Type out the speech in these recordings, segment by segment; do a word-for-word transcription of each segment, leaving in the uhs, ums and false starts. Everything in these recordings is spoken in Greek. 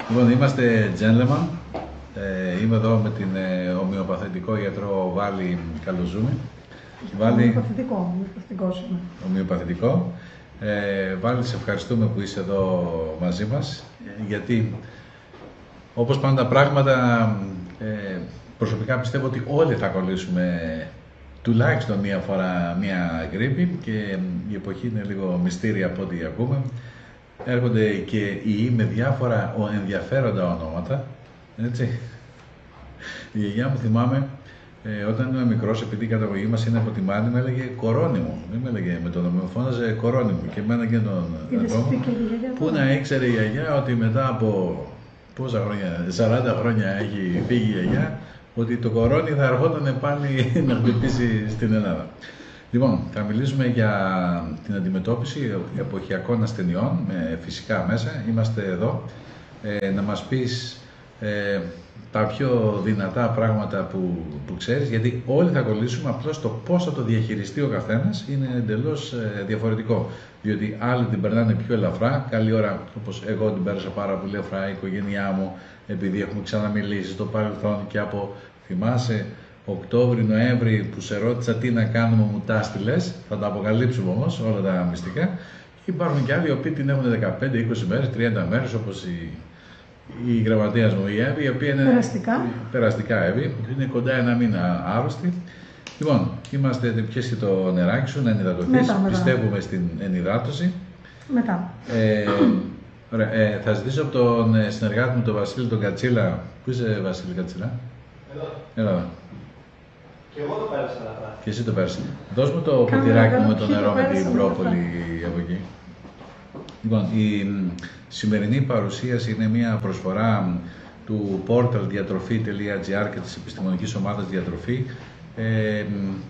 Λοιπόν, είμαστε gentleman. Ε, είμαι εδώ με την ε, ομοιοπαθητικό γιατρό Βάλη Καλοζούμη. Βάλη... Ομοιοπαθητικό, ομοιοπαθητικό είμαι. Ομοιοπαθητικό. Ε, Βάλη, σε ευχαριστούμε που είσαι εδώ μαζί μας, γιατί όπως πάνε τα πράγματα, ε, προσωπικά πιστεύω ότι όλοι θα κολλήσουμε τουλάχιστον μία φορά μία γρίπη και η εποχή είναι λίγο μυστήρια από ό,τι ακούμε. Έρχονται και οι με διάφορα ενδιαφέροντα ονόματα, έτσι. Η γιαγιά μου θυμάμαι, ε, όταν ήμουν μικρός, επειδή η καταγωγή μας είναι από τη Μάνη, με έλεγε Κορώνημο. Δεν με έλεγε με τον όνομα, με φώναζε Κορώνημο. Και εμένα και τον αδερφό μου. Πού να ήξερε η γιαγιά ότι μετά από πόσα χρόνια, σαράντα χρόνια έχει φύγει η γιαγιά, ότι το κορώνι θα ερχόταν πάλι να χτυπήσει στην Ελλάδα. Λοιπόν, θα μιλήσουμε για την αντιμετώπιση εποχιακών ασθενειών με φυσικά μέσα. Είμαστε εδώ ε, να μας πεις ε, τα πιο δυνατά πράγματα που, που ξέρεις, γιατί όλοι θα κολλήσουμε, απλώς το πώς θα το διαχειριστεί ο καθένας είναι εντελώς ε, διαφορετικό. Διότι άλλοι την περνάνε πιο ελαφρά, καλή ώρα, όπως εγώ την πέρασα πάρα πολύ ελαφρά, η οικογένειά μου, επειδή έχουμε ξαναμιλήσει στο παρελθόν και από, θυμάσαι, Οκτώβρη-Νοέμβρη που σε ρώτησα τι να κάνουμε, μου τα στείλες, θα τα αποκαλύψουμε όμως όλα τα μυστικά. Και υπάρχουν και άλλοι οι οποίοι την έχουν δεκαπέντε είκοσι μέρες, τριάντα μέρες, όπως η, η γραμματέας μου η Εύη, η οποία είναι περαστικά, περαστικά Εύη, είναι κοντά ένα μήνα άρρωστη. Λοιπόν, είμαστε, πιέσει το νεράκι σου να ενυδατωθείς, πιστεύουμε στην ενυδάτωση. Μετά. Ε, ωραία, ε, θα ζητήσω από τον συνεργάτη μου, τον Βασίλη τον Κατσίλα. Πού είσαι, Βασίλη Κατσίλα? Εδώ. Έλα. Και εγώ το πέρασα ελαφρά. Και εσύ το πέρασες. Δώσ' μου το ποτηράκι μου με το νερό με την μπρόκολη από εκεί. Λοιπόν, η σημερινή παρουσίαση είναι μια προσφορά του portal διατροφή τελεία gr και της επιστημονικής ομάδας Διατροφή. Ε,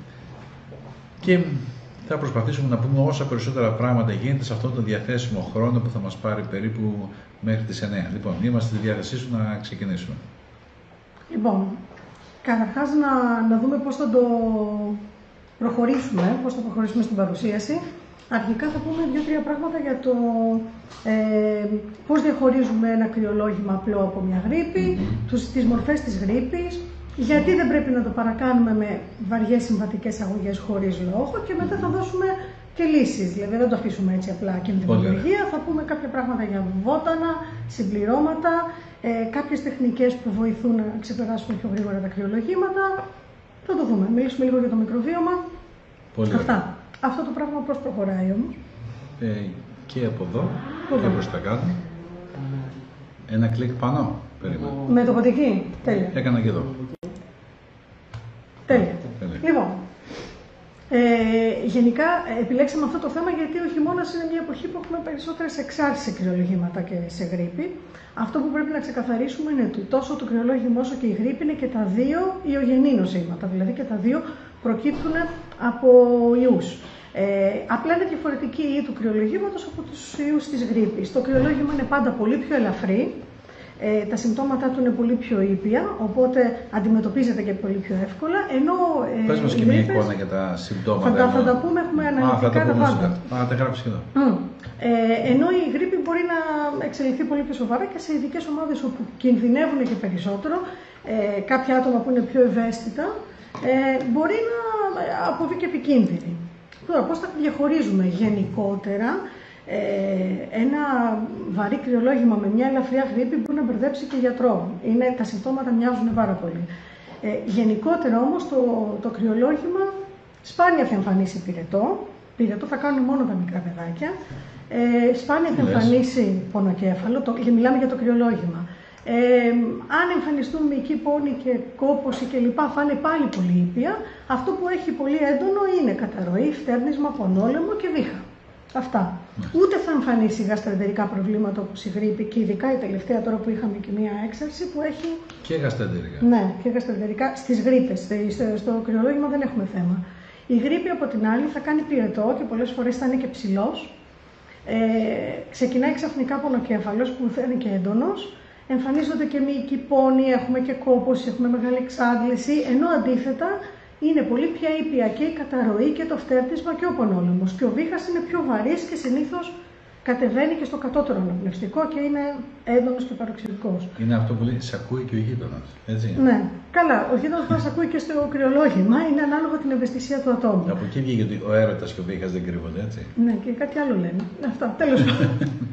και θα προσπαθήσουμε να πούμε όσα περισσότερα πράγματα γίνεται σε αυτόν τον διαθέσιμο χρόνο που θα μας πάρει περίπου μέχρι τις εννιά. Λοιπόν, είμαστε στη διάθεσή σου να ξεκινήσουμε. Λοιπόν, καταρχάς να, να δούμε πώς θα το προχωρήσουμε, πώς θα προχωρήσουμε στην παρουσίαση. Αρχικά θα πούμε δύο-τρία πράγματα για το ε, πώς διαχωρίζουμε ένα κρυολόγημα απλό από μια γρίπη, mm-hmm. τους, τις μορφές της γρίπης, γιατί δεν πρέπει να το παρακάνουμε με βαριές συμβατικές αγωγές χωρίς λόγο και μετά θα δώσουμε και λύσεις. Δηλαδή δεν το αφήσουμε έτσι απλά κινδυνολογία, θα πούμε κάποια πράγματα για βότανα, συμπληρώματα, ε, κάποιες τεχνικές που βοηθούν να ξεπεράσουμε πιο γρήγορα τα κρυολογήματα. Θα το δούμε. Μιλήσουμε λίγο για το μικροβίωμα. Πολύ Αυτά. Ωραία. Αυτό το πράγμα πώς προχωράει όμως? Ε, και από εδώ Πολύ. Και προς τα κάτω. Ένα κλικ πάνω. Περίμενε. Με το ποτική. Τέλεια. Έκανα και εδώ. Τέλεια. Τέλεια. Λοιπόν, ε, γενικά επιλέξαμε αυτό το θέμα γιατί ο χειμώνας είναι μια εποχή που έχουμε περισσότερες εξάρσεις σε κρυολογήματα και σε γρίπη. Αυτό που πρέπει να ξεκαθαρίσουμε είναι ότι τόσο το κρυολόγημα όσο και η γρίπη είναι και τα δύο ιογενή νοσήματα, δηλαδή και τα δύο προκύπτουν από ιούς. Ε, απλά είναι διαφορετική η ιή του κρυολογήματος από τους ιούς της γρίπης. Το κρυολόγημα είναι πάντα πολύ πιο ελαφρύ, ε, τα συμπτώματά του είναι πολύ πιο ήπια, οπότε αντιμετωπίζεται και πολύ πιο εύκολα. Ενώ, ε, Πες μας και μια εικόνα για τα συμπτώματα. Θα τα, θα τα πούμε, έχουμε αναλυτικά τα πάντα. Α, τα γράψεις εδώ. Mm. Ε, ενώ η γρίπη μπορεί να εξελιχθεί πολύ πιο σοβαρά και σε ειδικές ομάδες όπου κινδυνεύουν και περισσότερο, ε, κάποια άτομα που είναι πιο ευαίσθητα, ε, μπορεί να αποβεί και επικίνδυνη. Τώρα, πώς θα διαχωρίζουμε γενικότερα ε, ένα βαρύ κρυολόγημα με μια ελαφριά γρίπη που να μπερδέψει και γιατρό. Είναι, τα συμπτώματα μοιάζουν πάρα πολύ. Ε, γενικότερα όμως το, το κρυολόγημα σπάνια θα εμφανίσει πυρετό. Πυρετό θα κάνουν μόνο τα μικρά παιδάκια. Ε, σπάνια θα εμφανίσει πονοκέφαλο, το, μιλάμε για το κρυολόγημα. Ε, αν εμφανιστούν μυϊκή πόνη και κόπωση κλπ. Θα είναι πάλι πολύ ήπια. Αυτό που έχει πολύ έντονο είναι καταρροή, φτέρνισμα, πονόλαιμο και βήχα. Αυτά. Ναι. Ούτε θα εμφανίσει γαστροεντερικά προβλήματα όπως η γρίπη και ειδικά η τελευταία τώρα που είχαμε και μία έξαρση που έχει. Και γαστροεντερικά. Ναι, και γαστροεντερικά στις γρίπες. Στο, στο κρυολόγημα δεν έχουμε θέμα. Η γρίπη από την άλλη θα κάνει πυρετό και πολλές φορές θα είναι και ψηλός. Ε, ξεκινάει ξαφνικά πονοκέφαλος που θα είναι και έντονος. Εμφανίζονται και μυϊκή πόνη, έχουμε και κόπωση, έχουμε μεγάλη εξάντληση, ενώ αντίθετα είναι πολύ πιο ήπια και η καταρροή και το φτέρτισμα και ο πονόλαιμος. Και ο βήχας είναι πιο βαρύς και συνήθως κατεβαίνει και στο κατώτερο αναπνευστικό και είναι έντονος και παροξυδικός. Είναι αυτό που λέει, σ' ακούει και ο γείτονας, έτσι. Ναι, καλά, ο γείτονας μας ακούει και στο κρυολόγημα, είναι ανάλογα την ευαισθησία του ατόμου. Από εκεί βγήκε ότι ο έρωτας και ο βήχας δεν κρύβονται, έτσι. Ναι, και κάτι άλλο λένε. Αυτά, τέλος πάντων.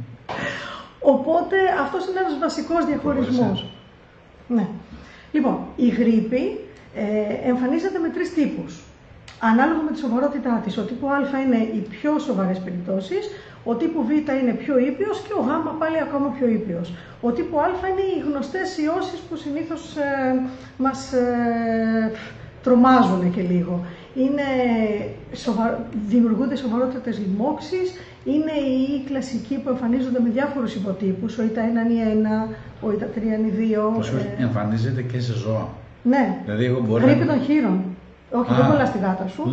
Οπότε αυτός είναι ένας βασικός διαχωρισμός. Ναι. Λοιπόν, η γρίπη ε, εμφανίζεται με τρεις τύπους. Ανάλογα με τη σοβαρότητά της. Ο τύπο Α είναι οι πιο σοβαρές περιπτώσεις, ο τύπο Β είναι πιο ήπιος και ο Γ πάλι ακόμα πιο ήπιος. Ο τύπο Α είναι οι γνωστές ιώσεις που συνήθως ε, μας ε, τρομάζουν και λίγο. Είναι, σοβα... δημιουργούνται σοβαρότητες λοιμώξεις, είναι οι κλασικοί που εμφανίζονται με διάφορους υποτύπους, ο ΙΤΑ ένα είναι ένα, ο ΙΤΑ τρία είναι δύο. Ε... Εμφανίζεται και σε ζώα. Ναι, δηλαδή, εγώ μπορώ γρίπη να... των χείρων. Όχι, Α, δεν κολλά στη γάτα σου.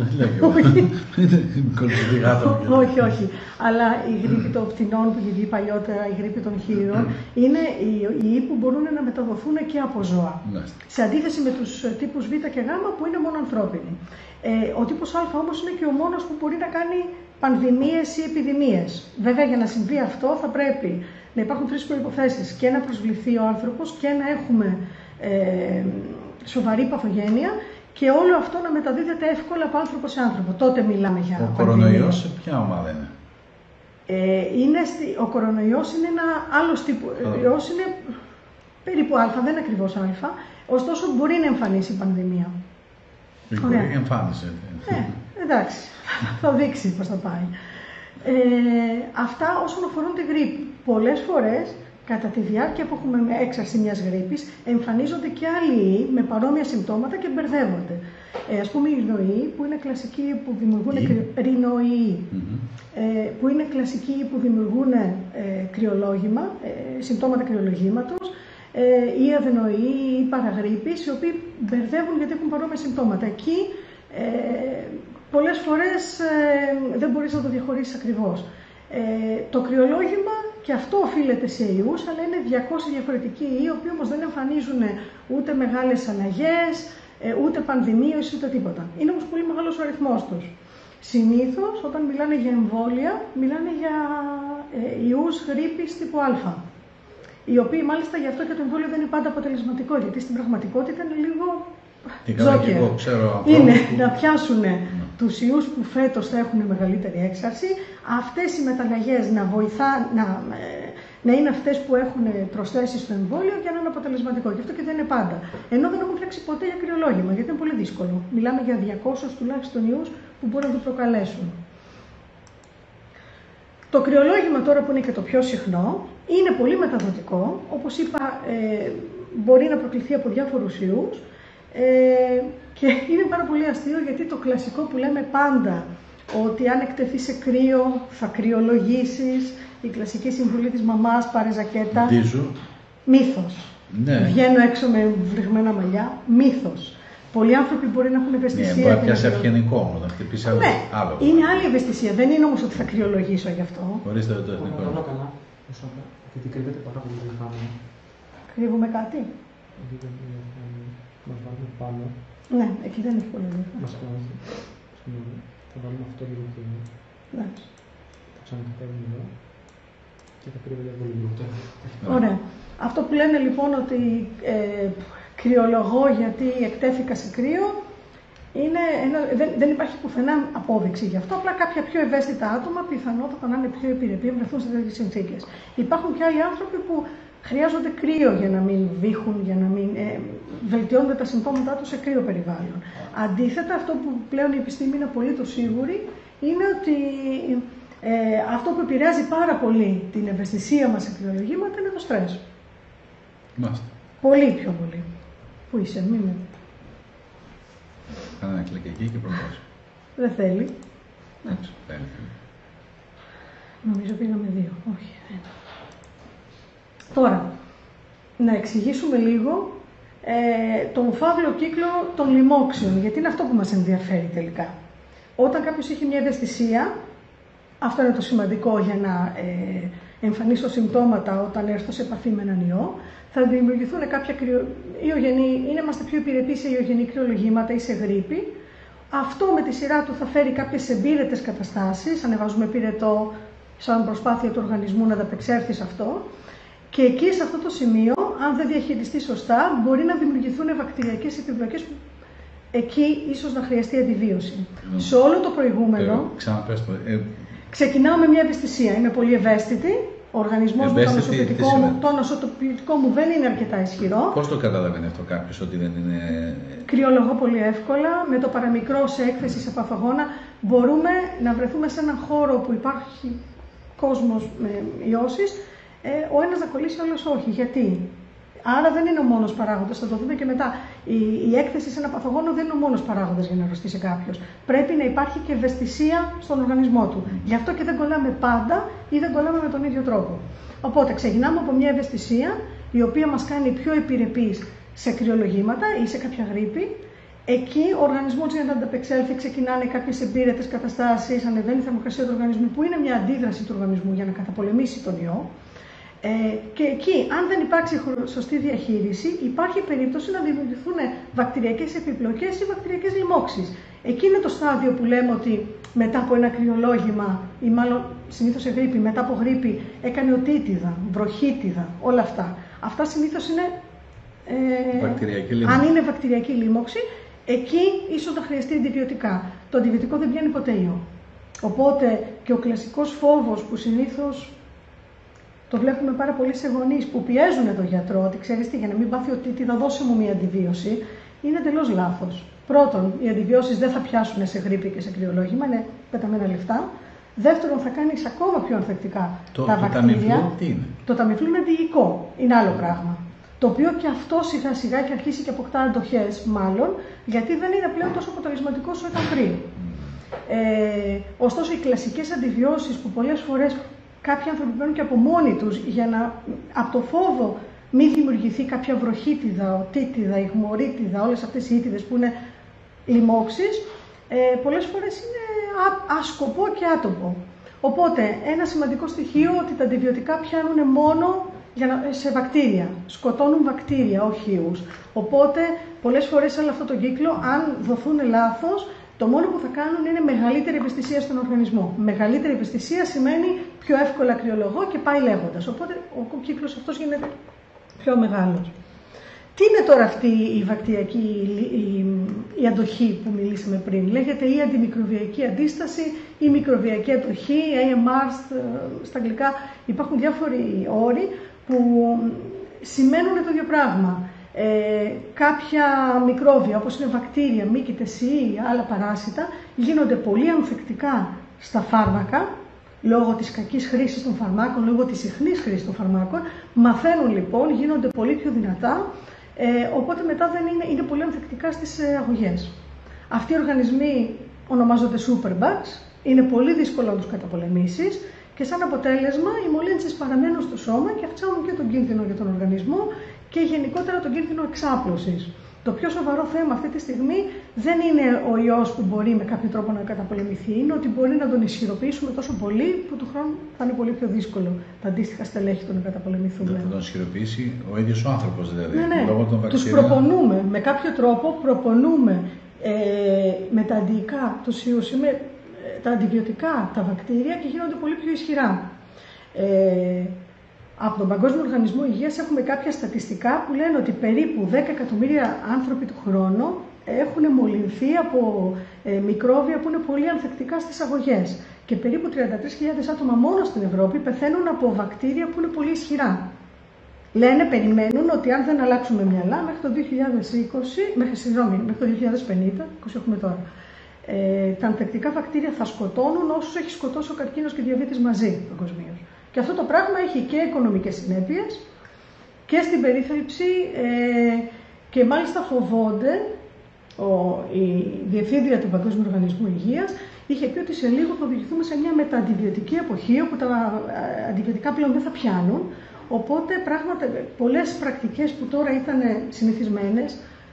Κολλά στη γάτα μου. Όχι, όχι. Αλλά η γρίπη των πτηνών που είχε βγει παλιότερα, η γρίπη των χείρων, είναι οι που μπορούν να μεταδοθούν και από ζώα. Σε αντίθεση με τους τύπους Β και Γ που είναι μόνο ανθρώπινοι. Ε, ο τύπος Α όμως είναι και ο μόνος που μπορεί να κάνει πανδημίες ή επιδημίες. Βέβαια, για να συμβεί αυτό θα πρέπει να υπάρχουν τρεις προϋποθέσεις: και να προσβληθεί ο άνθρωπος και να έχουμε ε, σοβαρή παθογένεια. Και όλο αυτό να μεταδίδεται εύκολα από άνθρωπο σε άνθρωπο. Τότε μιλάμε για ο κορονοϊός σε ποια ομάδα είναι? Ε, είναι στη, ο κορονοϊός είναι ένα άλλο τύπο. Oh. Είναι περίπου Α, δεν είναι ακριβώς Α. Ωστόσο μπορεί να εμφανίσει πανδημία. Μπορεί, εμφάνισε. Ε, εντάξει, θα δείξει πώς θα πάει. Ε, αυτά όσον αφορούν τη γρίπη. Πολλές φορές, κατά τη διάρκεια που έχουμε έξαρση μιας γρίπης, εμφανίζονται και άλλοι ιοί με παρόμοια συμπτώματα και μπερδεύονται. Ε, ας πούμε οι ρινοϊοί, που είναι κλασικοί που δημιουργούν, ρινοϊοί, mm-hmm. ε, που είναι κλασικοί που δημιουργούν ε, κρυολόγημα, ε, συμπτώματα κρυολογήματος, ε, ή αδενοϊοί ή παραγρίπης, οι οποίοι μπερδεύουν γιατί έχουν παρόμοια συμπτώματα. Εκεί ε, πολλές φορές ε, δεν μπορείς να το διαχωρίσεις ακριβώς. Ε, το κρυολόγημα και αυτό οφείλεται σε ιούς, αλλά είναι διακόσιοι διαφορετικοί ιοί, οι οποίοι όμως δεν εμφανίζουν ούτε μεγάλες αλλαγές, ούτε πανδημίες, ούτε τίποτα. Είναι όμως πολύ μεγάλος ο αριθμός τους. Συνήθως, όταν μιλάνε για εμβόλια, μιλάνε για ε, ιούς γρίπης τύπου Α. Οι οποίοι μάλιστα γι' αυτό και το εμβόλιο δεν είναι πάντα αποτελεσματικό, γιατί στην πραγματικότητα είναι λίγο ζόκερ. Είναι που... να πιάσουν mm. τους ιούς που φέτος θα έχουν μεγαλύτερη έξαρση, αυτές οι μεταλλαγές να βοηθά, να, να είναι αυτές που έχουν προσθέσει στο εμβόλιο για να είναι αποτελεσματικό. Γι' αυτό και δεν είναι πάντα. Ενώ δεν έχουν φτιάξει ποτέ για κρυολόγημα, γιατί είναι πολύ δύσκολο. Μιλάμε για διακόσιους τουλάχιστον ιούς που μπορούν να το προκαλέσουν. Το κρυολόγημα τώρα που είναι και το πιο συχνό, είναι πολύ μεταδοτικό. Όπως είπα, ε, μπορεί να προκληθεί από διάφορους ιούς. Ε, και είναι πάρα πολύ αστείο γιατί το κλασικό που λέμε πάντα, ότι αν εκτεθεί σε κρύο θα κρυολογήσεις, η κλασική συμβουλή της μαμάς, πάρε ζακέτα. Ντίζου. Μύθος. Ναι. Βγαίνω έξω με βρεγμένα μαλλιά. Μύθος. Πολλοί άνθρωποι μπορεί να έχουν ευαισθησία. Ναι, μπορεί να πιάσει αυγενικό όμως, να χτυπήσει άλλο. Ναι, άλλο. Είναι άλλη ευαισθησία. Δεν είναι όμως ότι θα κρυολογήσω γι' αυτό. Ορίστε το εθνικό. Όλα καλά. Γιατί κρύβεται πάρα πολύ το χάμο. Κρύβουμε κάτι. Μας βάλουμε πάνω. Ναι, εκεί δεν έχει πολύ λίγο. Μας βάλουμε. Θα βάλουμε αυτό λίγο πιο. Εντάξει. Θα ξανακατεύουμε εδώ. Και θα κρύβεται πολύ λιγότερο. Ωραία. Αυτό που λένε λοιπόν ότι ε, κρυολογώ γιατί εκτέθηκα σε κρύο, είναι ένα, δεν, δεν υπάρχει πουθενά απόδειξη γι' αυτό. Απλά κάποια πιο ευαίσθητα άτομα πιθανότατα να είναι πιο επιρρεπή, βρεθούν σε τέτοιες συνθήκες. Υπάρχουν και άλλοι άνθρωποι που χρειάζονται κρύο για να μην βήχουν, για να μην ε, βελτιώνονται τα συμπτώματά τους σε κρύο περιβάλλον. Αντίθετα, αυτό που πλέον η επιστήμη είναι απολύτως σίγουρη είναι ότι ε, αυτό που επηρεάζει πάρα πολύ την ευαισθησία μας σε κρυολογήματα είναι το στρες. Μάλιστα. Πολύ πιο πολύ. Πού είσαι, μη με. Κάνα ένα κλικ εκεί και προχωράς. Δεν θέλει. Εντάξει, θέλει. Νομίζω πήγαμε δύο. Όχι, ένα. Τώρα, να εξηγήσουμε λίγο ε, τον φαύλο κύκλο των λοιμώξεων, γιατί είναι αυτό που μας ενδιαφέρει τελικά. Όταν κάποιος έχει μια ευαισθησία, αυτό είναι το σημαντικό για να ε, εμφανίσω συμπτώματα όταν έρθω σε επαφή με έναν ιό, θα δημιουργηθούν κάποια κρυο... ιογενή, είμαστε πιο επιρρεπείς σε ιογενή κρυολογήματα ή σε γρίπη. Αυτό με τη σειρά του θα φέρει κάποιες εμπύρετες καταστάσεις, ανεβάζουμε πυρετό, σαν προσπάθεια του οργανισμού να ανταπεξέλθει σε αυτό. Και εκεί, σε αυτό το σημείο, αν δεν διαχειριστεί σωστά, μπορεί να δημιουργηθούν βακτηριακές επιπλοκές που εκεί ίσως να χρειαστεί αντιβίωση. Mm. Σε όλο το προηγούμενο, ε, ε, ξεκινάω με μια ευαισθησία. Είμαι πολύ ευαίσθητη. Ο οργανισμός μου, το νοσοποιητικό μου, το νοσοποιητικό μου δεν είναι αρκετά ισχυρό. Πώς το καταλαβαίνει αυτό κάποιος ότι δεν είναι... Κρυολογώ πολύ εύκολα. Με το παραμικρό σε έκθεση σε παθογόνα μπορούμε να βρεθούμε σε έναν χώρο που υπάρχει κόσμος με ιώσεις, ε, ο ένας να κολλήσει, ο άλλος όχι. Γιατί? Άρα δεν είναι ο μόνος παράγοντας, θα το δούμε και μετά. Η, η έκθεση σε ένα παθογόνο δεν είναι ο μόνος παράγοντας για να αρρωστήσει κάποιος. Πρέπει να υπάρχει και ευαισθησία στον οργανισμό του. Γι' αυτό και δεν κολλάμε πάντα ή δεν κολλάμε με τον ίδιο τρόπο. Οπότε ξεκινάμε από μια ευαισθησία η οποία μας κάνει πιο επιρρεπείς σε κρυολογήματα ή σε κάποια γρίπη. Εκεί ο οργανισμός για να ανταπεξέλθει ξεκινάνε κάποιες εμπείρετες καταστάσεις, ανεβαίνει η θερμοκρασία του οργανισμού, που είναι μια αντίδραση του οργανισμού για να καταπολεμήσει τον ιό. Ε, και εκεί, αν δεν υπάρξει σωστή διαχείριση, υπάρχει περίπτωση να δημιουργηθούν βακτηριακές επιπλοκές ή βακτηριακές λοιμώξεις. Εκεί είναι το στάδιο που λέμε ότι μετά από ένα κρυολόγημα, ή μάλλον συνήθως σε γρίπη, μετά από γρίπη έκανε οτίτιδα, βροχίτιδα, όλα αυτά. Αυτά συνήθως είναι, ε, αν είναι βακτηριακή λοίμωξη, εκεί ίσως να χρειαστεί αντιβιωτικά. Το αντιβιωτικό δεν πιάνει ποτέ ιό. Οπότε και ο κλασικός φόβος που συνήθως το βλέπουμε πάρα πολύ σε γονείς που πιέζουν τον γιατρό ότι ξέρεις τι, για να μην πάθει οτίτιδα, δώσε μου μια αντιβίωση, είναι εντελώς λάθος. Πρώτον, οι αντιβιώσεις δεν θα πιάσουν σε γρίπη και σε κρυολόγημα, είναι πεταμένα λεφτά. Δεύτερον, θα κάνεις ακόμα πιο ανθεκτικά το, τα το βακτήρια. Ταμιφλού τι είναι? Το ταμιφλού είναι αντιϊκό, είναι άλλο πράγμα. Το οποίο και αυτό σιγά σιγά έχει αρχίσει και αποκτά αντοχές, μάλλον, γιατί δεν είναι πλέον τόσο αποτελεσματικό όσο ήταν πριν. Ε, ωστόσο, οι κλασικές αντιβιώσεις που πολλές φορές κάποιοι άνθρωποι παίρνουν και από μόνοι τους για να, από το φόβο μην δημιουργηθεί κάποια βροχίτιδα, οτίτιδα, ιγμορίτιδα, όλες αυτές οι ήτιδες που είναι λοιμώξεις, ε, πολλές φορές είναι α, άσκοπο και άτομο. Οπότε, ένα σημαντικό στοιχείο ότι τα αντιβιωτικά πιάνουν μόνο για να, σε βακτήρια, σκοτώνουν βακτήρια, όχι ιούς. Οπότε, πολλές φορές σε όλο αυτό το κύκλο, αν δοθούν λάθος, το μόνο που θα κάνουν είναι μεγαλύτερη ευαισθησία στον οργανισμό. Μεγαλύτερη ευαισθησία σημαίνει πιο εύκολα κρυολογώ και πάει λέγοντας. Οπότε ο κύκλος αυτός γίνεται πιο μεγάλος. Τι είναι τώρα αυτή η βακτηριακή η, η αντοχή που μιλήσαμε πριν? Λέγεται ή αντιμικροβιακή αντίσταση ή μικροβιακή αντοχή, έι εμ αρ στα αγγλικά. Υπάρχουν διάφοροι όροι που σημαίνουν το ίδιο πράγμα. Ε, κάποια μικρόβια όπως είναι βακτήρια, μύκητες ή άλλα παράσιτα γίνονται πολύ ανθεκτικά στα φάρμακα λόγω της κακής χρήσης των φαρμάκων, λόγω της συχνής χρήσης των φαρμάκων, μαθαίνουν λοιπόν, γίνονται πολύ πιο δυνατά, ε, οπότε μετά δεν είναι, είναι πολύ ανθεκτικά στις αγωγές. Αυτοί οι οργανισμοί ονομάζονται superbugs, είναι πολύ δύσκολο να τους καταπολεμήσεις και σαν αποτέλεσμα οι μολύνσεις παραμένουν στο σώμα και αυξάνουν και τον κίνδυνο για τον οργανισμό και γενικότερα τον κίνδυνο εξάπλωσης. Το πιο σοβαρό θέμα αυτή τη στιγμή δεν είναι ο ιός που μπορεί με κάποιο τρόπο να καταπολεμηθεί, είναι ότι μπορεί να τον ισχυροποιήσουμε τόσο πολύ που του χρόνου θα είναι πολύ πιο δύσκολο τα αντίστοιχα στελέχη του να καταπολεμηθούν. Θα τον ισχυροποιήσει ο ίδιος ο άνθρωπος δηλαδή, ναι, ναι. λόγω των βακτηρίων. Τους προπονούμε, με κάποιο τρόπο προπονούμε ε, με τα αντιϊκά, τους ιούς, με ε, τα αντιβιωτικά, τα βακτήρια και γίνονται πολύ πιο ισχυρά. Ε, Από τον Παγκόσμιο Οργανισμό Υγείας έχουμε κάποια στατιστικά που λένε ότι περίπου δέκα εκατομμύρια άνθρωποι του χρόνου έχουν μολυνθεί από ε, μικρόβια που είναι πολύ ανθεκτικά στις αγωγές. Και περίπου τριάντα τρεις χιλιάδες άτομα μόνο στην Ευρώπη πεθαίνουν από βακτήρια που είναι πολύ ισχυρά. Λένε, περιμένουν ότι αν δεν αλλάξουμε μυαλά μέχρι το δύο χιλιάδες είκοσι, μέχρι, συγγνώμη, μέχρι το δύο χιλιάδες πενήντα, είκοσι έχουμε τώρα, ε, τα ανθεκτικά βακτήρια θα σκοτώνουν όσους έχει σκοτώσει ο καρκίνος και η διαβήτης μαζί παγκοσμίως. Και αυτό το πράγμα έχει και οικονομικές συνέπειες και στην περίθαλψη ε, και μάλιστα φοβόνται, ο, η Διευθύντρια του Παγκόσμιου Οργανισμού Υγείας είχε πει ότι σε λίγο θα οδηγηθούμε σε μια μετααντιβιωτική εποχή όπου τα αντιβιωτικά πλέον δεν θα πιάνουν, οπότε πράγματα, πολλές πρακτικές που τώρα ήταν συνηθισμένες,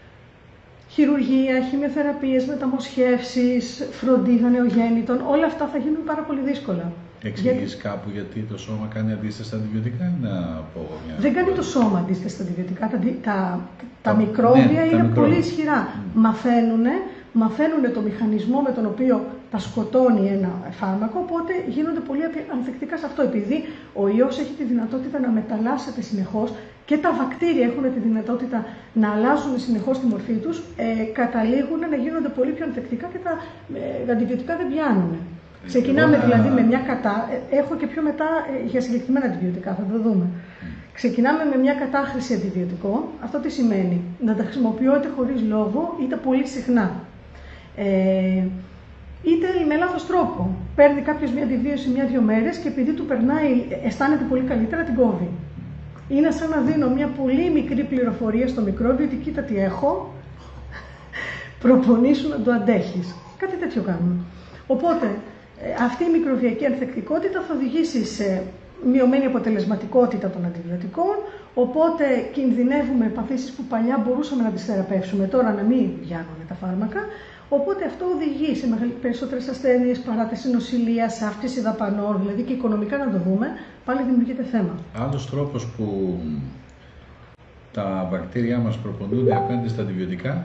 χειρουργία, χημειοθεραπείες, μεταμοσχεύσεις, φροντίδα νεογέννητων, όλα αυτά θα γίνουν πάρα πολύ δύσκολα. Εξηγείς για... κάπου γιατί το σώμα κάνει αντίσταση στα αντιβιωτικά ή να πω μια... Δεν κάνει το σώμα αντίσταση στα αντιβιωτικά. Τα, τα, τα, τα μικρόβια ναι, είναι τα πολύ ισχυρά. Mm. Μαθαίνουν, μαθαίνουν το μηχανισμό με τον οποίο τα σκοτώνει ένα φάρμακο, οπότε γίνονται πολύ ανθεκτικά σε αυτό. Επειδή ο ιός έχει τη δυνατότητα να μεταλλάσσεται συνεχώς και τα βακτήρια έχουν τη δυνατότητα να αλλάζουν συνεχώς τη μορφή τους, ε, καταλήγουν να γίνονται πολύ πιο ανθεκτικά και τα ε, αντιβιωτικά δεν πιάνουν. Ξεκινάμε δηλαδή με μια κατά, έχω και πιο μετά για συγκεκριμένα αντιβιωτικά, θα το δούμε. Ξεκινάμε με μια κατάχρηση αντιβιωτικών. Αυτό τι σημαίνει? Να τα χρησιμοποιώ είτε χωρίς λόγο, είτε πολύ συχνά. Ε, είτε με λάθος τρόπο. Παίρνει κάποιος μια αντιβίωση μια-δυο μέρες και επειδή του περνάει, αισθάνεται πολύ καλύτερα, την κόβει. Είναι σαν να δίνω μια πολύ μικρή πληροφορία στο μικρόβιο ότι κοίτα τι έχω, προπονήσου να το αντέχεις. Κάτι τέτοιο κάνουμε. Οπότε, αυτή η μικροβιακή ανθεκτικότητα θα οδηγήσει σε μειωμένη αποτελεσματικότητα των αντιβιωτικών, οπότε κινδυνεύουμε παθήσεις που παλιά μπορούσαμε να τις θεραπεύσουμε, τώρα να μην πιάνουν τα φάρμακα, οπότε αυτό οδηγεί σε περισσότερες ασθένειες, παράταση νοσηλείας, αύξηση δαπανών, δηλαδή και οικονομικά να το δούμε, πάλι δημιουργείται θέμα. Άλλος τρόπος που τα βακτήριά μας προπονούνται απέναντι στα αντιβιωτικά,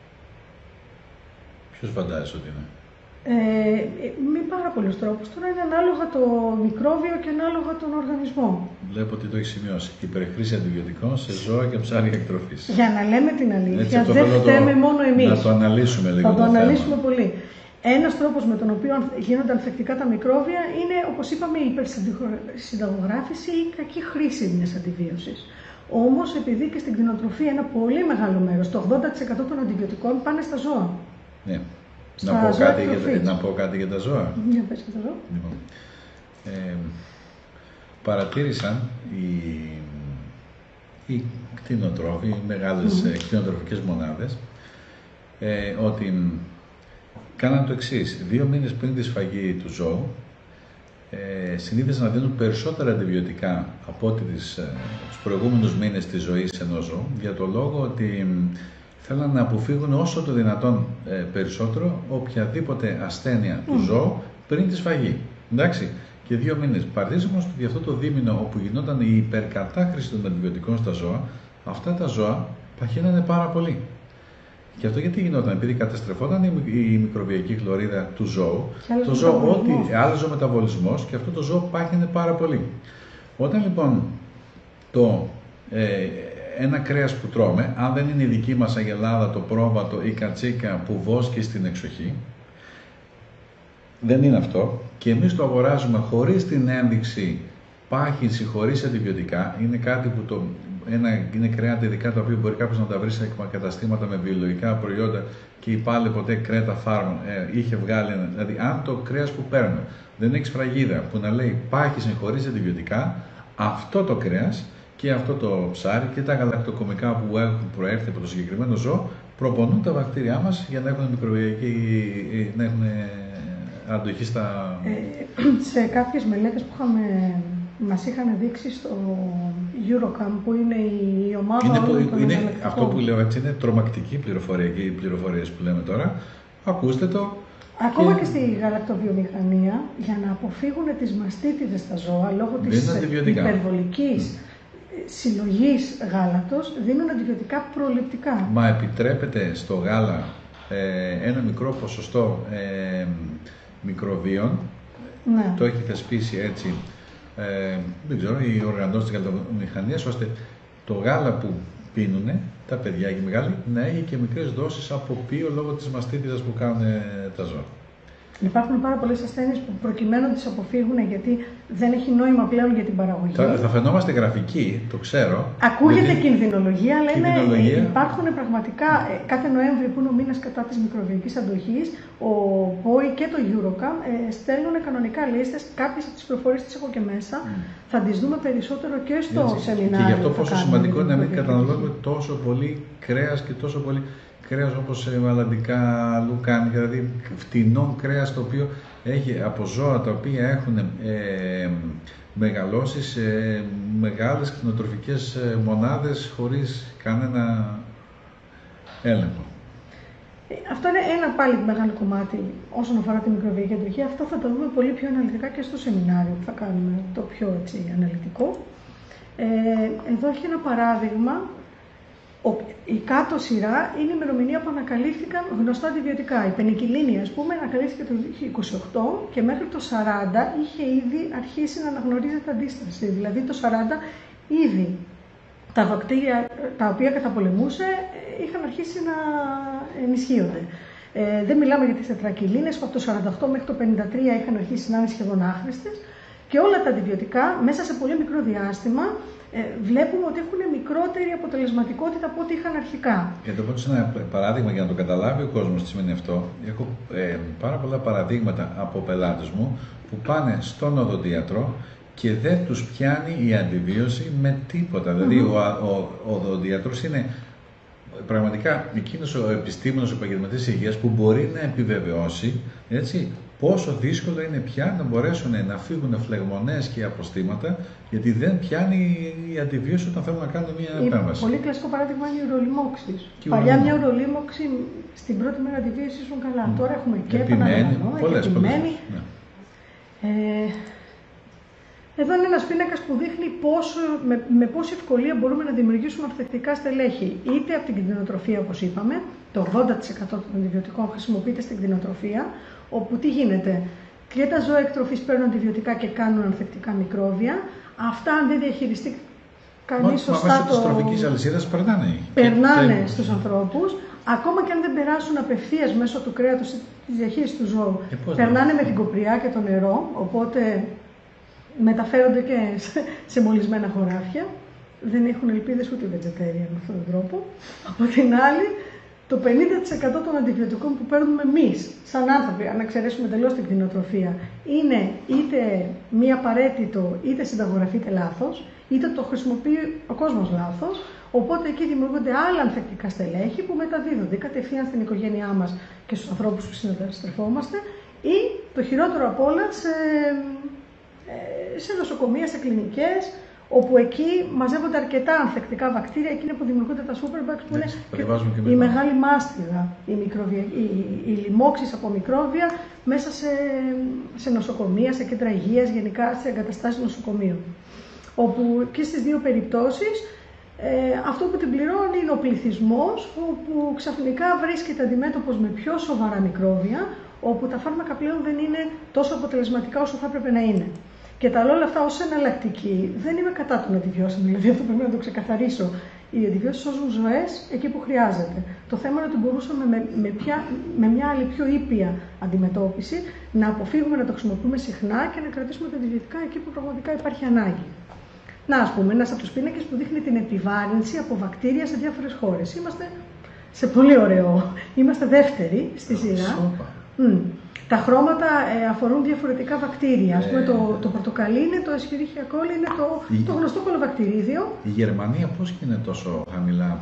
ποιος φαντάζεσαι ότι είναι? Ε, με πάρα πολλούς τρόπους. Τώρα είναι ανάλογα το μικρόβιο και ανάλογα τον οργανισμό. Βλέπω ότι το έχει σημειώσει. Υπερχρήση αντιβιωτικών σε ζώα και ψάρια εκτροφής. Για να λέμε την αλήθεια, έτσι, δεν φταίμε το... μόνο εμείς. Να το αναλύσουμε λίγο. Θα το, το αναλύσουμε θέμα. πολύ. Ένας τρόπος με τον οποίο γίνονται ανθεκτικά τα μικρόβια είναι, όπως είπαμε, η υπερσυνταγογράφηση ή η κακή χρήση μιας αντιβίωσης. Όμως, επειδή και στην κτηνοτροφία ένα πολύ μεγάλο μέρος, το ογδόντα τοις εκατό των αντιβιωτικών πάνε στα ζώα. Ναι. Να πω, κάτι για, να πω κάτι για τα ζώα. Για πες και τα ζώα. Λοιπόν, ε, παρατήρησαν οι, οι κτηνοτρόφοι, οι μεγάλες mm. κτηνοτροφικές μονάδες, ε, ότι κάναν το εξής. Δύο μήνες πριν τη σφαγή του ζώου, ε, συνήθιζαν να δίνουν περισσότερα αντιβιωτικά από ό,τι τις, ε, τους προηγούμενους μήνες της ζωής ενός ζώου, για το λόγο ότι θέλαν να αποφύγουν όσο το δυνατόν ε, περισσότερο οποιαδήποτε ασθένεια mm. του ζώου πριν τη σφαγή. Εντάξει, και δύο μήνες. Παρατήρησαμε όμως ότι αυτό το δίμηνο όπου γινόταν η υπερκατάχρηση των αντιβιωτικών στα ζώα, αυτά τα ζώα παχύνανε πάρα πολύ. Και αυτό γιατί γινόταν? Επειδή καταστρεφόταν η, η μικροβιακή χλωρίδα του ζώου, το ζώο, ό,τι άλλαζε ο μεταβολισμός και αυτό το ζώο πάχυνε πάρα πολύ. Όταν λοιπόν το ε, ένα κρέας που τρώμε, αν δεν είναι η δική μας αγελάδα, το πρόβατο ή κατσίκα που βόσκει στην εξοχή, δεν είναι αυτό, και εμείς το αγοράζουμε χωρίς την ένδειξη πάχυνση, χωρίς αντιβιωτικά, είναι κάτι που το, ένα, είναι κρέατα ειδικά τα οποία μπορεί κάποιος να τα βρει σε καταστήματα με βιολογικά προϊόντα και η πάλι ποτέ Κρέτα Φάρμ ε, είχε βγάλει ένα, δηλαδή αν το κρέας που παίρνουμε δεν έχει σφραγίδα που να λέει πάχυνση χωρίς αντιβιωτικά, αυτό το κρέας και αυτό το ψάρι και τα γαλακτοκομικά που έχουν προέρθει από το συγκεκριμένο ζώο προπονούν τα βακτήριά μας για να έχουν μικροβιακή, να έχουν αντοχή στα... Ε, σε κάποιες μελέτες που είχαμε, μας είχαν δείξει στο Eurocam, που είναι η ομάδα... Είναι, που, είναι αυτό που λέω έτσι, είναι τρομακτική πληροφορία και οι πληροφορίες που λέμε τώρα. Ακούστε το. Ακόμα και, και στη γαλακτοβιομηχανία, για να αποφύγουν τις μαστίτιδες στα ζώα, λόγω της υπερβολικής mm. συλλογής γάλακτος, δίνουν αντιβιωτικά προληπτικά. Μα επιτρέπεται στο γάλα ε, ένα μικρό ποσοστό ε, μικροβίων, ναι. το έχει θεσπίσει έτσι, ε, δεν ξέρω, οι οργανώσεις της γαλακτοβιομηχανίας, ώστε το γάλα που πίνουνε τα παιδιά και οι μεγάλοι να έχει και μικρές δόσεις από ποιο λόγω της μαστίτιδας που κάνουν τα ζώα. Υπάρχουν πάρα πολλές ασθένειες που προκειμένου να τις αποφύγουν, γιατί δεν έχει νόημα πλέον για την παραγωγή. Θα, θα φαινόμαστε γραφικοί, το ξέρω. Ακούγεται γιατί... κινδυνολογία, αλλά κινδυνολογία. Είναι, υπάρχουν πραγματικά κάθε Νοέμβρη που είναι ο μήνας κατά της μικροβιακής αντοχής, ο ΠΟΗ και το Eurocam ε, στέλνουν κανονικά λίστες. Κάποιες από τις προφορίες τις έχω και μέσα. Mm. Θα τις δούμε περισσότερο και στο Έτσι. σεμινάριο. Και γι' αυτό πόσο σημαντικό είναι να μην καταναλώνουμε τόσο πολύ κρέας και τόσο πολύ κρέας όπως μαλλαντικά λουκάνικα, δηλαδή φτηνό κρέας το οποίο έχει από ζώα τα οποία έχουν ε, μεγαλώσει σε μεγάλες κτηνοτροφικές μονάδες χωρίς κανένα έλεγχο. Αυτό είναι ένα πάλι μεγάλο κομμάτι όσον αφορά τη μικροβιακή αντοχή. Αυτό θα το δούμε πολύ πιο αναλυτικά και στο σεμινάριο που θα κάνουμε, το πιο έτσι, αναλυτικό. Ε, εδώ έχει ένα παράδειγμα Η κάτω σειρά είναι η ημερομηνία που ανακαλύφθηκαν γνωστά αντιβιωτικά. Η πενικυλίνη, ας πούμε, ανακαλύφθηκε το είκοσι οκτώ και μέχρι το σαράντα είχε ήδη αρχίσει να αναγνωρίζεται αντίσταση. Δηλαδή το σαράντα ήδη τα βακτήρια τα οποία καταπολεμούσε είχαν αρχίσει να ενισχύονται. Ε, δεν μιλάμε για τις τετρακυλίνες που από το σαράντα οκτώ μέχρι το πενήντα τρία είχαν αρχίσει να είναι σχεδόν άχρηστες και όλα τα αντιβιωτικά μέσα σε πολύ μικρό διάστημα ε, βλέπουμε ότι έχουν μικρότερη αποτελεσματικότητα από ό,τι είχαν αρχικά. Για να το πω σε ένα παράδειγμα για να το καταλάβει ο κόσμος τι σημαίνει αυτό, έχω ε, πάρα πολλά παραδείγματα από πελάτες μου που πάνε στον οδοντίατρο και δεν τους πιάνει η αντιβίωση με τίποτα. Mm-hmm. Δηλαδή ο, ο, ο οδοντίατρος είναι πραγματικά εκείνος ο επιστήμονας, ο επαγγελματής υγείας που μπορεί να επιβεβαιώσει, έτσι, πόσο δύσκολο είναι πια να μπορέσουν να φύγουν φλεγμονές και αποστήματα, γιατί δεν πιάνει η αντιβίωση όταν θέλουν να κάνουν μια επέμβαση. Πολύ κλασικό παράδειγμα είναι η ουρολιμόξης. Παλιά μια ουρολίμωξη στην πρώτη μέρα αντιβίωση ήσουν καλά. Mm. Τώρα έχουμε και επαναλαμβανό, πολλές, επιμένει. Πολλές, ναι. ε, Εδώ είναι ένας πίνακας που δείχνει πόσο, με, με πόση ευκολία μπορούμε να δημιουργήσουμε αυθεντικά στελέχη. Είτε από την κτηνοτροφία, όπως είπαμε, το ογδόντα τοις εκατό των αντιβιωτικών χρησιμοποιείται στην κτηνοτροφία, όπου τι γίνεται, και τα ζώα εκτροφής παίρνουν αντιβιωτικά και κάνουν ανθεκτικά μικρόβια. Αυτά, αν δεν διαχειριστεί κανείς σωστά το... Μέσω της τροφικής αλυσίδας περνάνε. Περνάνε και... στους ανθρώπους. Ακόμα και αν δεν περάσουν απευθείας μέσω του κρέατος ή της διαχείρισης του ζώου, ε, περνάνε με την κοπριά και το νερό, οπότε μεταφέρονται και σε μολυσμένα χωράφια. Δεν έχουν ελπίδες ούτε οι vegetarian με αυτόν τον τρόπο. Από την άλλη, το πενήντα τοις εκατό των αντιβιωτικών που παίρνουμε εμείς, σαν άνθρωποι, αν εξαιρέσουμε εντελώς την κτηνοτροφία, είναι είτε μη απαραίτητο, είτε συνταγογραφείται λάθος, είτε το χρησιμοποιεί ο κόσμος λάθος. Οπότε εκεί δημιουργούνται άλλα ανθεκτικά στελέχη που μεταδίδονται κατευθείαν στην οικογένειά μας και στους ανθρώπους που συνανταστρεφόμαστε, ή το χειρότερο απ' όλα σε, σε νοσοκομεία, σε κλινικές, όπου εκεί μαζεύονται αρκετά ανθεκτικά βακτήρια, εκείνα που δημιουργούνται τα superbugs, που είναι και η μεγάλη μάστιγα, η, μικροβια, η, η, η λοιμώξεις από μικρόβια μέσα σε, σε νοσοκομεία, σε κέντρα υγείας, γενικά σε εγκαταστάσεις νοσοκομείων. Όπου και στις δύο περιπτώσεις ε, αυτό που την πληρώνει είναι ο πληθυσμός, όπου ξαφνικά βρίσκεται αντιμέτωπος με πιο σοβαρά μικρόβια, όπου τα φάρμακα πλέον δεν είναι τόσο αποτελεσματικά όσο θα έπρεπε να είναι. Και τα λέω όλα αυτά ως εναλλακτική. Δεν είμαι κατά των αντιβιώσεων, δηλαδή αυτό πρέπει να το ξεκαθαρίσω. Οι αντιβιώσεις σώζουν ζωές εκεί που χρειάζεται. Το θέμα είναι ότι μπορούσαμε με, με, πια, με μια άλλη πιο ήπια αντιμετώπιση να αποφύγουμε να το χρησιμοποιούμε συχνά και να κρατήσουμε τα αντιβιωτικά εκεί που πραγματικά υπάρχει ανάγκη. Να, ας πούμε, ένας από τους πίνακες που δείχνει την επιβάρυνση από βακτήρια σε διάφορες χώρες. Είμαστε σε πολύ ωραίο. Είμαστε δεύτεροι στη σειρά. Mm. Τα χρώματα ε, αφορούν διαφορετικά βακτήρια. Ας πούμε, το, το πορτοκαλί είναι το Escherichia coli, είναι το, η... το γνωστό κολοβακτηρίδιο. Η Γερμανία πώς είναι τόσο χαμηλά?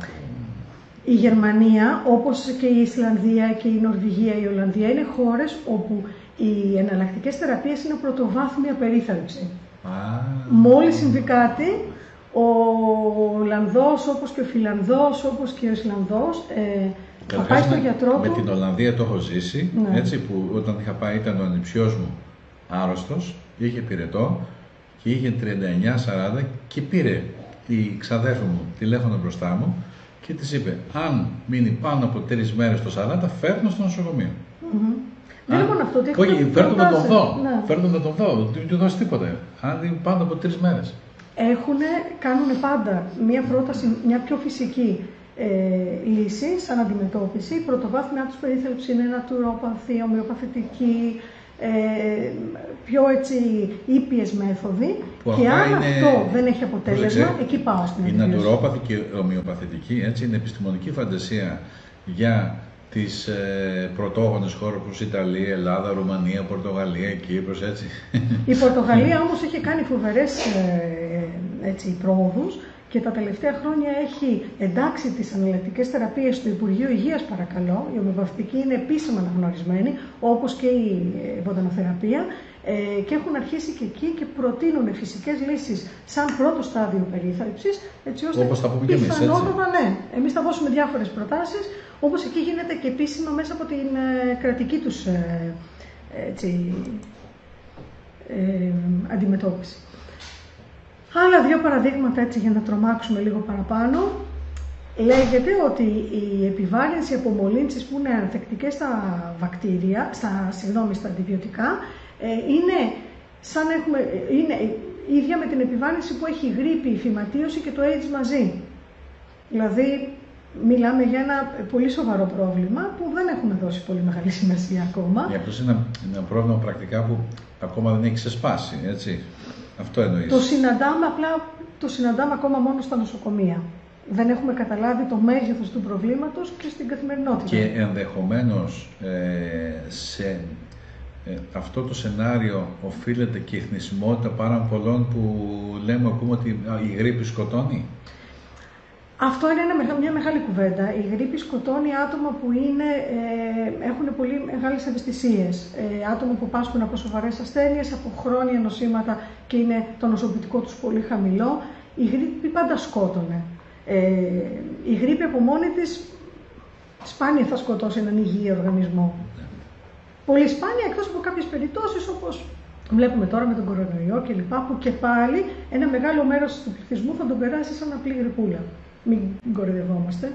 Η Γερμανία, όπως και η Ισλανδία και η Νορβηγία, η Ολλανδία, είναι χώρες όπου οι εναλλακτικές θεραπείες είναι πρωτοβάθμια περίθαλψη. Ah. Μόλις συμβεί κάτι, ο Ολλανδός, όπως και ο Φιλανδός, όπως και ο Ισλανδός, ε, θα πάει στον γιατρό με του. Την Ολλανδία το έχω ζήσει, ναι. Έτσι, που όταν είχα πάει ήταν ο ανιψιός μου άρρωστος, είχε πυρετό και είχε τριάντα εννιά σαράντα και πήρε η ξαδέρφη μου τηλέφωνο μπροστά μου και της είπε, αν μείνει πάνω από τρεις μέρες το σαράντα, φέρνω στο νοσοκομείο. Mm-hmm. Δεν είναι μόνο αυτό, ότι όχι, φέρνω να τον δω, ναι. Φέρνω να τον δω, δεν του δώσει τίποτα, αν είναι πάνω από τρεις μέρες. Έχουνε, κάνουνε πάντα μια πρόταση, μια πιο φυσική ε, λύση σαν αντιμετώπιση. Η πρωτοβάθμια τους περίθαλψη είναι νατουρόπαθη, ομοιοπαθητική, ε, πιο έτσι ήπιες μέθοδοι. Που και αν είναι... αυτό δεν έχει αποτέλεσμα, Προσεξέ, εκεί πάω στην η νατουρόπαθη και ομοιοπαθητική, έτσι, είναι επιστημονική φαντασία για τις ε, πρωτόγονες χώρες όπως Ιταλία, Ελλάδα, Ρουμανία, Πορτογαλία, Κύπρος, έτσι. Η Πορτογαλία όμως έχει κάνει φοβερές ε, έτσι, πρόοδους και τα τελευταία χρόνια έχει εντάξει τις αναλλακτικές θεραπείες στο Υπουργείο Υγείας, παρακαλώ. Η ομοιοπαθητική είναι επίσημα αναγνωρισμένη, όπως και η βοτανοθεραπεία, ε, και έχουν αρχίσει και εκεί και προτείνουν φυσικές λύσεις σαν πρώτο στάδιο περίθαλψης, έτσι ώστε όπως θα πούμε και εμείς, έτσι. Ναι, εμείς θα δώσουμε διάφορες προτάσεις, όπως εκεί γίνεται και επίσημα μέσα από την ε, κρατική τους ε, έτσι, ε, αντιμετώπιση. Άλλα δύο παραδείγματα έτσι για να τρομάξουμε λίγο παραπάνω. Λέγεται ότι η επιβάρυνση από μολύνσεις που είναι ανθεκτικές στα βακτήρια, στα, συγγνώμη, στα αντιβιωτικά, ε, είναι, σαν έχουμε, είναι ίδια με την επιβάρυνση που έχει η γρίπη, η φυματίωση και το AIDS μαζί. Δηλαδή, μιλάμε για ένα πολύ σοβαρό πρόβλημα που δεν έχουμε δώσει πολύ μεγάλη σημασία ακόμα. Για απλώς είναι ένα, ένα πρόβλημα πρακτικά που ακόμα δεν έχει ξεσπάσει, έτσι. Αυτό εννοείς. Το συναντάμε, απλά το συναντάμε ακόμα μόνο στα νοσοκομεία. Δεν έχουμε καταλάβει το μέγεθος του προβλήματος και στην καθημερινότητα. Και ενδεχομένως ε, σε ε, αυτό το σενάριο οφείλεται και η θνησιμότητα πάρα πολλών που λέμε, ακούμε ότι η γρίπη σκοτώνει. Αυτό είναι ένα, μια μεγάλη κουβέντα. Η γρίπη σκοτώνει άτομα που είναι, ε, έχουν πολύ μεγάλες ευαισθησίες. Ε, άτομα που πάσχουν από σοβαρές ασθένειες, από χρόνια νοσήματα και είναι το νοσοποιητικό τους πολύ χαμηλό. Η γρίπη πάντα σκότωνε. Ε, η γρίπη από μόνη της σπάνια θα σκοτώσει έναν υγιή οργανισμό. Πολύ σπάνια, εκτός από κάποιες περιπτώσεις όπως βλέπουμε τώρα με τον κορονοϊό κλπ. Που και πάλι ένα μεγάλο μέρος του πληθυσμού θα τον περάσει σαν απλή γρυπούλα. Μην κοροϊδευόμαστε.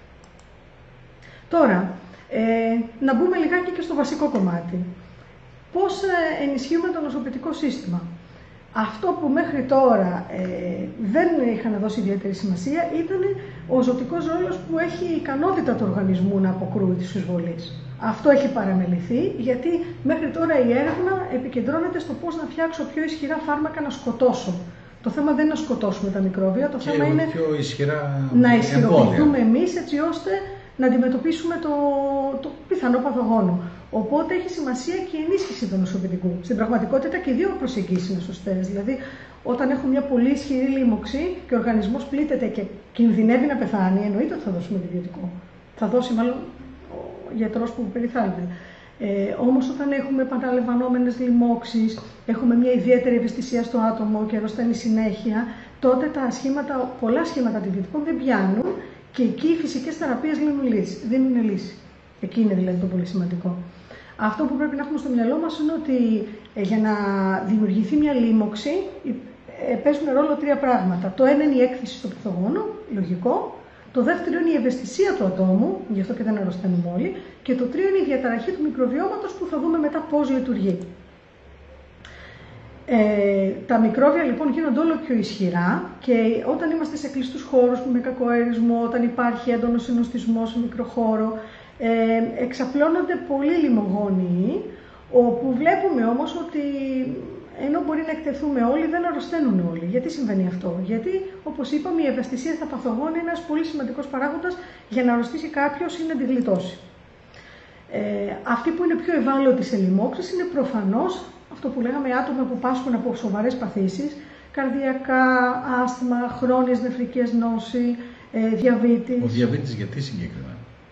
Τώρα, ε, να μπούμε λιγάκι και στο βασικό κομμάτι. Πώς ε, ενισχύουμε το νοσοποιητικό σύστημα. Αυτό που μέχρι τώρα ε, δεν είχαν δώσει ιδιαίτερη σημασία ήταν ο ζωτικός ρόλος που έχει η ικανότητα του οργανισμού να αποκρούει τις εισβολές. Αυτό έχει παραμεληθεί, γιατί μέχρι τώρα η έρευνα επικεντρώνεται στο πώς να φτιάξω πιο ισχυρά φάρμακα να σκοτώσω. Το θέμα δεν είναι να σκοτώσουμε τα μικρόβια, το και θέμα είναι πιο ισχυρά να ισχυροποιηθούμε εμείς έτσι ώστε να αντιμετωπίσουμε το, το πιθανό παθογόνο. Οπότε έχει σημασία και η ενίσχυση του νοσοποιητικού. Στην πραγματικότητα και οι δύο προσεγγίσεις είναι σωστές. Δηλαδή, όταν έχουμε μια πολύ ισχυρή λίμωξη και ο οργανισμός πλήττεται και κινδυνεύει να πεθάνει, εννοείται ότι θα δώσουμε αντιβιωτικό. Θα δώσει μάλλον ο γιατρός που περιθάλπει. Ε, όμως όταν έχουμε επαναλαμβανόμενες λοιμώξεις, έχουμε μια ιδιαίτερη ευαισθησία στο άτομο και αρρωσταίνει συνέχεια, τότε τα σχήματα, πολλά σχήματα αντιβιωτικών δεν πιάνουν και εκεί οι φυσικές θεραπείες δίνουν λύση. Εκεί είναι δηλαδή το πολύ σημαντικό. Αυτό που πρέπει να έχουμε στο μυαλό μας είναι ότι ε, για να δημιουργηθεί μια λίμωξη ε, παίζουν ρόλο τρία πράγματα. Το ένα είναι η έκθεση στο παθογόνο, λογικό. Το δεύτερο είναι η ευαισθησία του ατόμου, γι' αυτό και δεν αρρωσταίνουμε όλοι. Και το τρίτο είναι η διαταραχή του μικροβιώματος που θα δούμε μετά πώς λειτουργεί. Ε, τα μικρόβια λοιπόν γίνονται όλο πιο ισχυρά και όταν είμαστε σε κλειστούς χώρους με κακοαερισμό, όταν υπάρχει έντονο συνοστισμό σε μικροχώρο, ε, εξαπλώνονται πολύ λιμογόνοι, όπου βλέπουμε όμως ότι ενώ μπορεί να εκτεθούμε όλοι, δεν αρρωσταίνουν όλοι. Γιατί συμβαίνει αυτό? Γιατί, όπως είπαμε, η ευαισθησία στα παθογόνα είναι ένας πολύ σημαντικός παράγοντας για να αρρωστήσει κάποιος ή να τη γλιτώσει. Ε, αυτοί που είναι πιο ευάλωτοι σε λοιμώξεις είναι προφανώς αυτό που λέγαμε άτομα που πάσχουν από σοβαρές παθήσεις, καρδιακά, άσθμα, χρόνιες νεφρικές νόσοι, ε, διαβήτης. Ο διαβήτης γιατί συγκεκριμένα?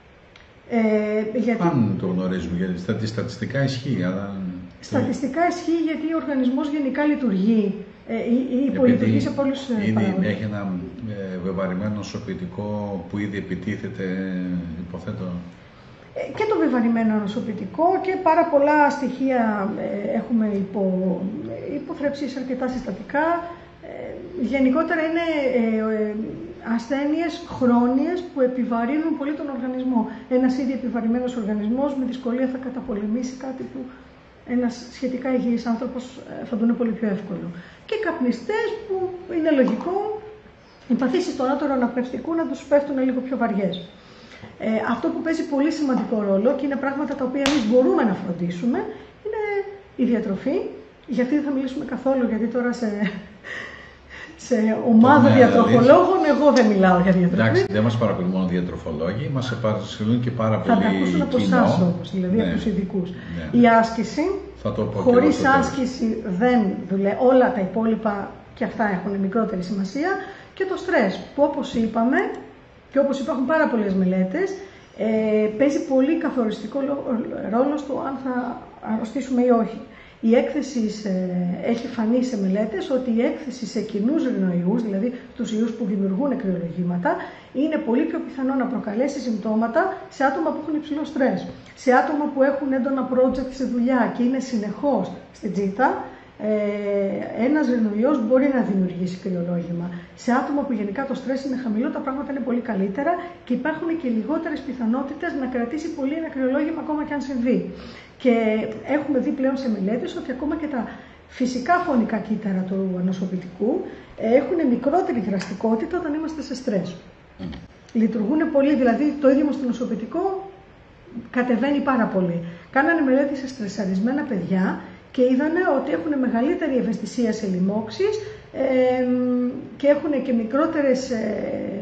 Ε, γιατί... Αν το γνωρίζουμε, γιατί στατιστικά ισχύει, αλλά... Στατιστικά ισχύει γιατί ο οργανισμός γενικά λειτουργεί, ε, υπολειτουργεί σε πολλούς παράγοντες. Έχει ένα ε, βεβαρημένο νοσοποιητικό που ήδη επιτίθεται, υποθέτω. Και το βεβαρημένο νοσοποιητικό και πάρα πολλά στοιχεία ε, έχουμε υπο, υποθρέψεις αρκετά συστατικά. Ε, γενικότερα είναι ε, ε, ασθένειες χρόνιες που επιβαρύνουν πολύ τον οργανισμό. Ένας ήδη επιβαρημένος οργανισμός με δυσκολία θα καταπολεμήσει κάτι που ένας σχετικά υγιής άνθρωπος ε, θα τον είναι πολύ πιο εύκολο. Και καπνιστές που είναι λογικό οι παθήσεις των άτομων αναπνευστικού να τους πέφτουν λίγο πιο βαριές. Ε, αυτό που παίζει πολύ σημαντικό ρόλο και είναι πράγματα τα οποία εμείς μπορούμε να φροντίσουμε είναι η διατροφή. Για αυτή δεν θα μιλήσουμε καθόλου, γιατί τώρα σε, σε ομάδα ναι, διατροφολόγων δηλαδή, εγώ δεν μιλάω για διατροφή. Εντάξει, δεν μας παρακολουθούν μόνο διατροφολόγοι, μας απασχολούν και πάρα πολύ κοινό. Θα τα ακούσουν από εσάς όμως, δηλαδή ναι, από τους ειδικούς. Ναι. Η άσκηση, χωρίς άσκηση δεν δουλεύει, όλα τα υπόλοιπα και αυτά έχουν μικρότερη σημασία. Και το στρες, που όπως είπαμε, και όπως υπάρχουν πάρα πολλές μελέτες, ε, παίζει πολύ καθοριστικό ρόλο στο αν θα αρρωστήσουμε ή όχι. Η έκθεση σε, έχει φανεί σε μελέτες ότι η έκθεση σε κοινούς ρινοϊούς, δηλαδή τους ιούς που δημιουργούν κρυολογήματα, είναι πολύ πιο πιθανό να προκαλέσει συμπτώματα σε άτομα που έχουν υψηλό στρες. Σε άτομα που έχουν έντονα project σε δουλειά και είναι συνεχώς στην τζίτα, Ε, ένας ρινοϊός μπορεί να δημιουργήσει κρυολόγημα. Σε άτομα που γενικά το στρες είναι χαμηλό, τα πράγματα είναι πολύ καλύτερα και υπάρχουν και λιγότερες πιθανότητες να κρατήσει πολύ ένα κρυολόγημα ακόμα και αν συμβεί. Και έχουμε δει πλέον σε μελέτες ότι ακόμα και τα φυσικά φωνικά κύτταρα του ανοσοποιητικού έχουν μικρότερη δραστικότητα όταν είμαστε σε στρες. Mm. Λειτουργούν πολύ, δηλαδή το ίδιο στο νοσοποιητικό κατεβαίνει πάρα πολύ. Κάνανε μελέτη σε στρεσαρισμένα παιδιά και είδανε ότι έχουν μεγαλύτερη ευαισθησία σε λοιμώξεις ε, και έχουν και μικρότερες ε,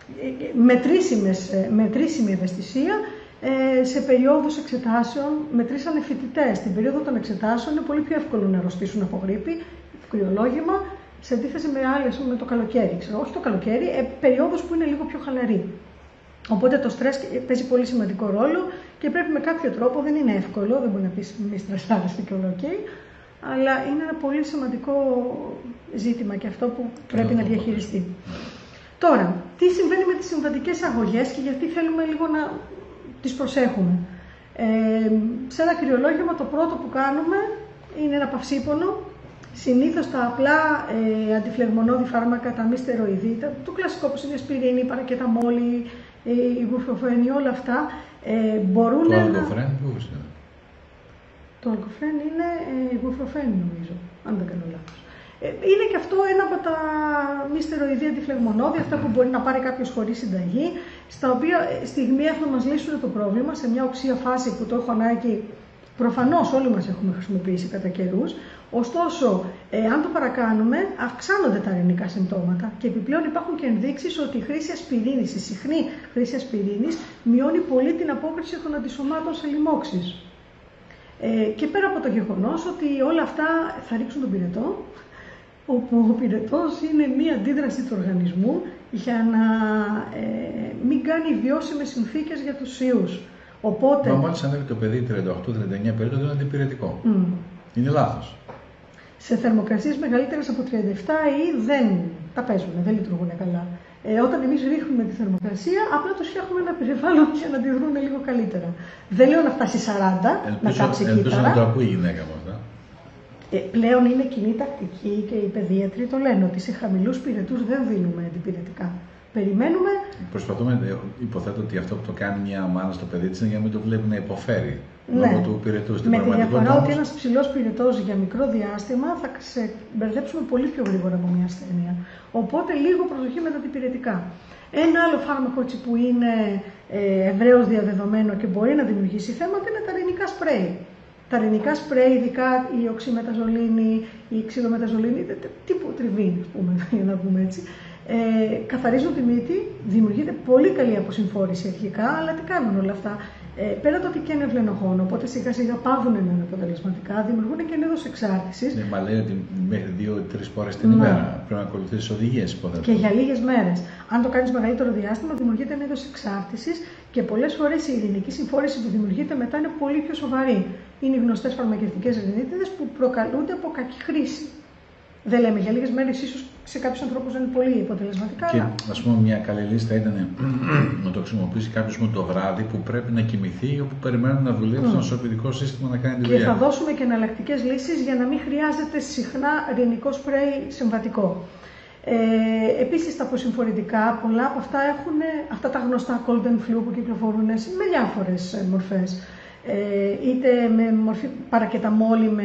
μετρήσιμες, μετρήσιμη ευαισθησία ε, σε περιόδους εξετάσεων. Μετρήσανε φοιτητές. Στην περίοδο των εξετάσεων είναι πολύ πιο εύκολο να αρρωστήσουν από γρίπη, κρυολόγημα, σε αντίθεση με άλλες, με το καλοκαίρι. Ξέρω, όχι το καλοκαίρι, ε, περιόδους που είναι λίγο πιο χαλαρή. Οπότε το στρες παίζει πολύ σημαντικό ρόλο και πρέπει με κάποιο τρόπο, δεν είναι εύκολο, δεν μπορεί να πεις μη στρεσάρεστε και όλα ok, αλλά είναι ένα πολύ σημαντικό ζήτημα και αυτό που πρέπει να διαχειριστεί. Τώρα, τι συμβαίνει με τις συμβατικές αγωγές και γιατί θέλουμε λίγο να τις προσέχουμε. Ε, σε ένα κρυολόγημα το πρώτο που κάνουμε είναι ένα παυσίπονο. Συνήθως τα απλά ε, αντιφλεγμονώδη φάρμακα, τα μη στεροειδή, το κλασικό όπως είναι η ασπιρίνη, η παρακεταμόλη, η γουφροφένη, όλα αυτά ε, μπορούν το να... αλκοφρέν, πού είναι? Το αλκοφρέν είναι ε, η γουφροφένη νομίζω, αν δεν κάνω λάθος. Ε, είναι και αυτό ένα από τα μη στεροειδή αντιφλεγμονώδη, αυτά που μπορεί να πάρει κάποιος χωρίς συνταγή, στα οποία στιγμιαία θα μας λύσουν το πρόβλημα σε μια οξία φάση που το έχω ανάγκη. Προφανώς όλοι μας έχουμε χρησιμοποιήσει κατά καιρούς, ωστόσο, ε, αν το παρακάνουμε, αυξάνονται τα αρνητικά συμπτώματα και επιπλέον υπάρχουν και ενδείξεις ότι η χρήση ασπιρίνης, η συχνή χρήση ασπιρίνης, μειώνει πολύ την απόκριση των αντισωμάτων σε λοιμώξεις. Ε, και πέρα από το γεγονός ότι όλα αυτά θα ρίξουν τον πυρετό, όπου ο πυρετός είναι μία αντίδραση του οργανισμού για να ε, μην κάνει βιώσιμες συνθήκες για τους ιούς. Οπότε... Μα μόλις ανέβει το παιδί τριάντα οκτώ τριάντα εννιά περίπου, είναι αντιπυρετικό. Mm. Είναι λάθος. Σε θερμοκρασίες μεγαλύτερες από τριάντα επτά ή δεν τα παίζουν, δεν λειτουργούν καλά. Ε, όταν εμείς ρίχνουμε τη θερμοκρασία, απλά τους φτιάχνουμε ένα περιβάλλον για να αντιδρούν λίγο καλύτερα. Δεν λέω να φτάσει σαράντα, ελπίζω, να κάψει κύτταρα. Ελπίζω να το ακούει η γυναίκα μου αυτά. Ε, πλέον είναι κοινή τακτική και οι παιδίατροι το λένε ότι σε χαμηλούς πυρετούς δεν δίνουμε αντιπυρετικά. Περιμένουμε. Προσπαθούμε, υποθέτω ότι αυτό που το κάνει μια μάνα στο παιδί της είναι για να μην το βλέπει να υποφέρει ναι. λόγω του πυρετού. Στην με τη διαφορά όμως... ότι ένας ψηλός πυρετός για μικρό διάστημα θα ξεμπερδέψουμε πολύ πιο γρήγορα από μια ασθένεια. Οπότε λίγο προσοχή με τα αντιπυρετικά. Ένα άλλο φάρμακο έτσι, που είναι ε, ευρέως διαδεδομένο και μπορεί να δημιουργήσει θέματα είναι τα ρινικά σπρέι. Τα ρινικά σπρέι, ειδικά η οξυμεταζολίνη, η ξυλομεταζολίνη, τύπου τριβή, πούμε, για να πούμε έτσι. Ε, καθαρίζουν τη μύτη, δημιουργείται πολύ καλή αποσυμφόρηση αρχικά, αλλά τι κάνουν όλα αυτά. Ε, πέρα το ότι και είναι ευλενοχόνο, οπότε σιγά σιγά πάβουν να είναι αποτελεσματικά, δημιουργούν και ένα είδος εξάρτησης. Ναι, μα λέει ότι μέχρι δύο-τρεις φορές την ημέρα πρέπει να ακολουθήσεις οδηγίες, υποθέτω. Και για λίγες μέρες. Αν το κάνεις μεγαλύτερο διάστημα, δημιουργείται ένα είδος εξάρτησης και πολλές φορές η ειρηνική συμφόρηση που δημιουργείται μετά είναι πολύ πιο σοβαρή. Είναι οι γνωστές φαρμακευτικές ρινίτιδες που προκαλούνται από κακή χρήση. Δεν λέμε για λίγες μέρες, ίσως σε κάποιους ανθρώπους είναι πολύ αποτελεσματικά. Και ας πούμε, μια καλή λίστα ήταν να το χρησιμοποιήσει κάποιος με το βράδυ που πρέπει να κοιμηθεί, όπου περιμένουν να δουλεύει mm. στο νοσοποιητικό σύστημα να κάνει τη δουλειά. Και θα δώσουμε και εναλλακτικές λύσεις για να μην χρειάζεται συχνά ρινικό σπρέι συμβατικό. Ε, επίσης, τα αποσυμφορητικά, πολλά από αυτά έχουν αυτά τα γνωστά cold and flu που κυκλοφορούν με διάφορες μορφές. Ε, είτε με μορφή παρακεταμόλη, με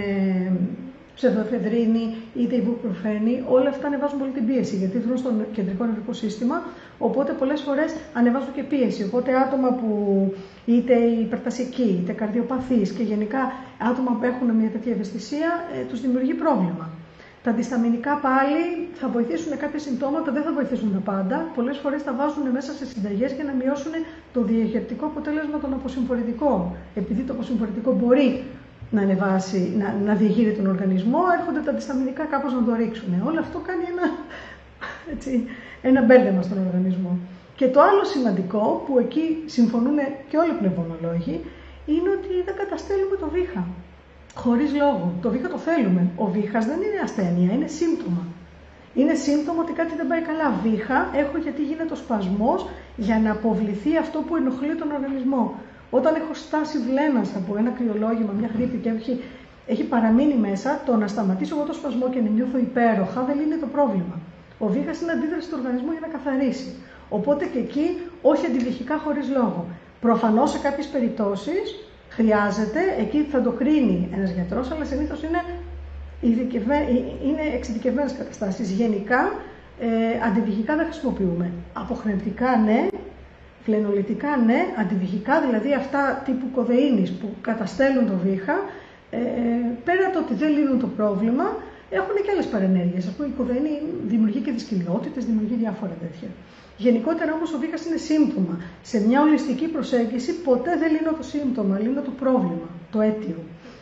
ψευδοεφεδρίνη, είτε ιβουπροφένη, όλα αυτά ανεβάζουν πολύ την πίεση γιατί δρούν στο κεντρικό νευρικό σύστημα. Οπότε πολλές φορές ανεβάζουν και πίεση. Οπότε άτομα που είτε υπερτασικοί, είτε καρδιοπαθείς και γενικά άτομα που έχουν μια τέτοια ευαισθησία, ε, τους δημιουργεί πρόβλημα. Τα αντισταμινικά πάλι θα βοηθήσουν κάποια συμπτώματα, δεν θα βοηθήσουν τα πάντα. Πολλές φορές τα βάζουν μέσα σε συνταγές για να μειώσουν το διαχειριστικό αποτέλεσμα των αποσυμφορητικών. Επειδή το αποσυμφορητικό μπορεί να ανεβάσει, να, να διεγείρει τον οργανισμό, έρχονται τα αντισταμινικά κάπως να το ρίξουν. Όλο αυτό κάνει ένα, έτσι, ένα μπέρδεμα στον οργανισμό. Και το άλλο σημαντικό, που εκεί συμφωνούν και όλοι οι πνευμονολόγοι, είναι ότι δεν καταστέλουμε το βήχα. Χωρίς λόγο. Το βήχα το θέλουμε. Ο βήχας δεν είναι ασθένεια, είναι σύμπτωμα. Είναι σύμπτωμα ότι κάτι δεν πάει καλά. Βήχα έχω γιατί γίνεται ο σπασμός για να αποβληθεί αυτό που ενοχλεί τον οργανισμό. Όταν έχω στάση βλένας από ένα κρυολόγημα, μια γρίπη και έχει Έχει παραμείνει μέσα, το να σταματήσω εγώ το σπασμό και να νιώθω υπέροχα δεν είναι το πρόβλημα. Ο βήχας είναι αντίδραση του οργανισμού για να καθαρίσει. Οπότε και εκεί όχι αντιβηχικά χωρίς λόγο. Προφανώς σε κάποιες περιπτώσεις χρειάζεται, εκεί θα το κρίνει ένας γιατρός, αλλά συνήθως είναι, είναι εξειδικευμένες καταστάσεις. Γενικά, ε, αντιβηχικά δεν χρησιμοποιούμε. Αποχρεωτικά ναι, φλενολιτικά ναι, αντιβηχικά, δηλαδή αυτά τύπου κοδεΐνης που καταστέλνουν το βήχα, ε, πέρα το ότι δεν λύνουν το πρόβλημα, έχουν και άλλες παρενέργειες. Ας πούμε, η κοδεΐνη δημιουργεί και δυσκολιότητες, δημιουργεί διάφορα τέτοια. Γενικότερα όμως ο βήχας είναι σύμπτωμα. Σε μια ολιστική προσέγγιση ποτέ δεν λύνω το σύμπτωμα, λύνω το πρόβλημα, το αίτιο.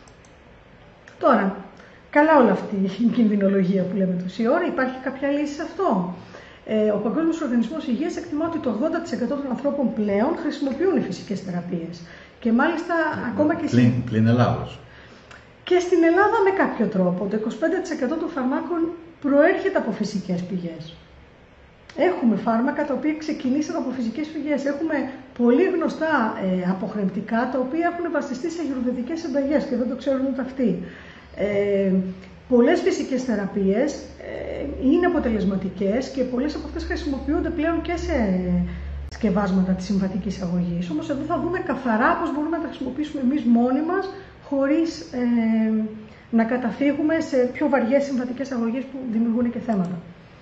Τώρα, καλά όλα αυτή η κινδυνολογία που λέμε τόση ώρα, υπάρχει κάποια λύση σε αυτό. Ε, ο Παγκόσμιος Οργανισμός Υγείας εκτιμά ότι το ογδόντα τοις εκατό των ανθρώπων πλέον χρησιμοποιούν οι φυσικές θεραπείες. Και μάλιστα ε, ακόμα και πλην, πλην Ελλάδος. Και στην Ελλάδα με κάποιο τρόπο. Το είκοσι πέντε τοις εκατό των φαρμάκων προέρχεται από φυσικές πηγές. Έχουμε φάρμακα τα οποία ξεκινήσαν από φυσικές πηγές. Έχουμε πολύ γνωστά ε, αποχρεμπτικά τα οποία έχουν βασιστεί σε αγιουρβεδικές συνταγές και δεν το ξέρουν ούτε αυτοί. Ε, πολλές φυσικές θεραπείες ε, είναι αποτελεσματικές και πολλές από αυτές χρησιμοποιούνται πλέον και σε σκευάσματα της συμβατικής αγωγής. Όμως εδώ θα δούμε καθαρά πώς μπορούμε να τα χρησιμοποιήσουμε εμείς μόνοι μας χωρίς ε, να καταφύγουμε σε πιο βαριές συμβατικές αγωγές που δημιουργούν και θέματα.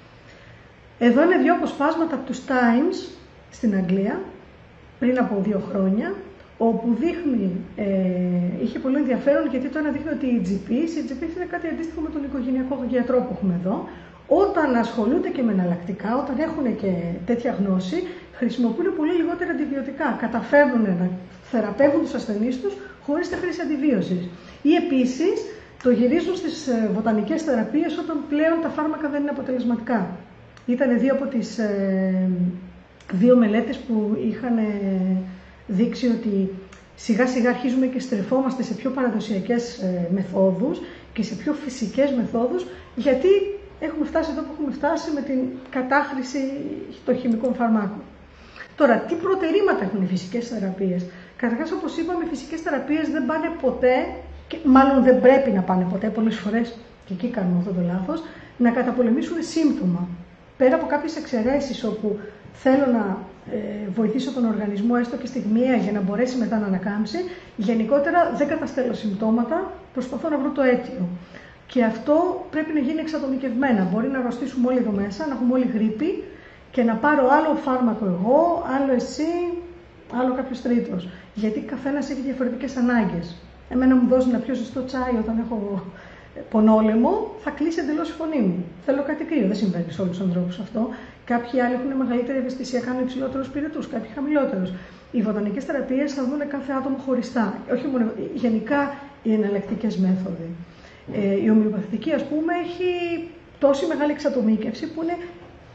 Εδώ είναι δύο αποσπάσματα από τους Times στην Αγγλία, πριν από δύο χρόνια, όπου δείχνει, ε, είχε πολύ ενδιαφέρον γιατί το ένα δείχνει ότι οι τζι πις, οι τζι πις είναι κάτι αντίστοιχο με τον οικογενειακό γιατρό που έχουμε εδώ, όταν ασχολούνται και με εναλλακτικά, όταν έχουν και τέτοια γνώση, χρησιμοποιούν πολύ λιγότερα αντιβιωτικά, καταφέρνουν να θεραπεύουν τους ασθενείς τους χωρίς τη χρήση αντιβίωσης. Ή επίσης το γυρίζουν στις βοτανικές θεραπείες όταν πλέον τα φάρμακα δεν είναι αποτελεσματικά. Ήταν δύο από τις ε, δύο μελέτες που είχαν ε, δείξει ότι σιγά σιγά αρχίζουμε και στρεφόμαστε σε πιο παραδοσιακές ε, μεθόδους και σε πιο φυσικές μεθόδους, γιατί έχουμε φτάσει εδώ που έχουμε φτάσει με την κατάχρηση των χημικών φαρμάκων. Τώρα, τι προτερήματα έχουν οι φυσικές θεραπείες? Καταρχάς, όπως είπαμε, οι φυσικές θεραπείες δεν πάνε ποτέ, και μάλλον δεν πρέπει να πάνε ποτέ, πολλές φορές, και εκεί κάνουμε αυτό το λάθος, να καταπολεμήσουν σύμπτωμα. Πέρα από κάποιες εξαιρέσεις όπου θέλω να ε, βοηθήσω τον οργανισμό έστω και στιγμιαία για να μπορέσει μετά να ανακάμψει, γενικότερα δεν καταστέλω συμπτώματα, προσπαθώ να βρω το αίτιο. Και αυτό πρέπει να γίνει εξατομικευμένα. Μπορεί να αρρωστήσουμε όλοι εδώ μέσα, να έχουμε όλοι γρίπη και να πάρω άλλο φάρμακο εγώ, άλλο εσύ, άλλο κάποιος τρίτος. Γιατί καθένας έχει διαφορετικές ανάγκες. Εμένα μου δώσει να πιω ζεστό τσάι όταν έχω πονόλεμο, θα κλείσει εντελώς η φωνή μου. Θέλω κάτι κρύο. Δεν συμβαίνει σε όλους τους ανθρώπους αυτό. Κάποιοι άλλοι έχουν μεγαλύτερη ευαισθησία, κάνουν υψηλότερους πυρετούς, κάποιοι χαμηλότερους. Οι βοτανικές θεραπείες θα δουν κάθε άτομο χωριστά. Όχι μόνο, γενικά οι εναλλακτικές μέθοδοι. Ε, η ομοιοπαθητική, ας πούμε, έχει τόση μεγάλη εξατομίκευση που είναι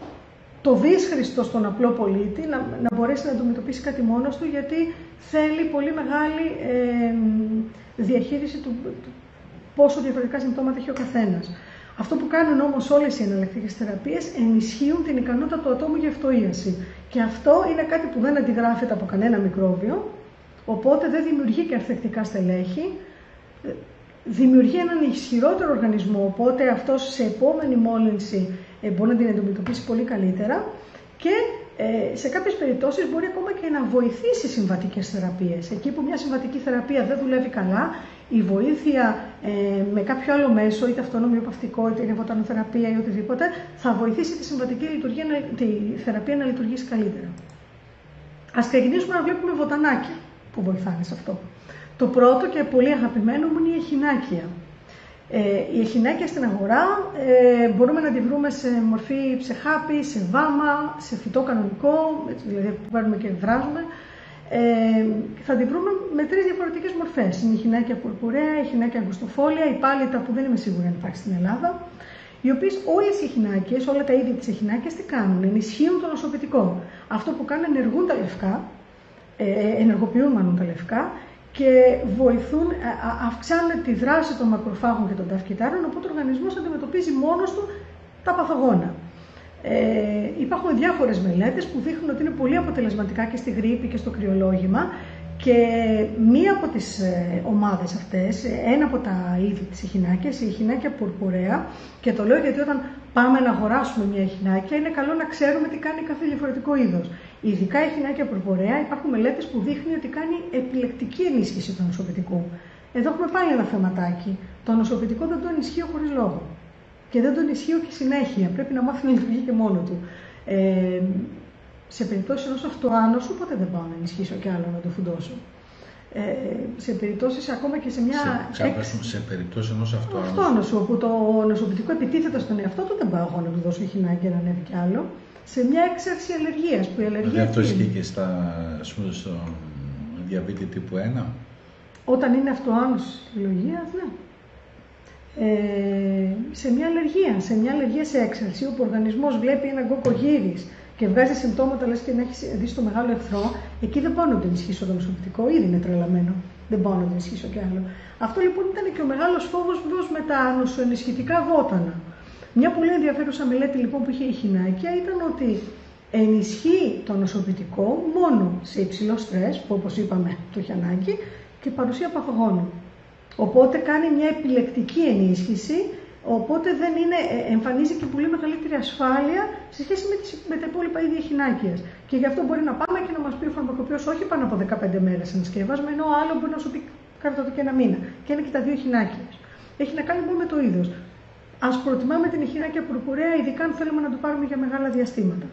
το δύσχριστο στον απλό πολίτη να, να μπορέσει να αντιμετωπίσει κάτι μόνος του, γιατί θέλει πολύ μεγάλη ε, διαχείριση του, του πόσο διαφορετικά συμπτώματα έχει ο καθένας. Αυτό που κάνουν όμως όλες οι εναλλακτικές θεραπείες, ενισχύουν την ικανότητα του ατόμου για αυτοίαση. Και αυτό είναι κάτι που δεν αντιγράφεται από κανένα μικρόβιο, οπότε δεν δημιουργεί και ανθεκτικά στελέχη, δημιουργεί έναν ισχυρότερο οργανισμό, οπότε αυτός σε επόμενη μόλυνση ε, μπορεί να την αντιμετωπίσει πολύ καλύτερα και ε, σε κάποιες περιπτώσεις μπορεί ακόμα και να βοηθήσει συμβατικές θεραπείες. Εκεί που μια συμβατική θεραπεία δεν δουλεύει καλά, η βοήθεια ε, με κάποιο άλλο μέσο, είτε αυτό ομοιοπαθητικό, είτε βοτανοθεραπεία ή οτιδήποτε, θα βοηθήσει τη συμβατική λειτουργία, τη θεραπεία να λειτουργήσει καλύτερα. Ας ξεκινήσουμε να βλέπουμε βοτανάκια που βοηθάνε σε αυτό. Το πρώτο και πολύ αγαπημένο μου είναι η εχινάκια. Ε, η εχινάκια στην αγορά ε, μπορούμε να τη βρούμε σε μορφή ψεχάπη, σε βάμα, σε φυτό κανονικό, δηλαδή που παίρνουμε και βράζουμε. Ε, θα τη βρούμε με τρεις διαφορετικές μορφές. Είναι η εχινάκια πουρπουρέα, η εχινάκια αγκουστοφόλια, η πάλιτα που δεν είμαι σίγουρη αν υπάρχει στην Ελλάδα. Οι οποίες όλες οι εχινάκιες, όλα τα είδη της εχινάκιας τι κάνουν? Ενισχύουν το νοσοποιητικό. Αυτό που κάνουν, ενεργούν τα λευκά, ε, ενεργοποιούν μάλλον τα λευκά και βοηθούν, αυξάνουν τη δράση των μακροφάγων και των ταυκυτάρων, οπότε ο οργανισμός αντιμετωπίζει μόνος του τα παθογόνα. Ε, υπάρχουν διάφορες μελέτες που δείχνουν ότι είναι πολύ αποτελεσματικά και στη γρίπη και στο κρυολόγημα Και μία από τις ε, ομάδες αυτές, ένα από τα είδη της εχινάκιας, η εχινάκια πουρπουρέα, και το λέω γιατί όταν πάμε να αγοράσουμε μια εχινάκια είναι καλό να ξέρουμε τι κάνει κάθε διαφορετικό είδος. Ειδικά η εχινάκια πουρπουρέα υπάρχουν μελέτες που δείχνει ότι κάνει επιλεκτική ενίσχυση του νοσοποιητικού. Εδώ έχουμε πάλι ένα θεματάκι. Το νοσοποιητικό δεν το ενισχύω χωρίς λόγο. Και δεν το ενισχύω και συνέχεια. Πρέπει να μάθει να λειτουργεί και μόνο του. Ε, σε περιπτώσει ενός αυτοάνωσου, ποτέ δεν πάω να ενισχύσω κι άλλο να το φουντώσω. Ε, σε περιπτώσεις ακόμα και σε μια. Σε, εξ... σε περιπτώσει ενός αυτοάνωσου. Αυτοάνωσου, όπου το νοσοποιητικό επιτίθεται στον εαυτό του, δεν πάω εγώ να του δώσω εχινάκια να ανέβει κι άλλο. Σε μια έξαρση αλλεργίας. Που η αλλεργία δηλαδή αυτό ισχύει και στα, στο διαβήτη τύπου ένα. Όταν είναι αυτοάνωση της λογίας, ναι. Ε, σε μια αλλεργία, σε μια αλλεργία σε έξαρση, όπου ο οργανισμός βλέπει ένα γκόκο γύρις και βγάζει συμπτώματα, λες και να έχει δει στο μεγάλο εχθρό, εκεί δεν πάω να το ενισχύσω το νοσοποιητικό, ήδη είναι τρελαμένο. Δεν πάω να το ενισχύσω κι άλλο. Αυτό λοιπόν ήταν και ο μεγάλος φόβος με τα νοσοενισχυτικά βότανα. Μια πολύ ενδιαφέρουσα μελέτη λοιπόν που είχε η εχινάκια ήταν ότι ενισχύει το νοσοποιητικό μόνο σε υψηλό στρες, που όπως είπαμε το έχει ανάγκη, και παρουσία παθογόνου. Οπότε κάνει μια επιλεκτική ενίσχυση, οπότε δεν είναι, εμφανίζει και πολύ μεγαλύτερη ασφάλεια σε σχέση με, τις, με τα υπόλοιπα είδη εχινάκιας. Και γι' αυτό μπορεί να πάμε και να μας πει ο φαρμακοποιός όχι πάνω από δεκαπέντε μέρες ένα σκεύασμα, ενώ άλλο μπορεί να σου πει κάτω και ένα μήνα. Και είναι και τα δύο εχινάκιες. Έχει να κάνει μόνο με το είδος. Ας προτιμάμε την εχινάκια πουρπουρέα, ειδικά αν θέλουμε να το πάρουμε για μεγάλα διαστήματα.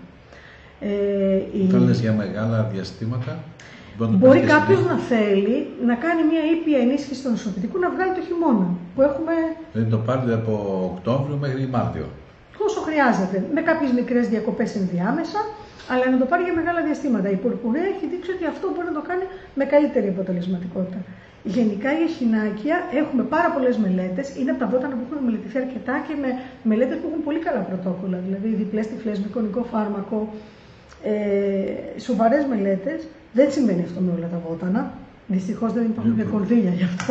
Ε, Όταν η... λες για μεγάλα διαστήματα, μπορεί κάποιος να θέλει να κάνει μια ήπια ενίσχυση του νοσοποιητικού να βγάλει το χειμώνα. Που έχουμε... Δηλαδή το πάρει από Οκτώβριο μέχρι Μάρτιο. Όσο χρειάζεται. Με κάποιες μικρές διακοπές ενδιάμεσα, αλλά να το πάρει για μεγάλα διαστήματα. Η πουρπουρέα έχει δείξει ότι αυτό μπορεί να το κάνει με καλύτερη αποτελεσματικότητα. Γενικά η εχινάκια έχουμε πάρα πολλές μελέτες. Είναι από τα βότανα που έχουν μελετηθεί αρκετά και με μελέτες που έχουν πολύ καλά πρωτόκολλα. Δηλαδή διπλές τυφλές, μικονικό φάρμακο, ε, σοβαρές μελέτες. Δεν συμβαίνει αυτό με όλα τα βότανα. Δυστυχώς δεν υπάρχουν και κονδύλια γι' αυτό.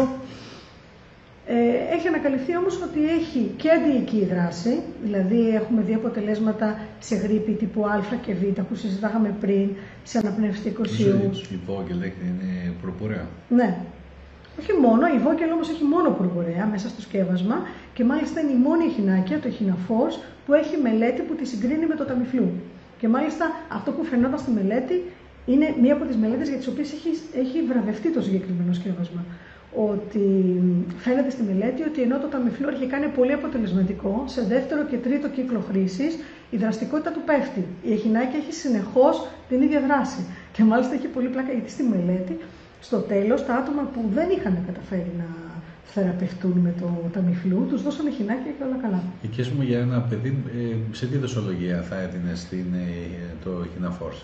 Ε, έχει ανακαλυφθεί όμως ότι έχει και αντιοική δράση, δηλαδή έχουμε δει αποτελέσματα σε γρίπη τύπου Α και Β που συζητάγαμε πριν, σε αναπνευστικό ιούς. Η Vogel είναι πουρπουρέα. Ναι. Όχι μόνο, η Vogel όμως έχει μόνο πουρπουρέα μέσα στο σκεύασμα και μάλιστα είναι η μόνη εχινάκια, το εχιναφόρς, που έχει μελέτη που τη συγκρίνει με το ταμιφλού. Και μάλιστα αυτό που φαινόταν στη μελέτη είναι μία από τις μελέτες για τις οποίες έχει, έχει βραβευτεί το συγκεκριμένο σκεύασμα. Ότι φαίνεται στη μελέτη ότι ενώ το ταμιφλού αρχικά είναι πολύ αποτελεσματικό, σε δεύτερο και τρίτο κύκλο χρήσης η δραστικότητα του πέφτει. Η εχινάκια έχει συνεχώς την ίδια δράση. Και μάλιστα έχει πολύ πλάκα γιατί στη μελέτη, στο τέλος, τα άτομα που δεν είχαν καταφέρει να θεραπευτούν με το ταμιφλού, τους δώσανε εχινάκια και όλα καλά. Και ας πούμε για ένα παιδί, σε τι δοσολογία θα έδινες το εχιναφόρς?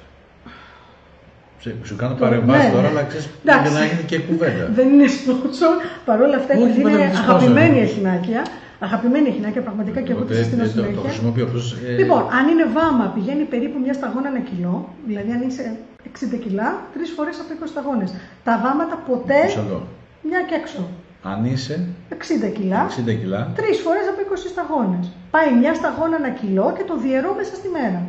Σου κάνω παρεμβάσεις ναι. Τώρα, αλλά ξέρεις για να γίνει και κουβέντα. Δεν είναι σπonsor, παρόλα αυτά επειδή είναι αγαπημένη εχινάκια. Αγαπημένη εχινάκια, πραγματικά και εγώ τη συστήνω συνέχεια. Το χρησιμοποιώ απλώς. Ε... Λοιπόν, αν είναι βάμα, πηγαίνει περίπου μια σταγόνα ένα κιλό, δηλαδή αν είσαι εξήντα κιλά, τρεις φορές από είκοσι σταγόνες. Τα βάματα ποτέ μια και έξω. Αν είσαι εξήντα κιλά, εξήντα κιλά, τρεις φορές από είκοσι σταγόνες. Πάει μια σταγόνα ένα κιλό και το διαιρώ μέσα στη μέρα.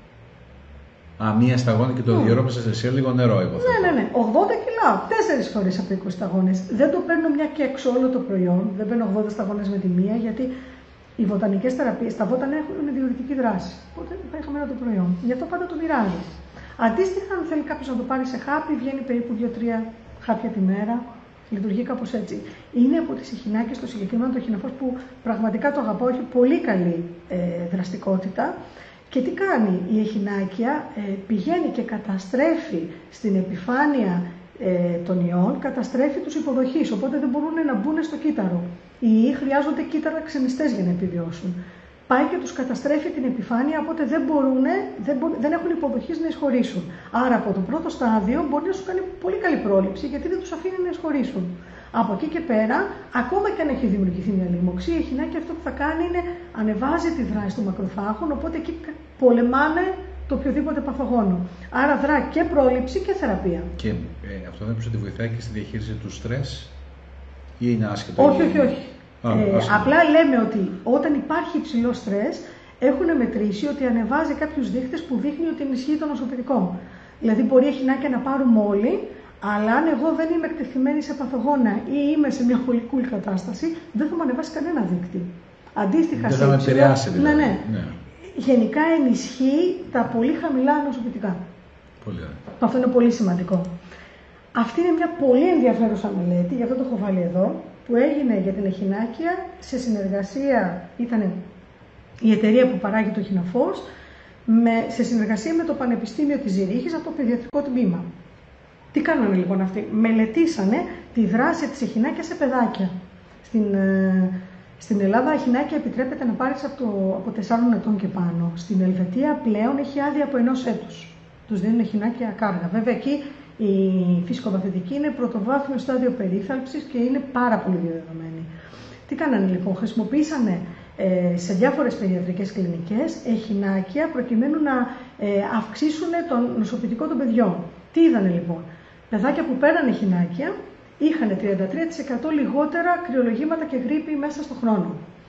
Α, μία σταγόνα και το mm. διαιρώ μέσα σε λίγο νερό, υποθέτω. Ναι, ναι, ναι. ογδόντα κιλά, τέσσερις φορές από είκοσι σταγόνες. Δεν το παίρνω μια και έξω όλο το προϊόν. Δεν παίρνω ογδόντα σταγόνες με τη μία, γιατί οι βοτανικές θεραπείες, τα βότανα έχουν διουρητική δράση. Οπότε πάει χαμένο το προϊόν. Γι' αυτό πάντα το μοιράζω. Αντίστοιχα, αν θέλει κάποιος να το πάρει σε χάπι, βγαίνει περίπου δύο τρία χάπια τη μέρα. Λειτουργεί κάπως έτσι. Είναι από τις εχινάκιες το συγκεκριμένο το εχιναφόρς που πραγματικά το αγαπάω, έχει πολύ καλή ε, δραστικότητα. Και τι κάνει η εχινάκια, ε, πηγαίνει και καταστρέφει στην επιφάνεια ε, των ιών, καταστρέφει τους υποδοχείς, οπότε δεν μπορούν να μπουν στο κύτταρο. Οι ιοί χρειάζονται κύτταρα ξενιστές για να επιβιώσουν. Πάει και τους καταστρέφει την επιφάνεια, οπότε δεν, μπορούν, δεν, μπο, δεν έχουν υποδοχής να εισχωρήσουν. Άρα από το πρώτο στάδιο μπορεί να σου κάνει πολύ καλή πρόληψη, γιατί δεν τους αφήνει να εισχωρήσουν. Από εκεί και πέρα, ακόμα και αν έχει δημιουργηθεί μια λίμωξη, η εχινάκια αυτό που θα κάνει είναι ανεβάζει τη δράση των μακροφάγων, οπότε εκεί πολεμάνε το οποιοδήποτε παθογόνο. Άρα δρά και πρόληψη και θεραπεία. Και ε, αυτό δεν πρέπει να τη βοηθάει και στη διαχείριση του στρες ή είναι άσχετο? Όχι, όχι, όχι. Α, ε, απλά λέμε ότι όταν υπάρχει υψηλό στρες, έχουν μετρήσει ότι ανεβάζει κάποιους δείχτες που δείχνει ότι ενισχύει το νοσοποιητικό. Δηλαδή μπορεί η εχινάκια να πάρουμε όλοι, Αλλά αν εγώ δεν είμαι εκτεθειμένη σε παθογόνα ή είμαι σε μια πολύ cool κατάσταση, δεν θα μου ανεβάσει κανένα δείκτη. Αντίστοιχα, δεν θα με επηρεάσει δηλαδή. Ναι, ναι. ναι. Γενικά ενισχύει τα πολύ χαμηλά νοσοποιητικά. Πολύ ωραία. Αυτό είναι πολύ σημαντικό. Αυτή είναι μια πολύ ενδιαφέρουσα μελέτη, γι' αυτό το έχω βάλει εδώ, που έγινε για την εχινάκια σε συνεργασία, ήταν η εταιρεία που παράγει το Εχιναφός, με, σε συνεργασία με το Πανεπιστήμιο της Ζηρίχης από το παιδιατρικό τμήμα. Τι κάνανε λοιπόν αυτοί? Μελετήσανε τη δράση της εχινάκιας σε παιδάκια. Στην, ε, στην Ελλάδα η εχινάκια επιτρέπεται να πάρεις από, το, από τεσσάρων ετών και πάνω. Στην Ελβετία πλέον έχει άδεια από ενός έτους. Τους δίνουν εχινάκια κάργα. Βέβαια εκεί η φυσικοπαθητική είναι πρωτοβάθμιο στάδιο περίθαλψης και είναι πάρα πολύ διαδεδομένη. Τι κάνανε λοιπόν? Χρησιμοποίησανε ε, σε διάφορες παιδιατρικές κλινικές εχινάκια προκειμένου να ε, αυξήσουν το νοσοποιητικό των παιδιών. Τι είδανε λοιπόν? Παιδάκια που πέρανε εχινάκια είχαν τριάντα τρία τοις εκατό λιγότερα κρυολογήματα και γρίπη μέσα στον χρόνο.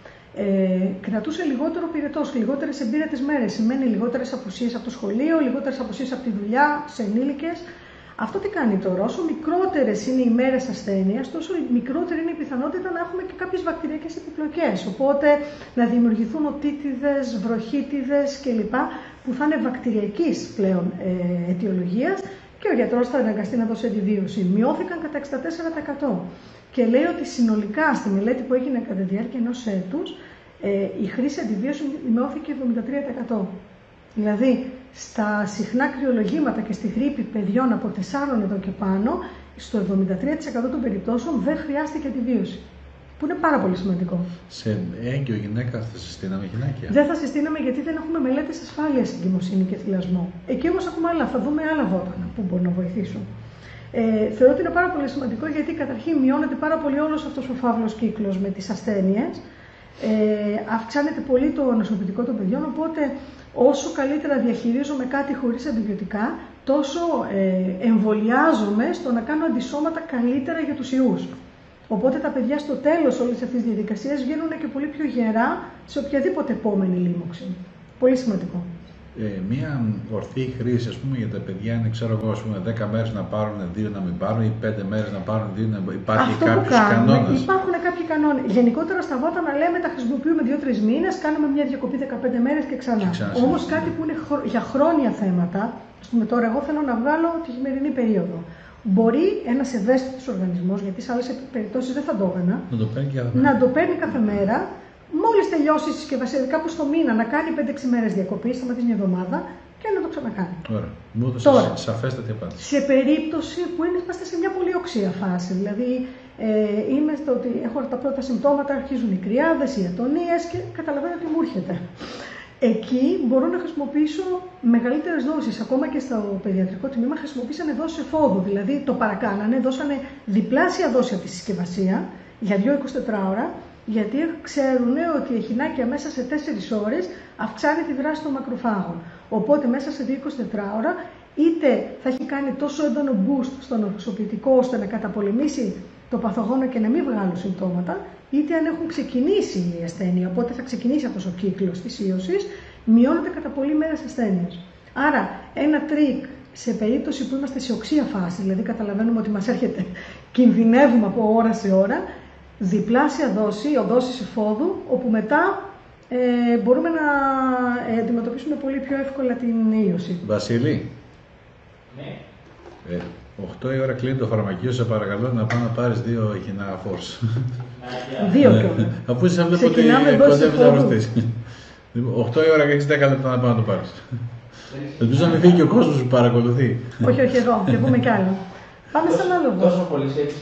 Ε, κρατούσε λιγότερο πυρετός, λιγότερες εμπήρετες μέρες. Σημαίνει λιγότερες απουσίες από το σχολείο, λιγότερες απουσίες από τη δουλειά, σε ενήλικες. Αυτό τι κάνει τώρα? Όσο μικρότερες είναι οι μέρες ασθένειας, τόσο μικρότερη είναι η πιθανότητα να έχουμε και κάποιες βακτηριακές επιπλοκές. Οπότε να δημιουργηθούν οτίτιδες, βροχίτιδες κλπ. Που θα είναι βακτηριακής πλέον ε, αιτιολογίας και ο γιατρός θα αναγκαστεί να δώσει αντιβίωση. Μειώθηκαν κατά εξήντα τέσσερα τοις εκατό. Και λέει ότι συνολικά στη μελέτη που έγινε κατά τη διάρκεια ενός έτους, ε, η χρήση αντιβίωση μειώθηκε εβδομήντα τρία τοις εκατό. Δηλαδή, στα συχνά κρυολογήματα και στη γρίπη παιδιών από τεσσάρων ετών και πάνω, στο εβδομήντα τρία τοις εκατό των περιπτώσεων δεν χρειάστηκε αντιβίωση. Που είναι πάρα πολύ σημαντικό. Σε έγκυο γυναίκα θα συστήναμε γυναίκια? Δεν θα συστήναμε γιατί δεν έχουμε μελέτες ασφάλειας εγκυμοσύνη και θυλασμό. Εκεί όμως έχουμε άλλα, θα δούμε άλλα βότανα που μπορούν να βοηθήσουν. Ε, θεωρώ ότι είναι πάρα πολύ σημαντικό γιατί καταρχήν μειώνεται πάρα πολύ όλος αυτός ο φαύλος κύκλος με τις ασθένειες. Ε, αυξάνεται πολύ το νοσοποιητικό των παιδιών, οπότε όσο καλύτερα διαχειρίζομαι κάτι χωρίς αντιβιωτικά, τόσο ε, εμβολιάζομαι στο να κάνω αντισώματα καλύτερα για τους ιούς. Οπότε τα παιδιά στο τέλος όλης αυτής της διαδικασίας βγαίνουν και πολύ πιο γερά σε οποιαδήποτε επόμενη λίμωξη. Πολύ σημαντικό. Ε, μία ορθή χρήση, ας πούμε, για τα παιδιά είναι, ξέρω εγώ, ας πούμε, δέκα μέρες να πάρουν, δύο να μην πάρουν ή πέντε μέρες να πάρουν, δύο να υπάρχει κάποιος κανόνας? Υπάρχουν κάποιοι κανόνες. Γενικότερα στα βότανα λέμε τα χρησιμοποιούμε δύο τρεις μήνες, κάνουμε μια διακοπή δεκαπέντε μέρες και ξανά. Όμως κάτι που είναι για χρόνια θέματα, ας πούμε τώρα εγώ θέλω να βγάλω τη χειμερινή περίοδο. Μπορεί ένας ευαίσθητος οργανισμός, γιατί σε άλλες περιπτώσεις δεν θα το έκανα, να το παίρνει κάθε, να το παίρνει κάθε μέρα. Μόλις τελειώσει η συσκευασία, κάπου στο μήνα, να κάνει πέντε έξι μέρες διακοπή, σταματήσει μια εβδομάδα και να το ξανακάνει. Ωραία. Μου έδωσε σαφέστατη απάντηση. Σε περίπτωση που είμαστε σε μια πολύ οξία φάση, δηλαδή ε, είμαι στο ότι έχω τα πρώτα συμπτώματα, αρχίζουν οι κρυάδες, οι ατονίες και καταλαβαίνω ότι μου έρχεται. Εκεί μπορώ να χρησιμοποιήσω μεγαλύτερες δόσεις. Ακόμα και στο παιδιατρικό τμήμα χρησιμοποίησανε δόσεις εφόδου, δηλαδή το παρακάνανε, δώσανε διπλάσια δόση από τη συσκευασία για δύο εικοσιτετράωρα. Γιατί ξέρουν ότι η εχινάκια μέσα σε τέσσερις ώρες αυξάνει τη δράση των μακροφάγων. Οπότε μέσα σε δύο εικοσιτετράωρα είτε θα έχει κάνει τόσο έντονο boost στο νοσοποιητικό ώστε να καταπολεμήσει το παθογόνο και να μην βγάλουν συμπτώματα, είτε αν έχουν ξεκινήσει η ασθένεια, οπότε θα ξεκινήσει αυτός ο κύκλος της ίωσης, μειώνεται κατά πολύ μέρες ασθένειας. Άρα ένα τρίκ σε περίπτωση που είμαστε σε οξία φάση, δηλαδή καταλαβαίνουμε ότι μας έρχεται, κινδυνεύουμε από ώρα σε ώρα, διπλάσια δόση, δόση εφόδου, όπου μετά ε, μπορούμε να ε, αντιμετωπίσουμε πολύ πιο εύκολα την ίωση. Βασίλη, ναι. ε, οκτώ η ώρα κλείνει το φαρμακείο, σε παρακαλώ να πάω να πάρεις δύο εχινάφορς. Δύο κιόλας. Αφού είσαι βλέπω ότι κοντεύεις να αρρωστήσεις. οκτώ η ώρα και έχεις δέκα λεπτά να πάω να το πάρεις. Ελπίζω να μην φύγει και ο κόσμος που παρακολουθεί. Όχι, όχι, εδώ, και πούμε κι άλλο. Πάμε σαν άλλο βόρο. Τόσο πολύ έτσι.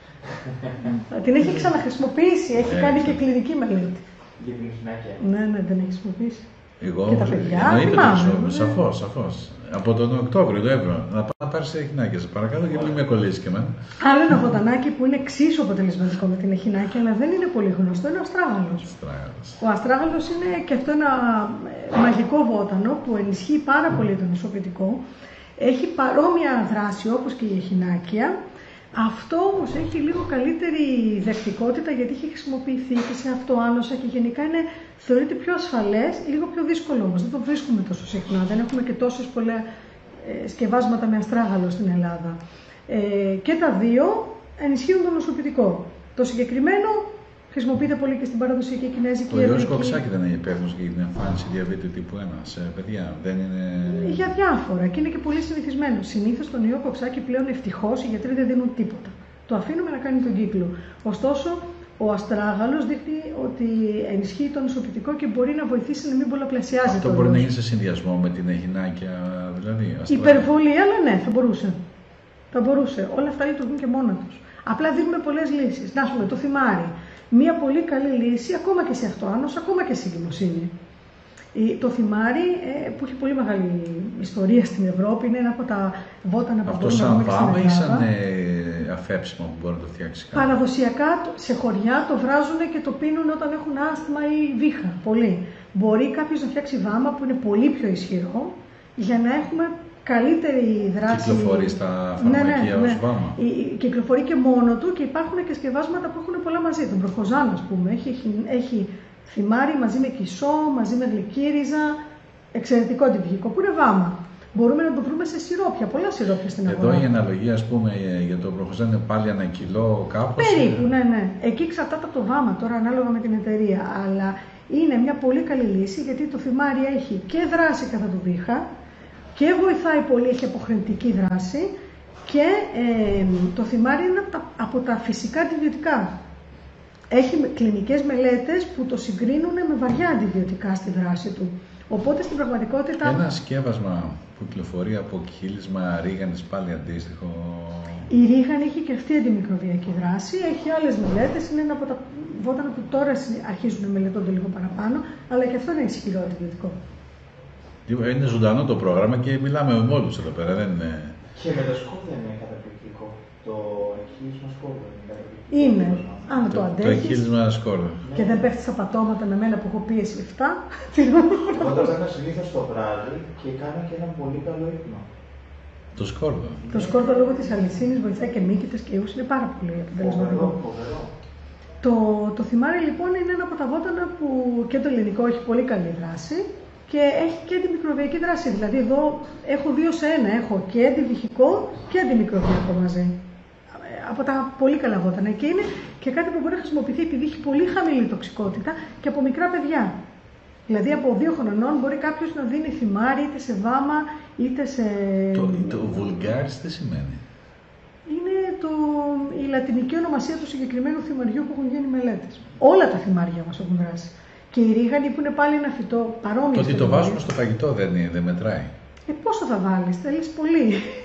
Την έχει ξαναχρησιμοποιήσει, έχει ε, κάνει και κλινική μελέτη. Για την εχινάκια. Ναι, ναι, δεν έχει χρησιμοποιήσει. Εγώ και τα παιδιά, εννοείται, σαφώς, σαφώς. Από τον Οκτώβριο, το Νοέμβριο, να πάω να πάρεις εχινάκια, παρακαλώ, και μην με κολλήσει και εμένα. Άλλο ένα βοτανάκι που είναι εξίσου αποτελεσματικό με την εχινάκια, αλλά δεν είναι πολύ γνωστό, είναι ο αστράγαλος. Ο αστράγαλος είναι και αυτό ένα μαγικό βότανο που ενισχύει πάρα πολύ το νοσοποιητικό. Έχει παρόμοια δράση όπως και η εχινάκια. Αυτό όμως έχει λίγο καλύτερη δεκτικότητα γιατί έχει χρησιμοποιηθεί και σε αυτοάνωσα και γενικά είναι, θεωρείται πιο ασφαλές, λίγο πιο δύσκολο όμως. Δεν το βρίσκουμε τόσο συχνά, δεν έχουμε και τόσες πολλά ε, σκευάσματα με αστράγαλο στην Ελλάδα. Ε, και τα δύο ενισχύουν το νοσοποιητικό. Το συγκεκριμένο χρησιμοποιείται πολύ και στην παραδοσιακή κινέζικη ιατρική. Ο ιός κοξάκι δεν είναι υπεύθυνος για την εμφάνιση διαβήτη τύπου ένα σε παιδιά, δεν είναι... Για διάφορα και είναι και πολύ συνηθισμένο. Συνήθως τον ιό κοξάκι πλέον ευτυχώς οι γιατροί δεν δίνουν τίποτα. Το αφήνουμε να κάνει τον κύκλο. Ωστόσο, ο αστράγαλος δείχνει ότι ενισχύει το νοσοποιητικό και μπορεί να βοηθήσει να μην πολλαπλασιάζει. Αυτό μπορεί να γίνει σε συνδυασμό με την εχινάκια, δηλαδή. Υπερβολή, αλλά ναι, θα μπορούσε. Θα μπορούσε. Όλα αυτά λειτουργούν και μόνα τους. Απλά δίνουμε πολλές λύσεις. Να πούμε, το θυμάρι. Μία πολύ καλή λύση, ακόμα και σε αυτοάνωση, ακόμα και σε εγκυμοσύνη. Το θυμάρι, ε, που έχει πολύ μεγάλη ιστορία στην Ευρώπη, είναι ένα από τα βότανα που μπορούμε να βρούμε στην Ελλάδα. Αυτό σαν βάμα ή σαν ε, αφέψιμο που μπορεί να το φτιάξει κάτι? Παραδοσιακά σε χωριά το βράζουν και το πίνουν όταν έχουν άσθμα ή βήχα. Πολύ. Μπορεί κάποιος να φτιάξει βάμα που είναι πολύ πιο ισχυρό για να έχουμε καλύτερη δράση. Κυκλοφορεί στα φαρμακεία ναι, ναι, ως ναι. βάμα. Κυκλοφορεί και μόνο του και υπάρχουν και σκευάσματα που έχουν πολλά μαζί. Τον προχοζάν, ας πούμε, έχει, έχει, έχει θυμάρι μαζί με κισό, μαζί με γλυκύριζα, εξαιρετικό αντιβιχικό που είναι βάμα. Μπορούμε να το βρούμε σε σιρόπια, πολλά σιρόπια στην αγορά. Εδώ η αναλογία, ας πούμε, για το προχοζάν είναι πάλι ένα κιλό κάπως. Περίπου, ναι, ναι. Εκεί εξαρτάται από το βάμα τώρα, ανάλογα με την εταιρεία. Αλλά είναι μια πολύ καλή λύση γιατί το θυμάρι έχει και δράση κατά του βήχα και βοηθάει πολύ, έχει αποχρεωτική δράση και ε, το θυμάρι είναι από τα, από τα φυσικά αντιβιωτικά. Έχει κλινικές μελέτες που το συγκρίνουν με βαριά αντιβιωτικά στη δράση του. Οπότε στην πραγματικότητα... Ένα σκεύασμα που κυκλοφορεί από κύλισμα ρίγανης πάλι αντίστοιχο... Η ρίγανη έχει και αυτή αντιμικροβιακή δράση, έχει άλλες μελέτες, είναι ένα από τα βότανα που τώρα αρχίζουν να μελετώνται λίγο παραπάνω, αλλά και αυτό είναι ισχυρό αντιβιωτικό. Είναι ζωντανό το πρόγραμμα και μιλάμε με όλους εδώ πέρα, δεν είναι... Και με το σκόρδο είναι καταπληκτικό. Το εκχύλισμα σκόρδο είναι καταπληκτικό. Είναι. Αν το, το αντέχεις. Το εκχύλισμα σκόρδο. Και δεν πέφτεις στα πατώματα με μένα που έχω πίεση εφτά. Εγώ το έκανα συνήθως το βράδυ και κάνα και ένα πολύ καλό ύπνο. Το σκόρδο. Το σκόρδο λόγω της αλυσίνης βοηθάει και μύκητες και ιούς, είναι πάρα πολύ αποτελεσματικό. Το, το θυμάρι λοιπόν είναι ένα από τα βότανα που και το ελληνικό έχει πολύ καλή δράση και έχει και αντιμικροβιακή δράση. Δηλαδή εδώ έχω δύο σε ένα, έχω και αντιβυχικό και αντιμικροβιακό μαζί. Από τα πολύ καλά βότανα και είναι και κάτι που μπορεί να χρησιμοποιηθεί επειδή έχει πολύ χαμηλή τοξικότητα και από μικρά παιδιά. Δηλαδή από δύο χρονών μπορεί κάποιο να δίνει θυμάρι είτε σε βάμα είτε σε. Το, το βουλγάρις τι σημαίνει? Είναι το, η λατινική ονομασία του συγκεκριμένου θυμαριού που έχουν γίνει μελέτες. Όλα τα θυμάρια μας έχουν δράσει. Και η ρίγανη που είναι πάλι ένα φυτό παρόμοιο. Το ότι το βάζουμε στο φαγητό δεν, δεν μετράει. Ε, πόσο θα βάλεις, θέλεις πολύ.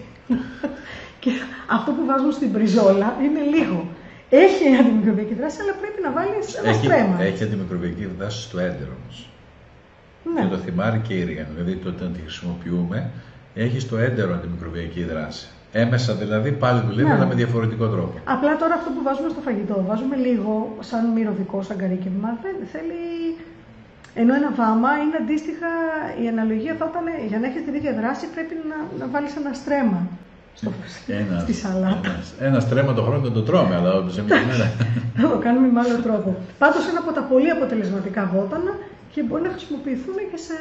Και αυτό που βάζουν στην μπριζόλα είναι λίγο. Έχει αντιμικροβιακή δράση, αλλά πρέπει να βάλεις ένα στρέμμα. Έχει αντιμικροβιακή δράση στο έντερο όμως. Ναι. Και το θυμάρι και η ρίγανη. Δηλαδή το όταν τη χρησιμοποιούμε, έχει στο έντερο αντιμικροβιακή δράση. Έμεσα δηλαδή πάλι δουλεύει, ναι, αλλά με διαφορετικό τρόπο. Απλά τώρα αυτό που βάζουμε στο φαγητό, βάζουμε λίγο σαν μυρωδικό, σαν καρύκευμα, δεν θέλει. Ενώ ένα βάμα είναι αντίστοιχα, η αναλογία θα ήταν για να έχει την ίδια δράση πρέπει να, να βάλει ένα στρέμμα στο, ένας, στη σαλάτα. Ένας, ένα στρέμμα το χρόνο δεν το τρώμε, αλλά σε μια μέρα. Θα το κάνουμε με άλλο τρόπο. Πάντως είναι από τα πολύ αποτελεσματικά βότανα και μπορεί να χρησιμοποιηθούν και σε.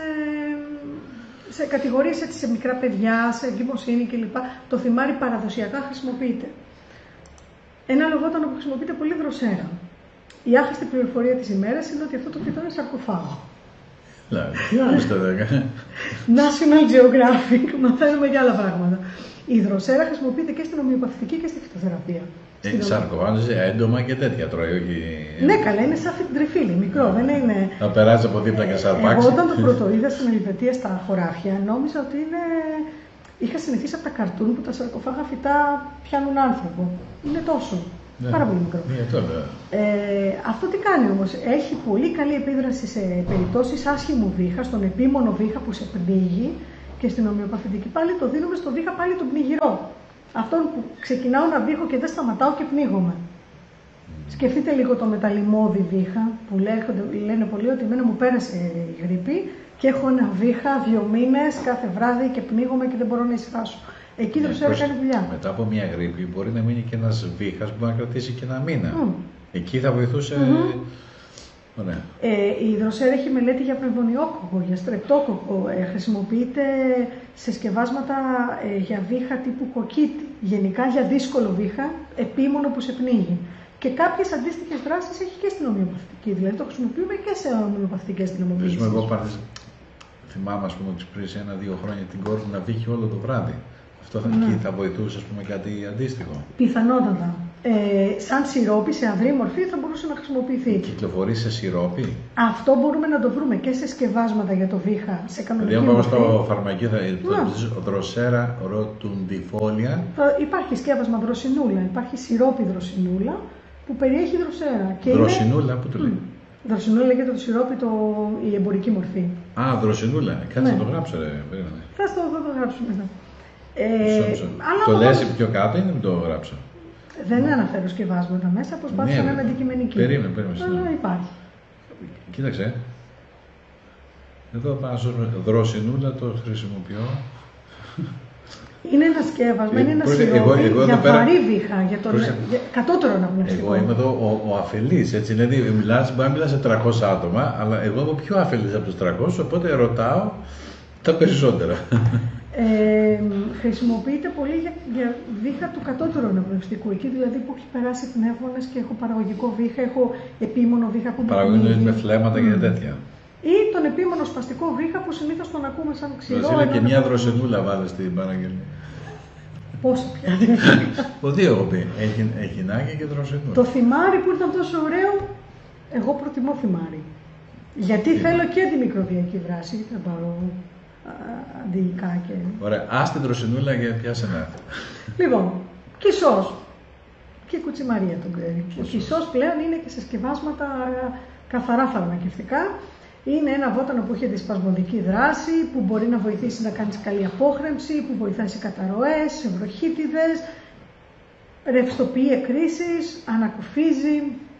σε κατηγορίες έτσι, σε μικρά παιδιά, σε εγκυμοσύνη κλπ. Το θυμάρι παραδοσιακά χρησιμοποιείται. Ένα άλλο βότανο που χρησιμοποιείται πολύ δροσέρα. Η άχρηστη πληροφορία της ημέρας είναι ότι αυτό το φυτό είναι σαρκοφάγο. Τι άλλο το έκανε. National Geographic, μαθαίνουμε για άλλα πράγματα. Η δροσέρα χρησιμοποιείται και στην ομοιοπαθητική και στη φυτοθεραπεία. Έχει σαρκοφάγο, έντομα και τέτοια τρώει, όχι. Ναι, καλά, είναι σαν τριφύλι, μικρό, δεν είναι. Θα περάσει από δίπλα και σαρπάξει. Εγώ όταν το πρώτο είδα στην Ελβετία στα χωράφια, νόμιζα ότι είναι. Είχα συνηθίσει από τα καρτούν που τα σαρκοφάγα φυτά πιάνουν άνθρωπο. Είναι τόσο. Ναι. Πάρα πολύ μικρό. Ναι, το ε, αυτό τι κάνει όμως, έχει πολύ καλή επίδραση σε περιπτώσεις άσχημου βήχα, στον επίμονο βήχα που σε πνίγει και στην ομοιοπαθητική πάλι το δίνουμε στο βήχα πάλι τον πνιγυρό. Αυτόν που ξεκινάω να βήχω και δεν σταματάω και πνίγομαι. Mm. Σκεφτείτε λίγο το μεταλλιμώδη βήχα που λέγονται, λένε πολλοί ότι εμένα μου πέρασε η γρίπη και έχω ένα βήχα δύο μήνες κάθε βράδυ και πνίγομαι και δεν μπορώ να ησυχάσω. Εκεί η δροσέρα κάνει δουλειά. Μετά από μια γρίπη μπορεί να μείνει και ένας βήχας που μπορεί να κρατήσει και ένα μήνα. Mm. Εκεί θα βοηθούσε. Mm-hmm. Ωραία. Ε, η δροσέρα έχει μελέτη για πνευμονιόκοκο, για στρεπτόκοκο, ε, χρησιμοποιείται σε σκευάσματα ε, για βήχα τύπου κοκκίτη, γενικά για δύσκολο βήχα, επίμονο που σε πνίγει. Και κάποιες αντίστοιχες δράσεις έχει και στην ομοιοπαθητική, δηλαδή το χρησιμοποιούμε και σε ομοιοπαθητικές δυναμοποιήσεις. Εγώ πάντα θυμάμαι, ας πούμε, ότι πριν σε ένα-δύο χρόνια την κόρη μου να βήχει όλο το βράδυ. Αυτό θα, ναι. θα βοηθούσε, ας πούμε, κάτι αντίστοιχο. Πιθανότατα. Ε, σαν σιρόπι, σε αδρή μορφή, θα μπορούσε να χρησιμοποιηθεί. Κυκλοφορεί σε σιρόπι. Αυτό μπορούμε να το βρούμε και σε σκευάσματα για το βήχα, σε κανονική μορφή. Δηλαδή, μορφή. στο φαρμακείο θα υπάρχει δροσέρα ροτουντιφόλια. Υπάρχει σκεύασμα δροσινούλα, υπάρχει σιρόπι δροσινούλα που περιέχει δροσέρα. Και δροσινούλα, είναι... πού το λέει. Δροσινούλα λέγεται το σιρόπι, το... η εμπορική μορφή. Α, δροσινούλα. Κάτσε ναι. να το γράψω, ρε. Περίμενε. Θα το, θα το γράψω μετά. Ε, το λες πιο κάτω ή δεν το γράψω. Δεν αναφέρω σκευάσματα μέσα, προσπάθησα ναι, να είμαι αντικειμενική. Περίμενε, περίμενε. Αλλά υπάρχει. Κοίταξε. Εδώ πάνω στο δροσινούλα το χρησιμοποιώ. Είναι ένα σκεύασμα, είναι ένα Πρόκειται, σιρόπι εγώ, εγώ για πέρα... βαρύ βήχα, για τον Πρόκειται... για... κατώτερο αναπνευστικό. Εγώ είμαι εδώ ο, ο αφελής, έτσι, δηλαδή μιλάς, μπορεί να μιλάς σε τριακόσια άτομα, αλλά εγώ είμαι πιο αφελής από τους τριακόσιους, οπότε ρωτάω τα περισσότερα. Ε, χρησιμοποιείται πολύ για, για βήχα του κατώτερου αναπνευστικού, εκεί δηλαδή που έχει περάσει πνεύμονες και έχω παραγωγικό βήχα, έχω επίμονο βήχα που παραγωγικό με φλέματα mm. και τέτοια. Ή τον επίμονο σπαστικό βήχα που συνήθως τον ακούμε σαν ξηρό. Βασίλη, και μια δροσενούλα βάλε στην Παναγγελία. Πόσο πια. Ο δύο έχω πει. Εχινάκι και δροσενούλα. Το θυμάρι που ήταν τόσο ωραίο, εγώ προτιμώ θυμάρι. Γιατί Τι. θέλω και αντιμικροβιακή δράση, θα πάρω αντιϊκά και... Ωραία, ας την δροσενούλα και πιάσε να. Λοιπόν, κισός. Και η κουτσιμαρία τον ξέρει. Ο κισός πλέον είναι και σε σκευάσματα καθαρά φαρμακευτικά. Είναι ένα βότανο που έχει αντισπασμωδική δράση, που μπορεί να βοηθήσει να κάνεις καλή απόχρεμψη, που βοηθάει σε καταρροές, σε βροχίτιδες, ρευστοποιεί εκκρίσεις, ανακουφίζει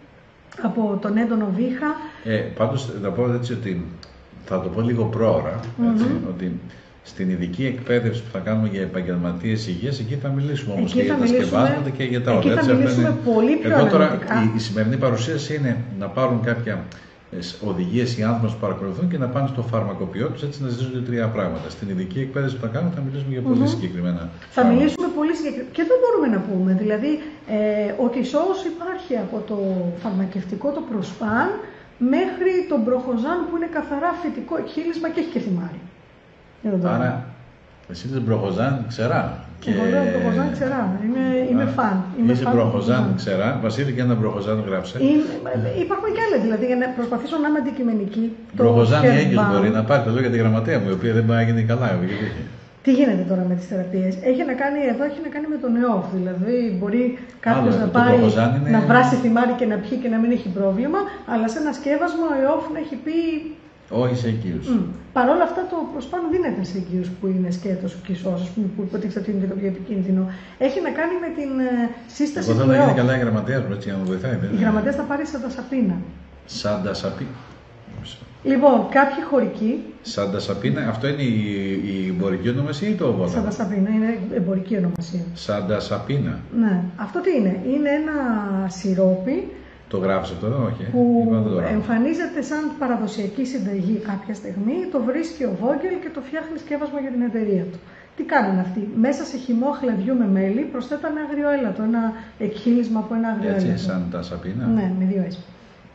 από τον έντονο βήχα. Ε, πάντως, να πω έτσι ότι, θα το πω λίγο πρόωρα, έτσι, mm-hmm. ότι στην ειδική εκπαίδευση που θα κάνουμε για επαγγελματίες υγείας, εκεί θα μιλήσουμε όμως εκεί και για τα σκευάσματα και για τα όλα. Εκεί θα μιλήσουμε είναι... πολύ πιο Εδώ τώρα αναλυτικά. η, η σημερινή παρουσίαση είναι να πάρουν κάποια οδηγίες οι άνθρωποι που παρακολουθούν και να πάνε στο φαρμακοποιό τους, έτσι να ζητήσουν τρία πράγματα. Στην ειδική εκπαίδευση που θα κάνουμε θα μιλήσουμε για πολύ mm-hmm. συγκεκριμένα. Θα πράγματα. μιλήσουμε πολύ συγκεκριμένα. Και εδώ μπορούμε να πούμε. Δηλαδή, ε, ο κισός υπάρχει από το φαρμακευτικό, το προσπάν, μέχρι τον προχοζάν που είναι καθαρά φυτικό εκχύλισμα και έχει και θυμάρι. Άρα, εσύ είσαι προχοζάν ξερά. Και... Εγώ λέω προχοζάν ξερά. Είμαι, είμαι φαν. Είμαι είσαι προχοζάν ξερά. Βασίλη, και ένα προχοζάν γράψε. Είναι, υπάρχουν και άλλα, δηλαδή, για να προσπαθήσω να είμαι αντικειμενική. Προχοζάν η έγκυος μπορεί να πάρει, το λέω για τη γραμματέα μου, η οποία δεν πάει να γίνει καλά. Τι γίνεται τώρα με τις θεραπείες. Έχει να κάνει, εδώ έχει να κάνει με τον ΕΟΦ. Δηλαδή, μπορεί κάποιος να πάει είναι... να βράσει θυμάρι και να πιει και να μην έχει πρόβλημα, αλλά σε ένα σκεύασμα ο ΕΟΦ να έχει πει. Όχι σε οικείους. Mm. Παρ' όλα αυτά το προσπάνω δίνεται σε οικείους που είναι σκέτος, ο κισός, που υποτίθεται ότι είναι και το πιο επικίνδυνο. Έχει να κάνει με την σύσταση Εγώ του ΕΟΦ. Εγώ θα γίνει καλά η γραμματέας μου, έτσι, για να μου βοηθάει. Η γραμματέας θα πάρει σαντασαπίνα. Σαντασαπίνα. Λοιπόν, κάποιοι χωρικοί. Σαντασαπίνα, αυτό είναι η, η εμπορική ονομασία ή το βότανο? Σαντασαπίνα είναι εμπορική ονομασία. Σαντασαπίνα. Ναι. Αυτό τι είναι? Είναι ένα σιρόπι. Το γράφεις αυτό εδώ, όχι? Που εμφανίζεται σαν παραδοσιακή συνταγή κάποια στιγμή, το βρίσκει ο Βόγγελ και το φτιάχνει σκεύασμα για την εταιρεία του. Τι κάνανε αυτοί? Μέσα σε χυμό χλαδιού με μέλι προσθέτανε αγριοέλατο, ένα εκχύλισμα από ένα αγριοέλατο. Έτσι, σαν τα σαπίνα. Ναι, με δύο έσπα.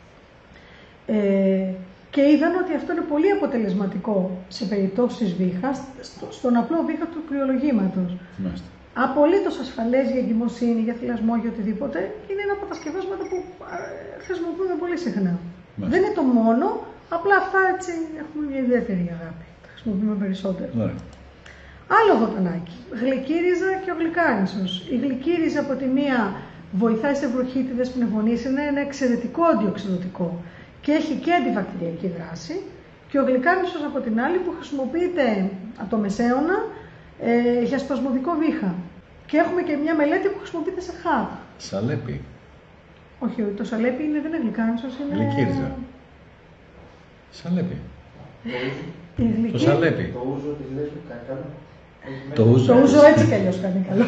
Ε, και είδαν ότι αυτό είναι πολύ αποτελεσματικό σε περιπτώσεις βήχας, στο, στον απλό βήχα του κρυολογήματος. Μάλιστα. Απολύτως ασφαλές για εγκυμοσύνη, για θυλασμό, για οτιδήποτε. Είναι ένα από τα σκευάσματα που χρησιμοποιούμε πολύ συχνά. Μάλιστα. Δεν είναι το μόνο, απλά αυτά έτσι έχουμε μια ιδιαίτερη αγάπη. Τα χρησιμοποιούμε περισσότερο. Ναι. Άλλο βοτανάκι. Γλυκύριζα και ο γλυκάνισος. Η γλυκύριζα από τη μία βοηθάει σε βροχίτιδες, πνευμονίες, είναι ένα εξαιρετικό αντιοξυδοτικό και έχει και αντιβακτηριακή δράση. Και ο γλυκάνισος από την άλλη που χρησιμοποιείται από το μεσαίωνα ε, για σπασμωδικό βήχα. Και έχουμε και μια μελέτη που χρησιμοποιείται σε χάπ. Σαλέπι. Όχι, το σαλέπι είναι, δεν είναι γλυκάνισος, είναι... Γλυκύριζα. Σαλέπι. Γλυκύ... Το σαλέπι. Το ούζο της λες που κάνει καλό. Το ούζο, το ούζο έτσι κι αλλιώς κάνει καλό.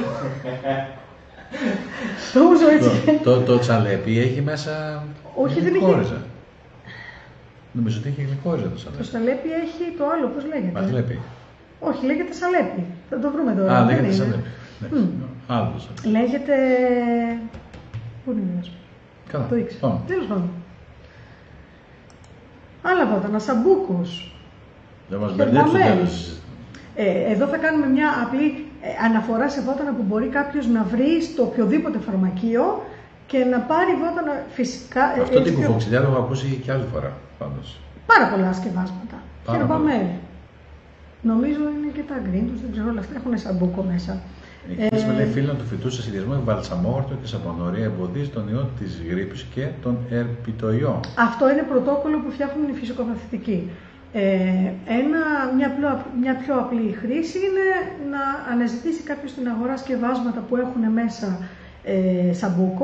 Το ούζο έτσι. Το, το, το τσαλέπι έχει μέσα. Όχι, δεν έχει. Νομίζω ότι έχει γλυκόριζα το σαλέπι. Το σαλέπι έχει το άλλο, πώς λέγεται. Μαγλέπι. Όχι, λέγεται σαλέπι. Θα το βρούμε τώρα. Α, δεν λέγεται είναι. σαλέπι. Mm. Άλλο σαλέπι. Λέγεται. Πού είναι ένας. Καλά. Το ήξερα. Τέλος πάντων. Άλλα βότανα, σαμπούκος. Δεν μας μπερδέψετε. Ε, εδώ θα κάνουμε μια απλή ε, αναφορά σε βότανα που μπορεί κάποιος να βρει στο οποιοδήποτε φαρμακείο και να πάρει βότανα φυσικά. Αυτό ε, την πιο... κουφοξιλιά το έχω ακούσει και άλλη φορά πάντως. Πάρα πολλά σκευάσματα. Πάρα Νομίζω είναι και τα green τους, δεν ξέρω, όλα αυτά έχουν σαμπούκο μέσα. Εκεί με λέει φίλων του φυτού σε συνδυασμό με βαλσαμόγορτο και σαπονορία εμποδίζει τον ιό της γρίπης και τον ερπιτοϊό. Αυτό είναι πρωτόκολλο που φτιάχνουν οι φυσικοπαθητικοί. Ε, ένα, μια, πιο, μια πιο απλή χρήση είναι να αναζητήσει κάποιος στην αγορά σκευάσματα που έχουν μέσα ε, σαμπούκο.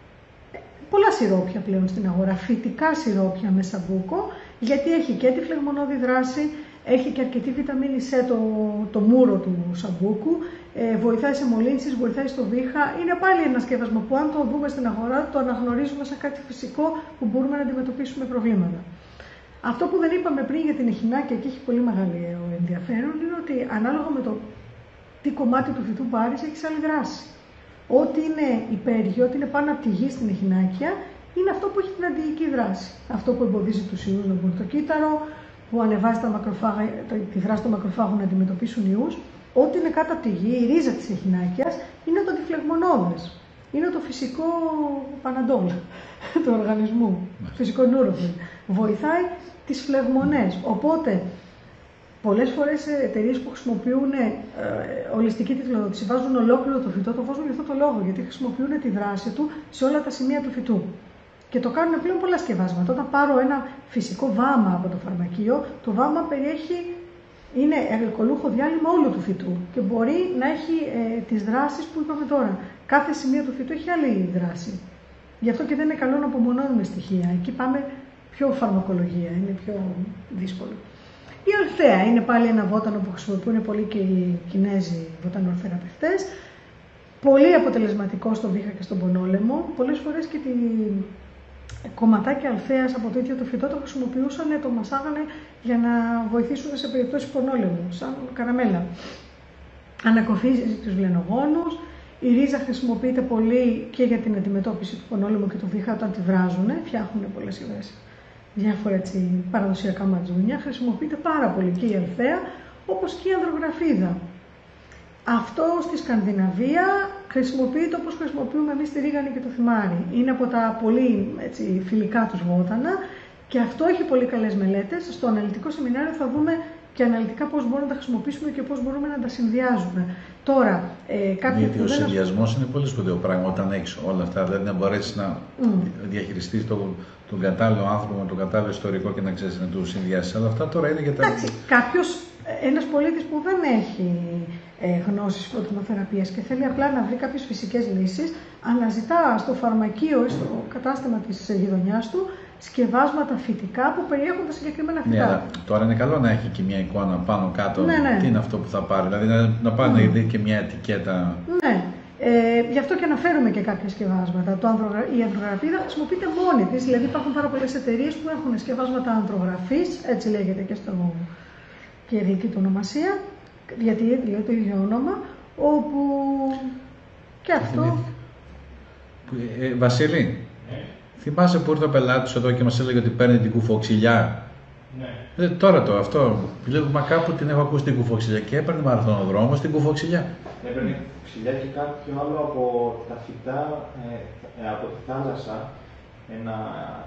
Πολλά σιρόπια πλέον στην αγορά, φυτικά σιρόπια με σαμπούκο, γιατί έχει και τη φλεγμονώδη δράση, έχει και αρκετή βιταμίνη C το, το μούρο του σαμπούκου, ε, βοηθάει σε μολύνσεις, βοηθάει στο βήχα. Είναι πάλι ένα σκεύασμα που αν το δούμε στην αγορά το αναγνωρίζουμε σαν κάτι φυσικό που μπορούμε να αντιμετωπίσουμε προβλήματα. Αυτό που δεν είπαμε πριν για την εχινάκια και έχει πολύ μεγάλο ενδιαφέρον είναι ότι ανάλογα με το τι κομμάτι του φυτού πάρεις έχεις άλλη δράση. Ό,τι είναι υπέργειο, ό,τι είναι πάνω από τη γη στην εχινάκια, είναι αυτό που έχει την αντιοική δράση. Αυτό που εμποδίζει τους ιούς να μπουν στο κύτταρο, που ανεβάζει τα μακροφάγα, τη δράση των μακροφάγων να αντιμετωπίσουν ιούς. Ό,τι είναι κάτω από τη γη, η ρίζα της εχινάκιας, είναι το αντιφλεγμονώδες. Είναι το φυσικό παναντόλ του οργανισμού, φυσικό νούροφιλ. Βοηθάει τις φλεγμονές. Οπότε, πολλές φορές εταιρείες που χρησιμοποιούν ε, ολιστική τιτλοδότηση βάζουν ολόκληρο το φυτό, το βάζουν για αυτό το λόγο, γιατί χρησιμοποιούν τη δράση του σε όλα τα σημεία του φυτού. Και το κάνουν πλέον πολλά σκευάσματα. Όταν πάρω ένα φυσικό βάμα από το φαρμακείο, το βάμα περιέχει, είναι γλυκολούχο διάλειμμα όλου του φυτού και μπορεί να έχει ε, τις δράσεις που είπαμε τώρα. Κάθε σημείο του φυτού έχει άλλη δράση. Γι' αυτό και δεν είναι καλό να απομονώνουμε στοιχεία. Εκεί πάμε πιο φαρμακολογία, είναι πιο δύσκολο. Η αλθέα είναι πάλι ένα βότανο που χρησιμοποιούν πολύ και οι Κινέζοι βοτανοθεραπευτές. Πολύ αποτελεσματικό στον βήχα και στον πονόλαιμο. Πολλές φορές και τη κομματάκια αλθέας από το ίδιο το φυτό το χρησιμοποιούσαν, το μασάγανε για να βοηθήσουν σε περιπτώσεις πονόλαιμου, σαν καραμέλα. Ανακοφίζει τους βλενογόνους. Η ρίζα χρησιμοποιείται πολύ και για την αντιμετώπιση του πονόλαιμου και του βήχα όταν τη βράζουν, φτιάχνουν πολλές ιδέες. Διάφορα έτσι, παραδοσιακά ματζούνια, χρησιμοποιείται πάρα πολύ και η αλθέα, όπως και η ανδρογραφίδα. Αυτό στη Σκανδιναβία χρησιμοποιείται όπως χρησιμοποιούμε εμείς τη ρίγανη και το θυμάρι. Είναι από τα πολύ έτσι, φιλικά τους βότανα και αυτό έχει πολύ καλές μελέτες. Στο αναλυτικό σεμινάριο θα δούμε και αναλυτικά πώς μπορούμε να τα χρησιμοποιήσουμε και πώς μπορούμε να τα συνδυάζουμε. Τώρα, ε, γιατί ο συνδυασμός είναι πολύ σπουδαίο πράγμα όταν έχεις όλα αυτά, δηλαδή να μπορέσεις να mm. διαχειριστείς τον, τον κατάλληλο άνθρωπο με τον κατάλληλο ιστορικό και να ξέρεις να του συνδυάσεις. Αλλά αυτά τώρα είναι για τα. Εντάξει, κάποιος, ένας πολίτης που δεν έχει ε, γνώσεις φωτοθεραπείας και θέλει απλά να βρει κάποιες φυσικές λύσεις, αναζητά στο φαρμακείο ή στο κατάστημα της γειτονιάς του σκευάσματα φυτικά που περιέχουν τα συγκεκριμένα φυτά. Ναι, αλλά τώρα είναι καλό να έχει και μια εικόνα πάνω κάτω. Ναι, ναι. Τι είναι αυτό που θα πάρει, δηλαδή να, να πάρει mm. να δει και μια ετικέτα. Ναι. Ε, γι' αυτό και αναφέρουμε και κάποια σκευάσματα. Το ανδρογρα... Η ανδρογραφίδα χρησιμοποιείται μόνη της, δηλαδή υπάρχουν πάρα πολλές εταιρείες που έχουν σκευάσματα ανδρογραφής, έτσι λέγεται και στο και δική του ονομασία, διατηρείται δηλαδή το ίδιο όνομα, όπου και αυτό. Ε, Βασίλη. Ναι. Θυμάσαι που ήρθε ο πελάτης εδώ και μας έλεγε ότι παίρνει την κουφοξιλιά. Ναι. Ε, τώρα το αυτό. Λέω, μα κάπου την έχω ακούσει την κουφοξιλιά και έπαιρνε μαραθωνοδρόμο στην κουφοξιλιά. Έπαιρνε κουφοξιλιά και κάποιο άλλο από τα φυτά, ε, ε, από τη θάλασσα. Ένα,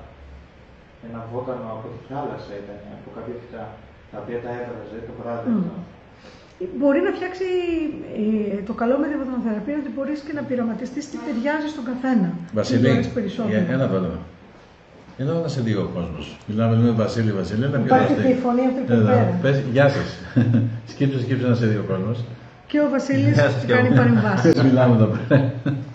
ένα βότανο από τη θάλασσα ήταν, από κάποια φυτά, τα οποία τα έβραζε το βράδυ. Mm. Μπορεί να φτιάξει το καλό με τη βοτανοθεραπεία ότι μπορείς και να πειραματιστείς τι ταιριάζει στον καθένα. Βασίλη, ένα εδώ. Εδώ να σε δει ο κόσμος. Μιλάμε με Βασίλη, Βασίλη. Υπάρχει και η φωνή αυτή που πέρα. Γεια σας. Σκύψε, σκύψε να σε δει ο κόσμος. Και ο Βασίλης κάνει παρεμβάσεις. Μιλάμε εδώ πέρα.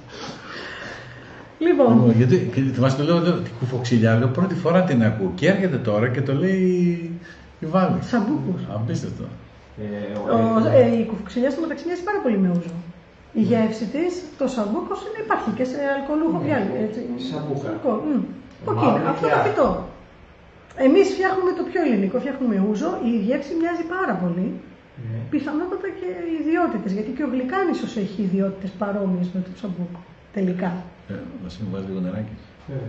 Λοιπόν. Γιατί θυμάστε το λέω, την κουφοξιλιά, λέω πρώτη φορά την ακούω και έρχεται τώρα και το λέει η Βάλη. Σαμπούκους. Απίστευτο. Ε, ε, η κουφοξιλιά στο μεταξύ μοιάζει πάρα πολύ με ούζο. Η γεύση της, το σαμπούκος, υπάρχει και σε αλκοολούχο διάλειμμα. Σαμπούκα. Mm. Okay, αυτό το φυτό. Εμείς φτιάχνουμε το πιο ελληνικό, φτιάχνουμε ούζο, η γεύση μοιάζει πάρα πολύ. Mm. Πιθανότατα και οι ιδιότητες, γιατί και ο γλυκάνισος έχει ιδιότητες παρόμοιες με το τσαμπούκο, τελικά. Ε, Βασίλη, μου βάζει λίγο νεράκι. Mm.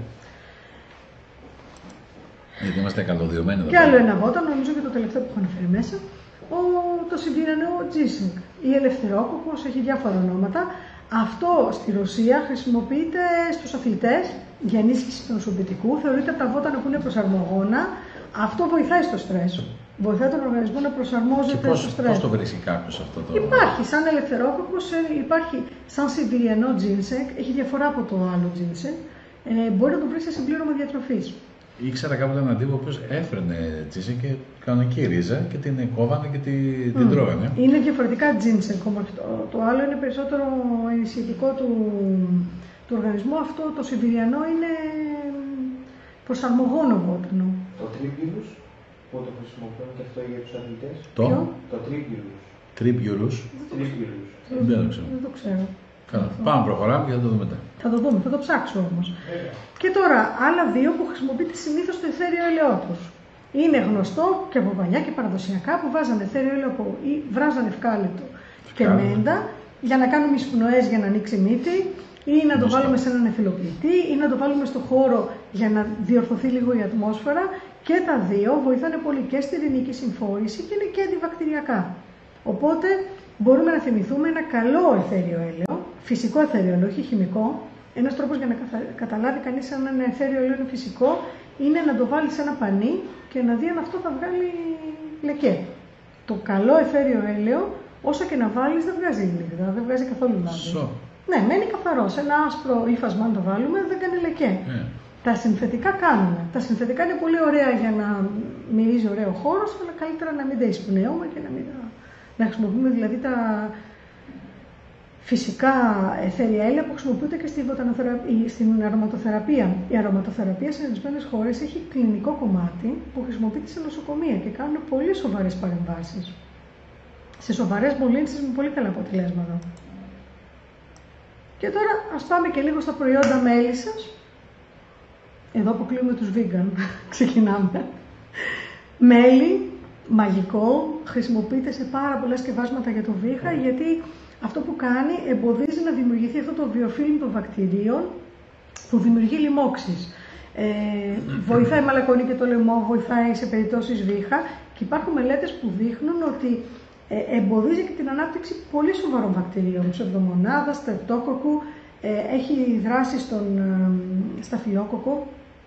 Γιατί είμαστε καλωδιωμένοι εδώ. Και άλλο ένα βότανο, νομίζω και το τελευταίο που έχω αναφέρει μέσα, ο, το Σιμπιριανό Ginseng. Η ελευθερόκοκος, έχει διάφορα ονόματα. Αυτό στη Ρωσία χρησιμοποιείται στους αθλητές για ενίσχυση του νοσοποιητικού. Θεωρείται από τα βότανα που είναι προσαρμογόνα. Αυτό βοηθάει στο στρες. Βοηθάει τον οργανισμό να προσαρμόζεται πώς, στο στρες. Πώς το βρίσκει κάποιος αυτό το... Υπάρχει σαν ελευθερόκοκος, υπάρχει σαν Σιμπιριανό Ginseng, έχει διαφορά από το άλλο Ginseng. Ε, μπορεί να το βρει σε συμπλήρωμα διατροφής. Ήξερα κάποτε έναν τύπο που έφερνε ginseng και κανονική ρίζα και την κόβανε και τη, mm. την τρώγανε. Είναι διαφορετικά ginseng. Το, το άλλο είναι περισσότερο ενισχυτικό του, του οργανισμού. Αυτό το Σιμπιριανό είναι προσαρμογόνο βότανο. Το τρίμπιουλους, που το χρησιμοποιούν και αυτό για τους αθλητές. Το, το τρίμπιουλους. Τρίμπιουλους. Τρίμπιουλους. Δεν το ξέρω. Δεν το ξέρω. Καλά. Πάμε, προχωράμε και θα το δούμε μετά. Θα το δούμε, θα το ψάξω όμως. Yeah. Και τώρα, άλλα δύο που χρησιμοποιείται συνήθως το αιθέριο ελαιότος. Είναι γνωστό και από παλιά και παραδοσιακά που βάζανε αιθέριο έλαιο ή βράζανε ευκάλυπτο και μέντα για να κάνουμε εισπνοές για να ανοίξει μύτη ή να το βάλουμε σε έναν εθελοποιητή ή να το βάλουμε στο χώρο για να διορθωθεί λίγο η ατμόσφαιρα. Και τα δύο βοηθάνε πολύ και στη ειρηνική συμφόρηση και είναι και αντιβακτηριακά. Οπότε μπορούμε να θυμηθούμε ένα καλό αιθέριο έλαιο, φυσικό αιθέριο έλαιο, όχι χημικό. Ένας τρόπος για να καταλάβει κανείς αν ένα αιθέριο έλαιο είναι φυσικό είναι να το βάλει σε ένα πανί και να δει αν αυτό θα βγάλει λεκέ. Το καλό αιθέριο έλαιο, όσο και να βάλεις, δεν βγάζει λίγα, δεν βγάζει καθόλου λάδι. So. Ναι, μένει καθαρό. Σε ένα άσπρο ύφασμα, αν το βάλουμε, δεν κάνει λεκέ. Yeah. Τα συνθετικά κάνουν. Τα συνθετικά είναι πολύ ωραία για να μυρίζει ωραίο χώρος, αλλά καλύτερα να μην τα εισπνέουμε και να μην τα... να χρησιμοποιούμε δηλαδή τα φυσικά αιθέρια έλαια που χρησιμοποιούνται και στη στην αρωματοθεραπεία. Η αρωματοθεραπεία σε ορισμένες χώρες έχει κλινικό κομμάτι που χρησιμοποιείται σε νοσοκομεία και κάνουν πολύ σοβαρές παρεμβάσεις. Σε σοβαρές μολύνσεις με πολύ καλά αποτελέσματα. Και τώρα ας πάμε και λίγο στα προϊόντα μέλισσας. Εδώ αποκλείουμε τους vegan. Ξεκινάμε. Μέλι, μαγικό, χρησιμοποιείται σε πάρα πολλά σκευάσματα για το βήχα, γιατί αυτό που κάνει εμποδίζει να δημιουργηθεί αυτό το βιοφίλμ των βακτηρίων που δημιουργεί λοιμώξεις. Ε, βοηθάει μαλακώνει και το λαιμό, βοηθάει σε περιπτώσεις βήχα και υπάρχουν μελέτες που δείχνουν ότι ε, εμποδίζει και την ανάπτυξη πολύ σοβαρών βακτηρίων, ψευδομονάδας, στρεπτόκοκου, ε, έχει δράση στον ε, σταφυλόκοκο.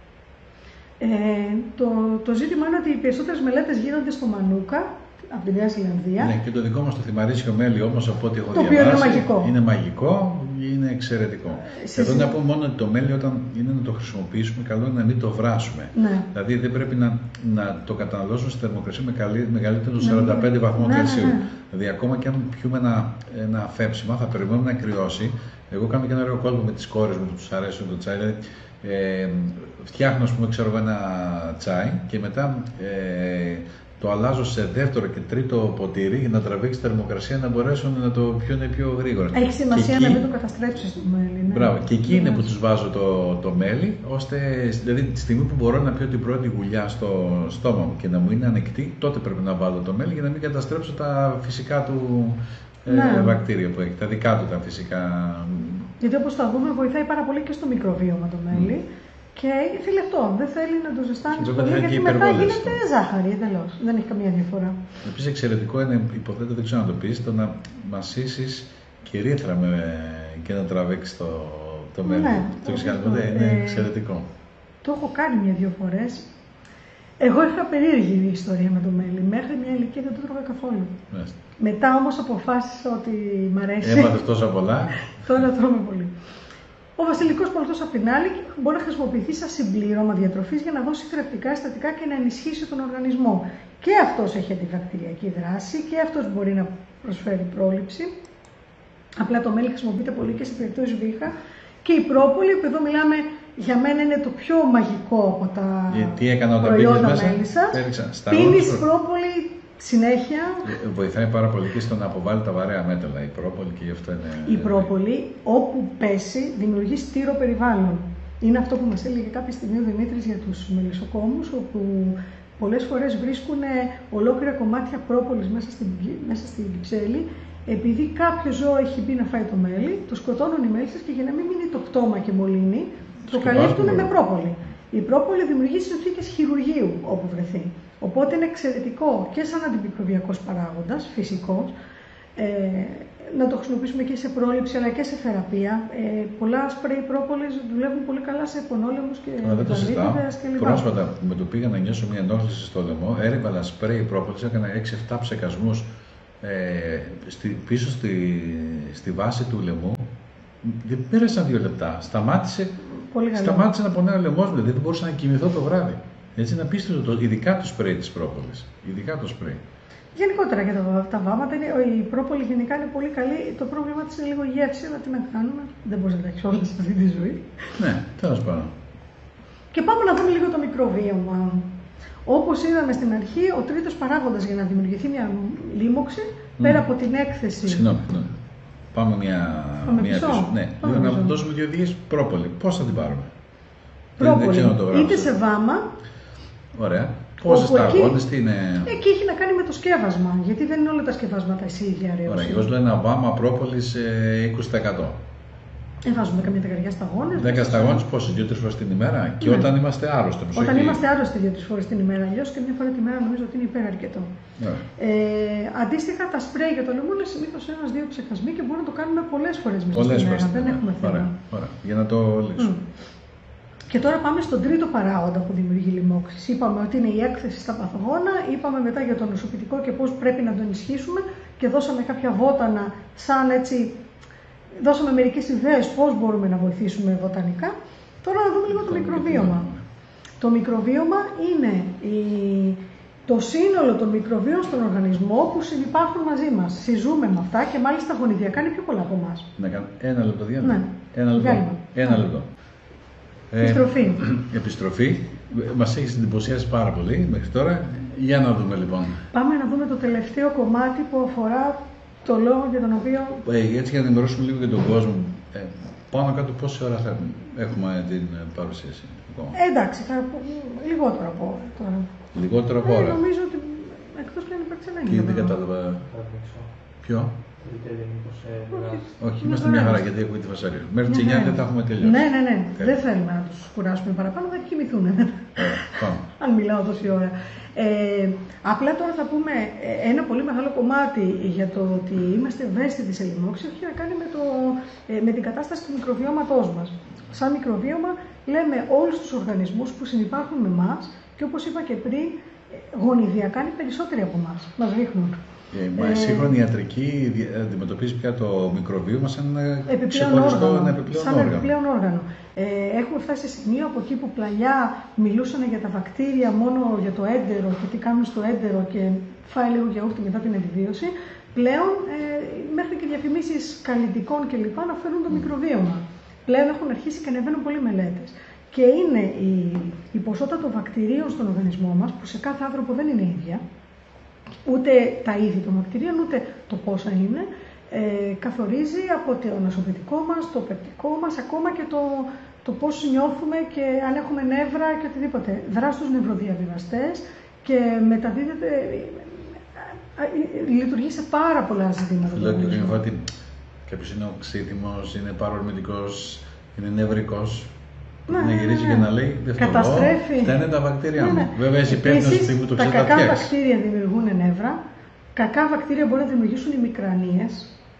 Ε, το, το ζήτημα είναι ότι οι περισσότερες μελέτες γίνονται στο Μανούκα, από τη Νέα Ζηλανδία. Ναι, και το δικό μας το θυμαρίσιο μέλι όμως, από ό,τι έχω το διαβάσει, είναι μαγικό. είναι μαγικό, είναι εξαιρετικό. Ε, Εδώ να πούμε μόνο ότι το μέλι όταν είναι να το χρησιμοποιήσουμε, καλό είναι να μην το βράσουμε. Ναι. Δηλαδή δεν πρέπει να, να το καταναλώσουμε στη θερμοκρασία με μεγαλύτερο του σαράντα πέντε ναι. βαθμών ναι, Κελσίου. Ναι, ναι. Δηλαδή ακόμα και αν πιούμε ένα, ένα αφέψιμα, θα περιμένουμε να κρυώσει. Εγώ κάνω και ένα ωραίο κόλπο με τις κόρες μου που τους αρέσει το τσάι. Δηλαδή, ε, φτιάχνω, ας πούμε, ξέρω, ένα τσάι και μετά ε, το αλλάζω σε δεύτερο και τρίτο ποτήρι για να τραβήξει τη θερμοκρασία να μπορέσουν να το πιούν πιο γρήγορα. Έχει σημασία εκεί, να μην το καταστρέψεις το μέλι. Ναι. Μπράβο. Και εκεί είναι που τους βάζω το, το μέλι, ώστε δηλαδή τη στιγμή που μπορώ να πιω την πρώτη γουλιά στο στόμα μου και να μου είναι ανοιχτή, τότε πρέπει να βάλω το μέλι για να μην καταστρέψω τα φυσικά του ναι. ε, βακτήρια που έχει, τα δικά του τα φυσικά. Γιατί όπως θα δούμε, βοηθάει πάρα πολύ και στο μικροβίωμα το μέλι. Mm. Και είναι λεπτό, δεν θέλει να το ζεστάνεις πολύ, γιατί μετά γίνεται ζάχαρη εντελώς. Δεν έχει καμία διαφορά. Επίσης εξαιρετικό είναι, υποθέτω, δεν ξέρω να το πεις, το να μασίσεις κυρίθρα με, και να τραβήξεις το, το μέλι. Ναι, το έχεις κάνει ποτέ, είναι ε, εξαιρετικό. Το έχω κάνει μια-δυο φορές. Εγώ είχα περίεργη ιστορία με το μέλι. Μέχρι μια ηλικία δεν το τρώγα καθόλου. Μάλιστα. Μετά όμως αποφάσισα ότι μ' αρέσει. Έμαθες τόσα πολλά. Τώρα τρώμε πολύ. Ο βασιλικός πολτός απ' την άλλη μπορεί να χρησιμοποιηθεί σαν συμπλήρωμα διατροφής για να δώσει θρεπτικά συστατικά και να ενισχύσει τον οργανισμό. Και αυτός έχει αντιβακτηριακή δράση και αυτός μπορεί να προσφέρει πρόληψη. Απλά το μέλι χρησιμοποιείται πολύ και σε περιπτώσεις βήχα. Και η πρόπολη, που εδώ μιλάμε, για μένα είναι το πιο μαγικό από τα τι έκανα όταν προϊόντα μέλισσας. Πίνεις πρόπολη συνέχεια. Βοηθάει πάρα πολύ και στο να αποβάλει τα βαρέα μέταλλα. Η πρόπολη και γι' αυτό είναι. Η πρόπολη, όπου πέσει, δημιουργεί στήρο περιβάλλον. Είναι αυτό που μας έλεγε κάποια στιγμή ο Δημήτρης για τους μελισσοκόμους, όπου πολλές φορές βρίσκουν ολόκληρα κομμάτια πρόπολης μέσα στην, μέσα στην κυψέλη, επειδή κάποιο ζώο έχει μπει να φάει το μέλι, το σκοτώνουν οι μέλισσες και για να μην μείνει το πτώμα και μολύνει, το καλύπτουν με πρόπολη. Η πρόπολη δημιουργεί συνθήκες χειρουργείου όπου βρεθεί. Οπότε είναι εξαιρετικό και σαν αντιμικροβιακός παράγοντας, φυσικός, ε, να το χρησιμοποιήσουμε και σε πρόληψη αλλά και σε θεραπεία. Ε, πολλά σπρέι πρόπολης δουλεύουν πολύ καλά σε πονόλεμους και βαρύτιδες κλπ. Πρόσφατα με το πήγα να νιώσω μια ενόχληση στο λαιμό, έριβαλα σπρέι πρόπολης, έκανα έξι εφτά ψεκασμούς ε, στη, πίσω στη, στη βάση του λαιμού. Δεν πέρασαν δύο λεπτά. Σταμάτησε, σταμάτησε να πονάει ο λαιμός μου, δηλαδή δεν μπορούσα να κοιμηθώ το βράδυ. Έτσι είναι απίστευτο, ειδικά το σπρέι της πρόπολης. Ειδικά το σπρέι. Γενικότερα για τα, τα βάματα, είναι, η πρόπολη γενικά είναι πολύ καλή. Το πρόβλημα της είναι λίγο η γεύση, αλλά τι να κάνουμε. Δεν μπορείς να τα έχεις όλα σε αυτή τη ζωή. Ναι, τέλος πάντων. Και πάμε να δούμε λίγο το μικροβίωμα. Όπως είδαμε στην αρχή, ο τρίτος παράγοντας για να δημιουργηθεί μια λίμωξη, mm. πέρα από την έκθεση. Συγγνώμη, ναι. Πάμε μια, Πάμε μια πίσω. πίσω. Ναι, Πάμε να πίσω. δώσουμε δύο οδηγίες. Πρόπολη. Πώς θα την πάρουμε? Πρόπολη, δεν, δεν είτε σε βάμα. Ωραία. Πόσες σταγόνες, τι είναι? Εκεί έχει να κάνει με το σκεύασμα, γιατί δεν είναι όλα τα σκευάσματα εσύ ίδια αραιώσια. Ωραία, εγώ σου λέω ένα βάμα πρόπολης είκοσι τοις εκατό. Δεν βάζουμε καμία δεκαριά σταγόνες. δέκα σταγόνες πόσες, δύο-τρεις φορές την ημέρα? Ναι. Και όταν είμαστε άρρωστοι. Όταν προσοχή. Είμαστε άρρωστοι δύο-τρεις φορές την ημέρα, αλλιώς και μια φορά την ημέρα νομίζω ότι είναι υπεραρκετό. Ναι. Ε, αντίστοιχα, τα σπρέι για το λαιμό είναι συνήθως ένας-δύο ψεκασμοί και μπορούμε να το κάνουμε πολλές φορές μέσα στην ημέρα. Δεν έχουμε θέμα. Ωραία, ωραία. Για να το λύσουμε. Mm. Και τώρα πάμε στον τρίτο παράγοντα που δημιουργεί λοιμώξεις. Είπαμε ότι είναι η έκθεση στα παθογόνα, είπαμε μετά για το νοσοποιητικό και πώς πρέπει να το ενισχύσουμε και δώσαμε κάποια βότανα σαν έτσι. Δώσαμε μερικές ιδέες πώς μπορούμε να βοηθήσουμε βοτανικά. Τώρα να δούμε λίγο το, το μικροβίωμα. Το μικροβίωμα είναι η... το σύνολο των μικροβίων στον οργανισμό που συνυπάρχουν μαζί μας. Συζούμε με αυτά και μάλιστα γονιδιακά είναι πιο πολλά από εμάς. Να κάνω ένα λεπτό διάλειμμα. Ναι. Ένα λεπτό. Ένα λεπτό. Επιστροφή. Ε, επιστροφή. Μας έχει εντυπωσιάσει πάρα πολύ μέχρι τώρα. Για να δούμε λοιπόν. Πάμε να δούμε το τελευταίο κομμάτι που αφορά το λόγο για τον οποίο. Ε, έτσι για να ενημερώσουμε λίγο για τον κόσμο. Ε, πάνω κάτω πόση ώρα θα έχουμε την παρουσίαση? Ε, εντάξει, θα λιγότερο από ώρα τώρα. Λιγότερο από ώρα. Ε, νομίζω ότι εκτός και αν υπάρξει ανάγκη. Και δεν κατάλαβα. Ποιο? Όχι, είμαστε μια χαρά γιατί ακούει τη φασαρία. Μέχρι τις εννιά δεν τα έχουμε τελειώσει. Ναι, ναι, ναι. Δεν θέλουμε να τους κουράσουμε παραπάνω, θα κοιμηθούν. Αν μιλάω τόση ώρα. Ε, απλά τώρα θα πούμε ένα πολύ μεγάλο κομμάτι για το ότι είμαστε ευαίσθητοι σε λοιμώξη, έχει να κάνει με, το, με την κατάσταση του μικροβιώματός μας. Σαν μικροβίωμα λέμε όλους τους οργανισμούς που συνυπάρχουν με εμάς και όπως είπα και πριν, γονιδιακά είναι περισσότεροι από εμάς. Μας ρίχνουν. Ε, η σύγχρονη ιατρική αντιμετωπίζει πια το μικροβίωμα σαν ένα ξεχωριστό όργανο, επιπλέον σαν όργανο. Επιπλέον όργανο. Ε, έχουμε φτάσει σε σημείο από εκεί που πλαγιά μιλούσαν για τα βακτήρια μόνο για το έντερο και τι κάνουν στο έντερο και φάει λίγο γιαούρτι μετά την επιβίωση. Πλέον ε, μέχρι και διαφημίσεις καλλιτικών κλπ. Να φέρουν το μικροβίωμα. Πλέον έχουν αρχίσει και ανεβαίνουν πολλοί μελέτες. Και είναι η, η ποσότητα των βακτηρίων στον οργανισμό μας, που σε κάθε άνθρωπο δεν είναι ίδια. Ούτε τα είδη των βακτηρίων, ούτε το πόσα είναι, ε, καθορίζει από το νοσοποιητικό μας, το πεπτικό μας, ακόμα και το, το πώς νιώθουμε και αν έχουμε νεύρα και οτιδήποτε. Δρά στους νευροδιαβιβαστές και μεταδίδεται, ε, ε, ε, λειτουργεί σε πάρα πολλά ζητήματα. Λέω και εγώ ότι κάποιος είναι οξύτιμος, είναι παρορμητικός, είναι νευρικός. Ναι, να γυρίζει ναι, ναι. και να λέει δεν καταστρέφει. Φταίνε τα βακτήρια ναι, ναι. μου. Βέβαια, εσύ υπεύθυνος που το τα κακά ξετατιές. βακτήρια δημιουργούν νεύρα. Κακά βακτήρια μπορεί να δημιουργήσουν οι μικρανίες.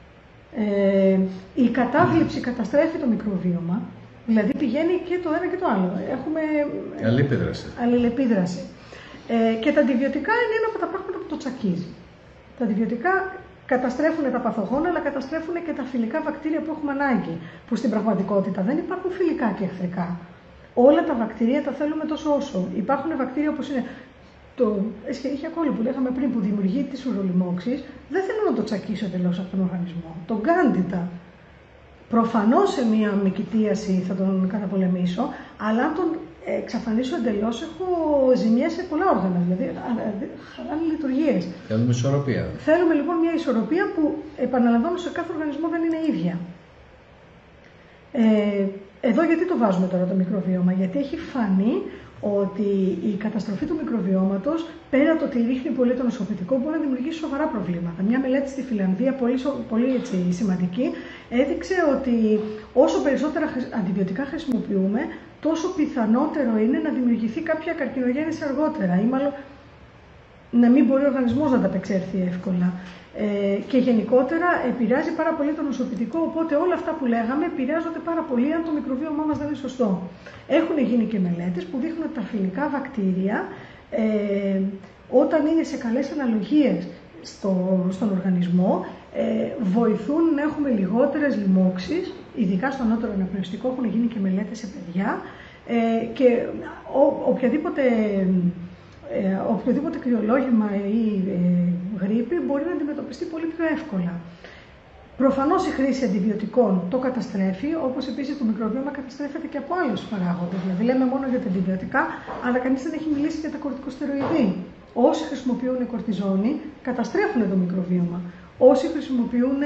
Ε, η κατάθλιψη καταστρέφει το μικροβίωμα. Δηλαδή πηγαίνει και το ένα και το άλλο. Έχουμε αλληλεπίδραση. αλληλεπίδραση. Ε, και τα αντιβιωτικά είναι ένα από τα πράγματα που το τσακίζει. Τα αντιβιωτικά καταστρέφουν τα παθογόνα, αλλά καταστρέφουν και τα φιλικά βακτήρια που έχουμε ανάγκη. Που στην πραγματικότητα δεν υπάρχουν φιλικά και εχθρικά. Όλα τα βακτήρια τα θέλουμε τόσο όσο. Υπάρχουν βακτήρια όπως είναι το Escherichia coli που λέγαμε πριν, που δημιουργεί τις ουρολιμώξεις. Δεν θέλω να το τσακίσω εντελώς από τον οργανισμό. Τον Candida. Προφανώς σε μία μικητίαση θα τον καταπολεμήσω, αλλά αν τον εξαφανίσω εντελώς, έχω ζημιές σε πολλά όργανα, δηλαδή χαλάνε λειτουργίες. Θέλουμε ισορροπία. Θέλουμε λοιπόν μια ισορροπία που, επαναλαμβάνω, σε κάθε οργανισμό δεν είναι ίδια. Ε, Εδώ γιατί το βάζουμε τώρα το μικροβίωμα? Γιατί έχει φανεί ότι η καταστροφή του μικροβιώματος, πέρα το ότι ρίχνει πολύ το νοσοποιητικό, μπορεί να δημιουργήσει σοβαρά προβλήματα. Μια μελέτη στη Φιλανδία, πολύ, πολύ έτσι, σημαντική, έδειξε ότι όσο περισσότερα αντιβιωτικά χρησιμοποιούμε, τόσο πιθανότερο είναι να δημιουργηθεί κάποια καρκινογέννηση αργότερα ή μάλλον να μην μπορεί ο οργανισμός να ανταπεξέλθει εύκολα. Ε, και γενικότερα επηρεάζει πάρα πολύ το νοσοποιητικό, οπότε όλα αυτά που λέγαμε επηρεάζονται πάρα πολύ αν το μικροβίωμά μας δεν είναι σωστό. Έχουν γίνει και μελέτες που δείχνουν ότι τα φιλικά βακτήρια, ε, όταν είναι σε καλές αναλογίες στο, στον οργανισμό, ε, βοηθούν να έχουμε λιγότερες λοιμώξεις, ειδικά στο ανώτερο αναπνευστικό έχουν γίνει και μελέτες σε παιδιά, ε, και ο, οποιαδήποτε... Ε, οποιοδήποτε κρυολόγημα ή ε, γρίπη μπορεί να αντιμετωπιστεί πολύ πιο εύκολα. Προφανώς η χρήση αντιβιωτικών το καταστρέφει, όπως επίσης το μικροβίωμα καταστρέφεται και από άλλους παράγοντες. Δηλαδή λέμε μόνο για τα αντιβιωτικά, αλλά κανείς δεν έχει μιλήσει για τα κορτικοστεροειδή. Όσοι χρησιμοποιούν κορτιζόνη καταστρέφουν το μικροβίωμα. Όσοι χρησιμοποιούν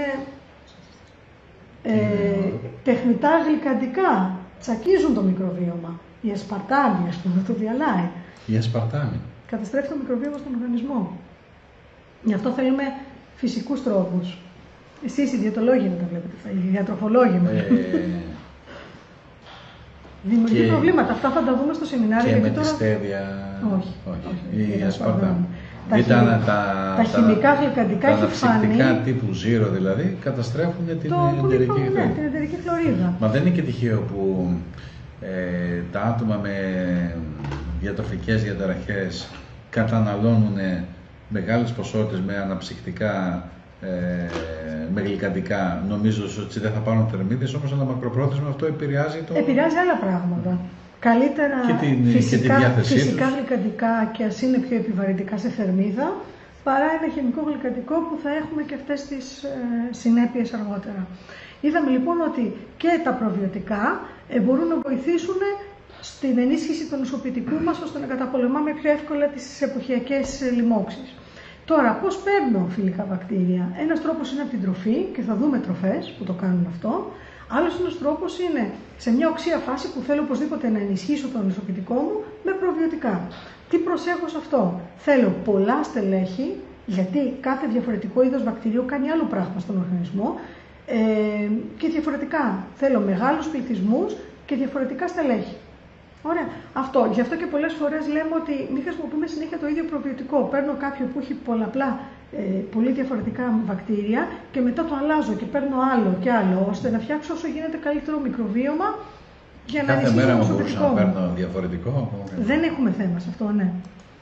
ε, τεχνητά γλυκαντικά τσακίζουν το μικροβίωμα. Η ασπαρτάμι, ας πούμε, το διαλάει. Η ασπαρτάμι. Καταστρέφει το μικροβίωμα στον οργανισμό. Γι' αυτό θέλουμε φυσικούς τρόπους. Εσείς οι διαιτολόγοι να τα βλέπετε, οι διατροφολόγοι. Ε... Δημιουργεί και... προβλήματα. Αυτά θα τα δούμε στο σεμινάριο. Και με τώρα... τη στέβια. Όχι. όχι. όχι. Η ασπαρτάμι. Τα, χει... τα, τα, τα χημικά γλυκαντικά τα έχει φανεί. Τα τύπου ζύρο δηλαδή καταστρέφουν την εντερική χλωρίδα. Ναι, την εντερική χλωρίδα. Μα δεν είναι και τυχαίο που ε, τα άτομα με διατροφικές διαταραχές καταναλώνουν μεγάλες ποσότητες με αναψυκτικά, ε, με γλυκαντικά, νομίζοντας ότι δεν θα πάρουν θερμίδες, όμως αλλά μακροπρόθεσμα αυτό επηρεάζει το... Επηρεάζει άλλα πράγματα. Καλύτερα και την, φυσικά, και τη φυσικά τους. Γλυκαντικά και ας είναι πιο επιβαρυντικά σε θερμίδα, παρά ένα χημικό γλυκαντικό που θα έχουμε και αυτές τις ε, συνέπειες αργότερα. Είδαμε λοιπόν ότι και τα προβιωτικά ε, μπορούν να βοηθήσουν στην ενίσχυση του νοσοποιητικού μας, ώστε να καταπολεμάμε πιο εύκολα τις εποχιακές λοιμώξεις. Τώρα, πώς παίρνω φιλικά βακτήρια? Ένας τρόπος είναι από την τροφή, και θα δούμε τροφές που το κάνουν αυτό. Άλλος ένας τρόπος είναι σε μια οξεία φάση που θέλω οπωσδήποτε να ενισχύσω το νοσοποιητικό μου με προβιωτικά. Τι προσέχω σε αυτό? Θέλω πολλά στελέχη, γιατί κάθε διαφορετικό είδος βακτηρίου κάνει άλλο πράγμα στον οργανισμό, ε, και διαφορετικά. Θέλω μεγάλους πληθυσμούς και διαφορετικά στελέχη. Ωραία. Αυτό. Γι' αυτό και πολλές φορές λέμε ότι μην χρησιμοποιούμε συνέχεια το ίδιο προβιωτικό. Παίρνω κάποιο που έχει πολλαπλά, ε, πολύ διαφορετικά βακτήρια και μετά το αλλάζω και παίρνω άλλο και άλλο, ώστε να φτιάξω όσο γίνεται καλύτερο μικροβίωμα για να ενισχύσω το νοσοποιητικό μου. Κάθε μέρα μου μπορούσα να παίρνω διαφορετικό. Δεν έχουμε θέμα σε αυτό, ναι.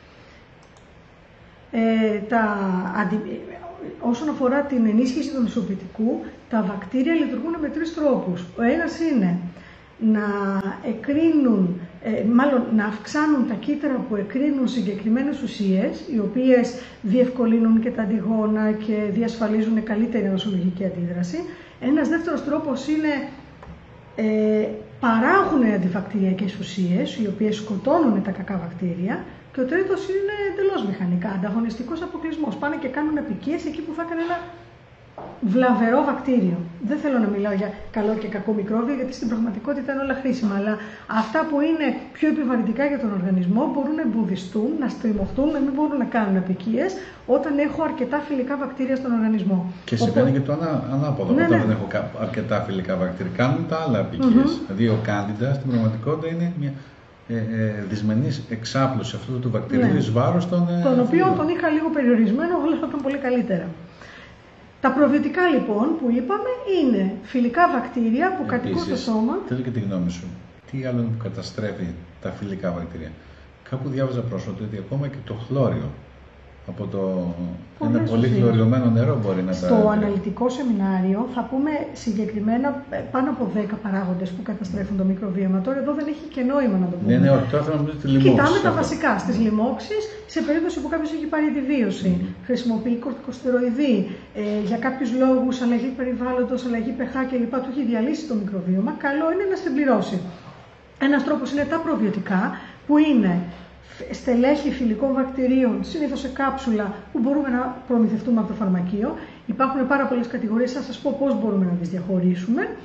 Ε, τα αντι... Όσον αφορά την ενίσχυση του νοσοποιητικού, τα βακτήρια λειτουργούν με τρεις τρόπους. Ο ένας είναι να εκρίνουν, ε, μάλλον να αυξάνουν τα κύτταρα που εκρίνουν συγκεκριμένες ουσίες, οι οποίες διευκολύνουν και τα αντιγόνα και διασφαλίζουν καλύτερη νοσολογική αντίδραση. Ένας δεύτερος τρόπος είναι ε, παράγουν αντιβακτηριακές ουσίες, οι οποίες σκοτώνουν τα κακά βακτήρια. Και ο τρίτος είναι εντελώς μηχανικά, ανταγωνιστικός αποκλεισμός. Πάνε και κάνουν απικίες εκεί που θα έκανε ένα βλαβερό βακτήριο. Δεν θέλω να μιλάω για καλό και κακό μικρόβιο, γιατί στην πραγματικότητα είναι όλα χρήσιμα. Αλλά αυτά που είναι πιο επιβαρυντικά για τον οργανισμό μπορούν να εμποδιστούν, να στριμωχτούν, να μην μπορούν να κάνουν απικίες όταν έχω αρκετά φιλικά βακτήρια στον οργανισμό. Και συμβαίνει και το ανά, ανάποδο. Ναι, όταν ναι. δεν έχω αρκετά φιλικά βακτήρια, κάνουν τα άλλα απικίες. Mm-hmm. Δηλαδή, ο Candida στην πραγματικότητα είναι μια ε, ε, δυσμενής εξάπλωση αυτού του βακτηρίου εις βάρος των. Ε, τον οποίο τον είχα λίγο περιορισμένο, αλλά θα ήταν πολύ καλύτερα. Τα προβιωτικά λοιπόν που είπαμε είναι φιλικά βακτήρια που κατοικούν στο σώμα. Θέλω και τη γνώμη σου. Τι άλλο είναι που καταστρέφει τα φιλικά βακτήρια? Κάπου διάβαζα πρόσφατα ότι ακόμα και το χλώριο από το Πολύ ένα πολύ χλωριωμένο νερό μπορεί να Στο τα... Στο αναλυτικό σεμινάριο θα πούμε συγκεκριμένα πάνω από δέκα παράγοντες που καταστρέφουν το μικροβίωμα. Τώρα εδώ δεν έχει και νόημα να το πούμε. Ναι, ναι, όχι, τώρα θέλω να τη λοιμώξη. Κοιτάμε τα βασικά στις λοιμώξεις, σε περίπτωση που κάποιος έχει πάρει αντιβίωση, mm. χρησιμοποιεί κορτικοστεροειδή, ε, για κάποιους λόγους, αλλαγή περιβάλλοντος, αλλαγή pH κλπ. Του έχει διαλύσει το μικροβίωμα, καλό είναι να συμπληρώσει. Ένας τρόπος είναι τα προβιωτικά, που είναι στελέχη φιλικών βακτηρίων, συνήθως σε κάψουλα, που μπορούμε να προμηθευτούμε από το φαρμακείο. Υπάρχουν πάρα πολλές κατηγορίες, θα σας πω πώς μπορούμε να τις διαχωρίσουμε.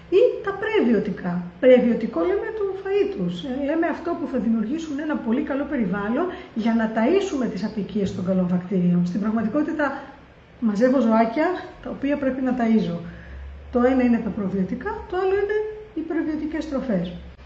Ή τα πρεβιωτικά. Πρεβιωτικό λέμε του φαΐ τους. Λέμε αυτό που θα δημιουργήσουν ένα πολύ καλό περιβάλλον για να ταΐσουμε τις αποικίες των καλών βακτηρίων. Στην πραγματικότητα μαζεύω ζωάκια τα οποία πρέπει να ταΐζω. Το ένα είναι τα προβιωτικά, το άλλο είναι οι πρεβιωτικές τροφές.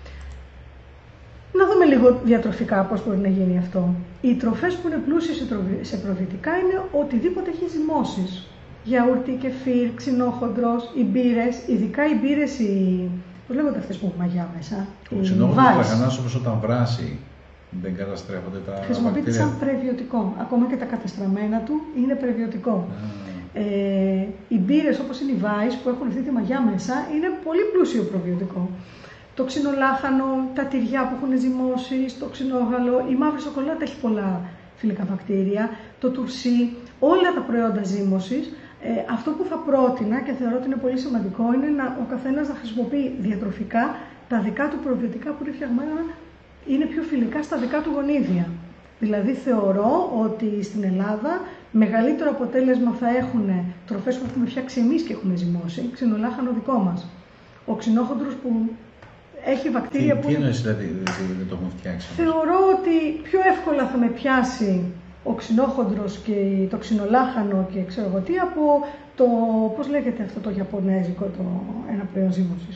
Να δούμε λίγο διατροφικά πώς μπορεί να γίνει αυτό. Οι τροφές που είναι πλούσιες σε προβιωτικά είναι οτιδήποτε έχει ζυμώσεις. Γιαούρτι, κεφίρ, ξινόχοντρος, οι μπύρες, ειδικά οι μπύρες, οι... πώς λέγονται αυτές που έχουν μαγιά μέσα. Ο ξινόχοντρος τραχανάς όμως όταν βράσει δεν καταστρέφονται τα βακτήρια. Χρησιμοποιείται σαν πρεβιωτικό. Ακόμα και τα κατεστραμμένα του είναι πρεβιωτικό. Mm. Ε, οι μπύρες όπως είναι οι Βάις που έχουν αυτή τη μαγιά μέσα είναι πολύ πλούσιο προβιωτικό. Το ξινολάχανο, τα τυριά που έχουν ζυμώσεις, το ξινόγαλο, η μαύρη σοκολάτα έχει πολλά φιλικά βακτήρια, το τουρσί, όλα τα προϊόντα ζύμωσης. Ε, αυτό που θα πρότεινα και θεωρώ ότι είναι πολύ σημαντικό είναι να, ο καθένας να χρησιμοποιεί διατροφικά τα δικά του προβιωτικά που είναι φτιαγμένα, είναι πιο φιλικά στα δικά του γονίδια. Δηλαδή θεωρώ ότι στην Ελλάδα μεγαλύτερο αποτέλεσμα θα έχουν τροφές που έχουμε φτιάξει εμείς και έχουμε ζυμώσει, ξινολάχανο δικό μας. Ο ξινόχοντρος που έχει βακτήρια τι, που... Τι εννοείς δηλαδή δεν το έχουμε φτιάξει? Θεωρώ ότι πιο εύκολα θα με πιάσει ο ξινόχοντρος και το ξινολάχανο και ξέρω εγώ τι από το, πώς λέγεται αυτό το ιαπωνέζικο, το ένα προϊόν ζύμωσης.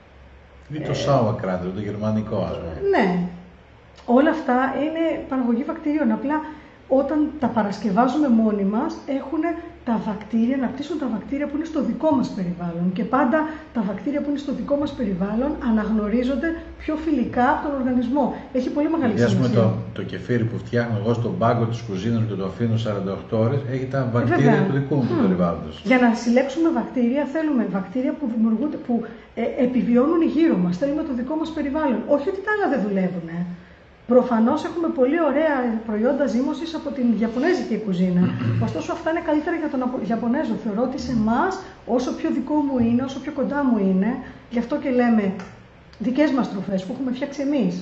Ή το ε, sauerkraut, το γερμανικό ας πούμε. Ναι. Όλα αυτά είναι παραγωγή βακτηρίων. Απλά όταν τα παρασκευάζουμε μόνοι μας έχουν τα βακτήρια, να πτήσουν τα βακτήρια που είναι στο δικό μας περιβάλλον. Και πάντα τα βακτήρια που είναι στο δικό μας περιβάλλον αναγνωρίζονται πιο φιλικά από τον οργανισμό. Έχει πολύ μεγάλη σημασία. Το, το κεφίρι που φτιάχνω εγώ στον πάγκο της κουζίνας και το αφήνω σαράντα οκτώ ώρες, έχει τα βακτήρια Βέβαια. του δικού μου mm. του περιβάλλοντος. Για να συλλέξουμε βακτήρια θέλουμε βακτήρια που, δημιουργούνται, που ε, επιβιώνουν γύρω μας. Θέλουμε το δικό μας περιβάλλον. Όχι ότι τα άλλα δεν δουλεύουν. Ε. Προφανώς έχουμε πολύ ωραία προϊόντα ζύμωσης από την Ιαπωνέζικη κουζίνα. Ωστόσο, αυτά είναι καλύτερα για τον Ιαπωνέζο. Θεωρώ ότι σε εμάς, όσο πιο δικό μου είναι, όσο πιο κοντά μου είναι, γι' αυτό και λέμε δικές μας τροφές που έχουμε φτιάξει εμείς.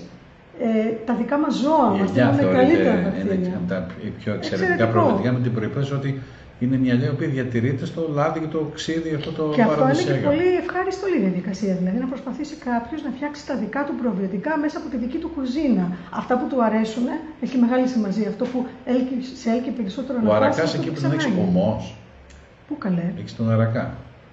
Ε, τα δικά μας ζώα μας δίνουν καλύτερα βακτήρια. Είναι από τα πιο εξαιρετικά προβιωτικά με την προϋπόθεση ότι είναι μια λέα που διατηρείται στο λάδι και το ξύδι, αυτό το και αυτό είναι και πολύ ευχάριστολη διαδικασία. Δηλαδή να προσπαθήσει κάποιος να φτιάξει τα δικά του προβιωτικά μέσα από τη δική του κουζίνα. Αυτά που του αρέσουν έχει μεγάλη σημασία. Αυτό που έλκει, σε έλκει περισσότερο να φάσει. Ο αρακάς εκεί που δεν έχει ομός. Πού καλέ. Έχεις τον αρακά.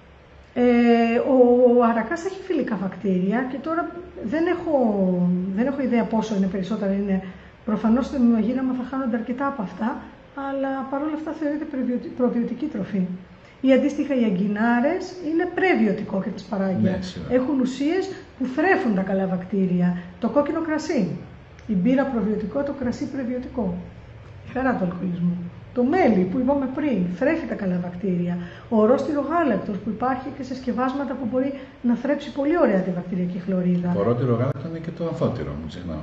Ε, ο αρακάς έχει φιλικά βακτήρια και τώρα δεν έχω, δεν έχω ιδέα πόσο είναι περισσότερα. Είναι, προφανώς στο ημιμαγείρεμα θα χάνονται αρκετά από αυτά. Αλλά παρόλα αυτά θεωρείται προβιωτική τροφή. Ή αντίστοιχα οι αγκινάρες είναι πρεβιωτικό και τις παράγει. Ναι, έχουν ουσίες που θρέφουν τα καλά βακτήρια. Το κόκκινο κρασί, η μπύρα προβιωτικό, το κρασί πρεβιωτικό. Η χαρά του αλκοολισμού. Το μέλι που είπαμε πριν, θρέφει τα καλά βακτήρια. Ο ορόστιρο γάλακτος που υπάρχει και σε σκευάσματα που μπορεί να θρέψει πολύ ωραία τη βακτηριακή χλωρίδα. Το ορόστιρο γάλακτο είναι και το αμφώτιρο, μην ξεχνάω.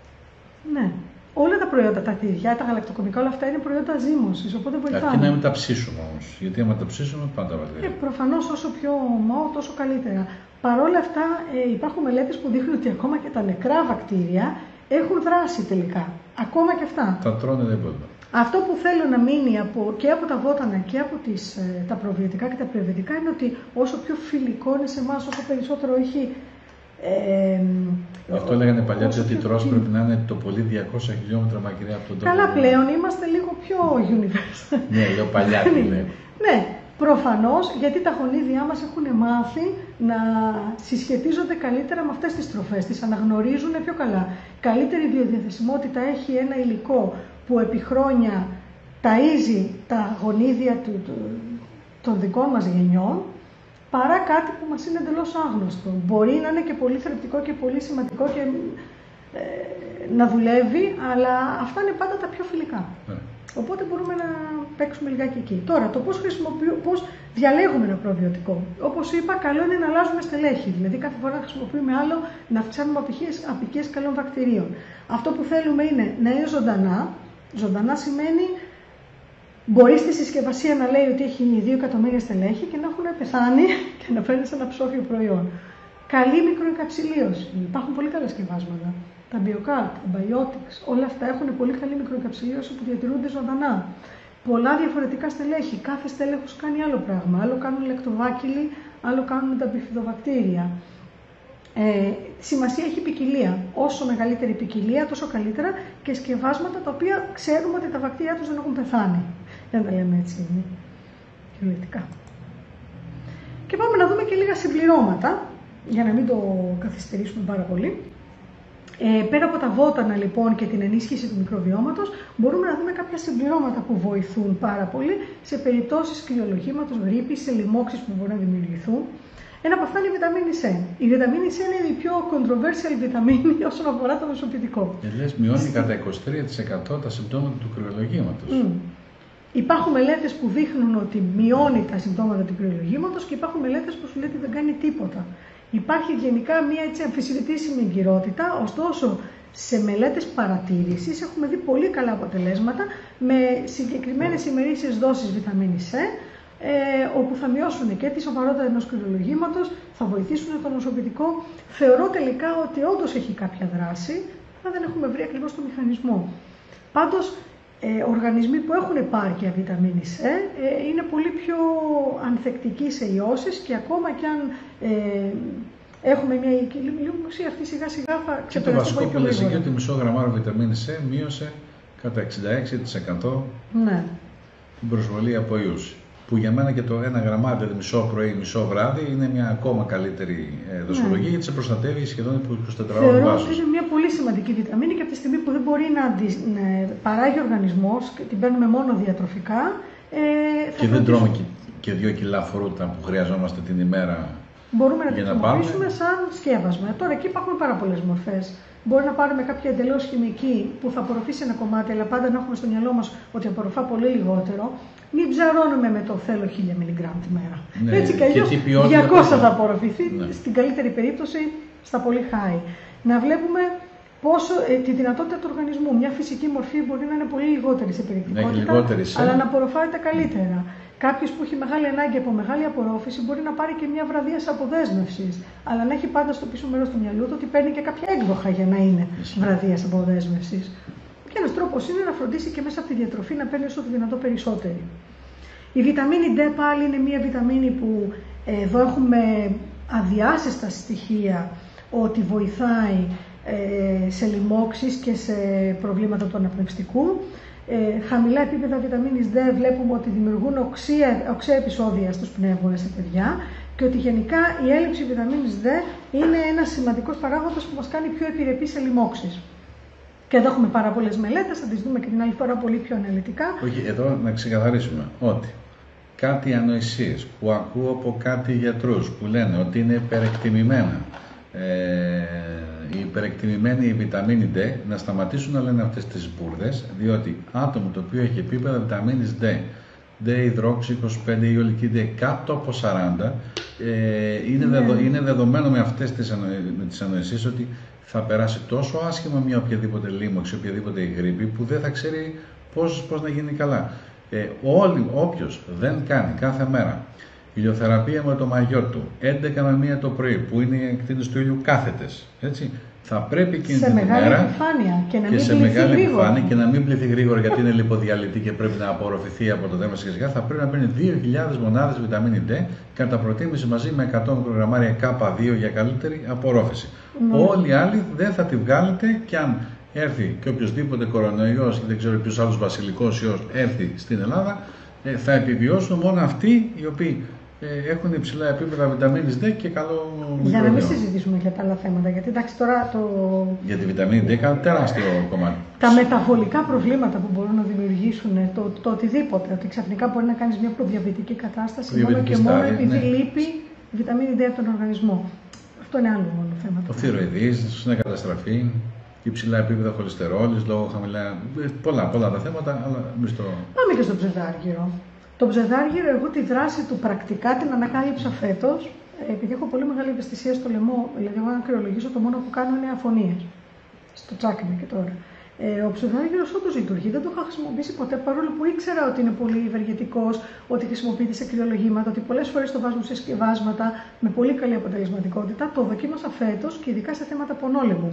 Ναι. Όλα τα προϊόντα, τα τυριά, τα γαλακτοκομικά, όλα αυτά είναι προϊόντα ζύμωσης, οπότε βοηθάνε. Αρκεί να μην τα ψήσουμε όμως, γιατί άμα τα ψήσουμε πάντα βακτήρια. Και προφανώς όσο πιο ομό, τόσο καλύτερα. Παρ' όλα αυτά ε, υπάρχουν μελέτες που δείχνουν ότι ακόμα και τα νεκρά βακτήρια έχουν δράση τελικά. Ακόμα και αυτά. Τα τρώνε δεν μπορούν. Αυτό που θέλω να μείνει από, και από τα βότανα και από τις, ε, τα προβιωτικά και τα πρεβιωτικά είναι ότι όσο πιο φιλικό είναι σε εμάς, όσο περισσότερο έχει. Ε, Αυτό λέγανε παλιά ότι ό,τι τρως πρέπει να είναι το πολύ διακόσια χιλιόμετρα μακριά από τον τόπο. Καλά, πλέον είμαστε λίγο πιο universal. Ναι, λίγο παλιά τι λέει. Ναι, προφανώς γιατί τα γονίδια μας έχουν μάθει να συσχετίζονται καλύτερα με αυτές τις τροφές, τις αναγνωρίζουν πιο καλά. Καλύτερη βιοδιαθεσιμότητα έχει ένα υλικό που επί χρόνια ταΐζει τα γονίδια του, του, των δικών μας γενιών, παρά κάτι που μας είναι εντελώς άγνωστο. Μπορεί να είναι και πολύ θρεπτικό και πολύ σημαντικό και ε, να δουλεύει, αλλά αυτά είναι πάντα τα πιο φιλικά. Yeah. Οπότε μπορούμε να παίξουμε λιγάκι εκεί. Τώρα, το πώς, πώς διαλέγουμε ένα προβιωτικό. Όπως είπα, καλό είναι να αλλάζουμε στελέχη. Δηλαδή, κάθε φορά να χρησιμοποιούμε άλλο, να αυξάνουμε αποικίες καλών βακτηρίων. Αυτό που θέλουμε είναι να είναι ζωντανά. Ζωντανά σημαίνει μπορεί στη συσκευασία να λέει ότι έχει δύο εκατομμύρια στελέχη και να έχουν πεθάνει και να παίρνει ένα ψόφιο προϊόν. Καλή μικροεγκαψιλίωση. Υπάρχουν πολύ καλά σκευάσματα. Τα BioCult, τα Biotics, όλα αυτά έχουν πολύ καλή μικροεγκαψιλίωση που διατηρούνται ζωντανά. Πολλά διαφορετικά στελέχη. Κάθε στέλεχος κάνει άλλο πράγμα. Άλλο κάνουν λεκτοβάκιλοι, άλλο κάνουν τα μπιφιδοβακτήρια. Ε, σημασία έχει η ποικιλία. Όσο μεγαλύτερη η ποικιλία, τόσο καλύτερα, και σκευάσματα τα οποία ξέρουμε ότι τα βακτήρια τους δεν έχουν πεθάνει. Δεν τα λέμε έτσι θεωρητικά. Και πάμε να δούμε και λίγα συμπληρώματα, για να μην το καθυστερήσουμε πάρα πολύ. Ε, πέρα από τα βότανα λοιπόν και την ενίσχυση του μικροβιώματος, μπορούμε να δούμε κάποια συμπληρώματα που βοηθούν πάρα πολύ σε περιπτώσεις κρυολογήματος, γρίπης, σε λοιμώξεις που μπορούν να δημιουργηθούν. Ένα από αυτά είναι η βιταμίνη C. Η βιταμίνη C είναι η πιο controversial βιταμίνη όσον αφορά το νοσοποιητικό. Και λες, μειώνει κατά είκοσι τρία τοις εκατό τα συμπτώματα του κρυολογήματος. Mm. Υπάρχουν μελέτες που δείχνουν ότι μειώνει τα συμπτώματα του κρυολογήματος και υπάρχουν μελέτες που σου λέει ότι δεν κάνει τίποτα. Υπάρχει γενικά μια έτσι αμφισβητήσιμη εγκυρότητα, ωστόσο σε μελέτες παρατήρησης έχουμε δει πολύ καλά αποτελέσματα με συγκεκριμένες ημερήσιες δόσεις βιταμίνης C, ε, όπου θα μειώσουν και τη σοβαρότητα ενός κρυολογήματος, θα βοηθήσουν το νοσοποιητικό. Θεωρώ τελικά ότι όντως έχει κάποια δράση, αλλά δεν έχουμε βρει ακριβώς το μηχανισμό. Πάντως, Ε, οργανισμοί που έχουν επάρκεια βιταμίνης C ε, είναι πολύ πιο ανθεκτικοί σε ιώσεις και ακόμα κι αν ε, έχουμε μια λίμωξη, αυτή σιγά σιγά θα ξεπεραστεί. Και το βασικό που λες εκεί ότι μισό γραμμάριο βιταμίνη C μείωσε κατά εξήντα έξι τοις εκατό ναι. την προσβολή από ιούς. Που για μένα και το ένα γραμμάριο, δηλαδή μισό πρωί, μισό βράδυ, είναι μια ακόμα καλύτερη δοσολογία, ναι. γιατί σε προστατεύει σχεδόν εικοσιτετράωρη βάση. Θεωρώ ότι είναι μια πολύ σημαντική βιταμίνη και από τη στιγμή που δεν μπορεί να, να παράγει ο οργανισμός και την παίρνουμε μόνο διατροφικά. Ε, θα και δεν τρώμε και, και δύο κιλά φρούτα που χρειαζόμαστε την ημέρα. Μπορούμε να τη χρησιμοποιήσουμε σαν σκεύασμα. Τώρα εκεί υπάρχουν πάρα πολλές μορφές. Μπορεί να πάρουμε κάποια εντελώς χημική που θα απορροφήσει ένα κομμάτι, αλλά πάντα να έχουμε στο μυαλό μας ότι απορροφά πολύ λιγότερο. Μην ψαρώνουμε με το θέλω χίλια μιλιγκράμμ τη μέρα. Ναι, έτσι κι αλλιώς διακόσια θα απορροφηθεί, ναι. στην καλύτερη περίπτωση στα πολύ high. Να βλέπουμε πόσο, ε, τη δυνατότητα του οργανισμού. Μια φυσική μορφή μπορεί να είναι πολύ λιγότερη σε περιεκτικότητα, ναι, αλλά να απορροφάει τα καλύτερα. Κάποιος που έχει μεγάλη ανάγκη από μεγάλη απορρόφηση μπορεί να πάρει και μια βραδία αποδέσμευσης, αλλά να έχει πάντα στο πίσω μέρος του μυαλού του ότι παίρνει και κάποια έκδοχα για να είναι βραδία αποδέσμευσης. Και ένας τρόπος είναι να φροντίσει και μέσα από τη διατροφή να παίρνει όσο το δυνατό περισσότερη. Η βιταμίνη D πάλι είναι μια βιταμίνη που εδώ έχουμε αδιάσυστα στοιχεία ότι βοηθάει ε, σε λοιμώξεις και σε προβλήματα του αναπνευστικού. Ε, χαμηλά επίπεδα βιταμίνης D βλέπουμε ότι δημιουργούν οξέα, οξέα επεισόδια στους πνεύμονες σε παιδιά και ότι γενικά η έλλειψη βιταμίνης D είναι ένας σημαντικός παράγοντας που μας κάνει πιο επιρρεπείς σε λοιμώξεις. Και εδώ έχουμε πάρα πολλές μελέτες, θα τις δούμε και την άλλη φορά πολύ πιο αναλυτικά. Όχι, εδώ να ξεκαθαρίσουμε ότι κάτι ανοησίες που ακούω από κάτι γιατρούς που λένε ότι είναι υπερεκτιμημένα, ε, η υπερεκτιμημένη βιταμίνη D, να σταματήσουν να λένε αυτές τις μπουρδες, διότι άτομο το οποίο έχει επίπεδα βιταμίνης D, D υδρόξι είκοσι πέντε ή ολική D κάτω από σαράντα, ε, είναι, ναι. δεδο, είναι δεδομένο με αυτές τις, ανο, με τις ανοησίες ότι θα περάσει τόσο άσχημα μια οποιαδήποτε λίμωξη, οποιαδήποτε γρίπη, που δεν θα ξέρει πώς, πώς να γίνει καλά. Ε, όλοι, όποιος δεν κάνει κάθε μέρα ηλιοθεραπεία με το μαγιό του, έντεκα με μία το πρωί, που είναι οι εκτείνες του ήλιου κάθετες, έτσι, θα πρέπει εκείνη σε την μεγάλη ημέρα επιφάνεια και να και μην σε πληθεί μεγάλη γρήγορα. επιφάνεια και να μην πληθεί γρήγορα γιατί είναι λιποδιαλυτή και πρέπει να απορροφηθεί από το δέρμα σιγά, θα πρέπει να παίρνει δύο χιλιάδες μονάδες βιταμίνη D κατά προτίμηση μαζί με εκατό μικρογραμμάρια Κ δύο για καλύτερη απορρόφηση. Ναι. Όλοι οι άλλοι δεν θα τη βγάλετε και αν έρθει και οποιοδήποτε κορονοϊός ή δεν ξέρω ποιος άλλος βασιλικός ιός έρθει στην Ελλάδα, θα επιβιώσουν μόνο αυτοί οι οποίοι έχουν υψηλά επίπεδα βιταμίνης D και καλό μικροβιώμα. Για να μην συζητήσουμε για τα άλλα θέματα, γιατί εντάξει τώρα το... Για τη βιταμίνη D είναι τεράστιο κομμάτι. Τα μεταβολικά προβλήματα που μπορούν να δημιουργήσουν, το, το οτιδήποτε, ότι ξαφνικά μπορεί να κάνεις μια προδιαβητική κατάσταση μόνο και μόνο στάδια, επειδή ναι. λείπει βιταμίνη D από τον οργανισμό. Αυτό είναι άλλο μόνο θέμα. Το θηροειδής, είναι καταστραφή, υψηλά επίπεδα χολυστερόλης, λόγω χαμηλά. Πολλά, πολλά τα θέματα, αλλά εμείς το. Πάμε και στο ψευδάργυρο. Το ψευδάργυρο, εγώ τη δράση του πρακτικά την ανακάλυψα φέτος, επειδή έχω πολύ μεγάλη ευαισθησία στο λαιμό. Δηλαδή, εγώ αν κρυολογήσω, το μόνο που κάνω είναι αφωνίες. Στο τσάκινα και τώρα. Ε, ο ψευδάργυρος όντως λειτουργεί. Δεν το είχα χρησιμοποιήσει ποτέ, παρόλο που ήξερα ότι είναι πολύ ευεργετικός, ότι χρησιμοποιείται σε κρυολογήματα, ότι πολλές φορές το βάζουν σε σκευάσματα με πολύ καλή αποτελεσματικότητα. Το δοκίμασα φέτος και ειδικά σε θέματα πονόλεμου,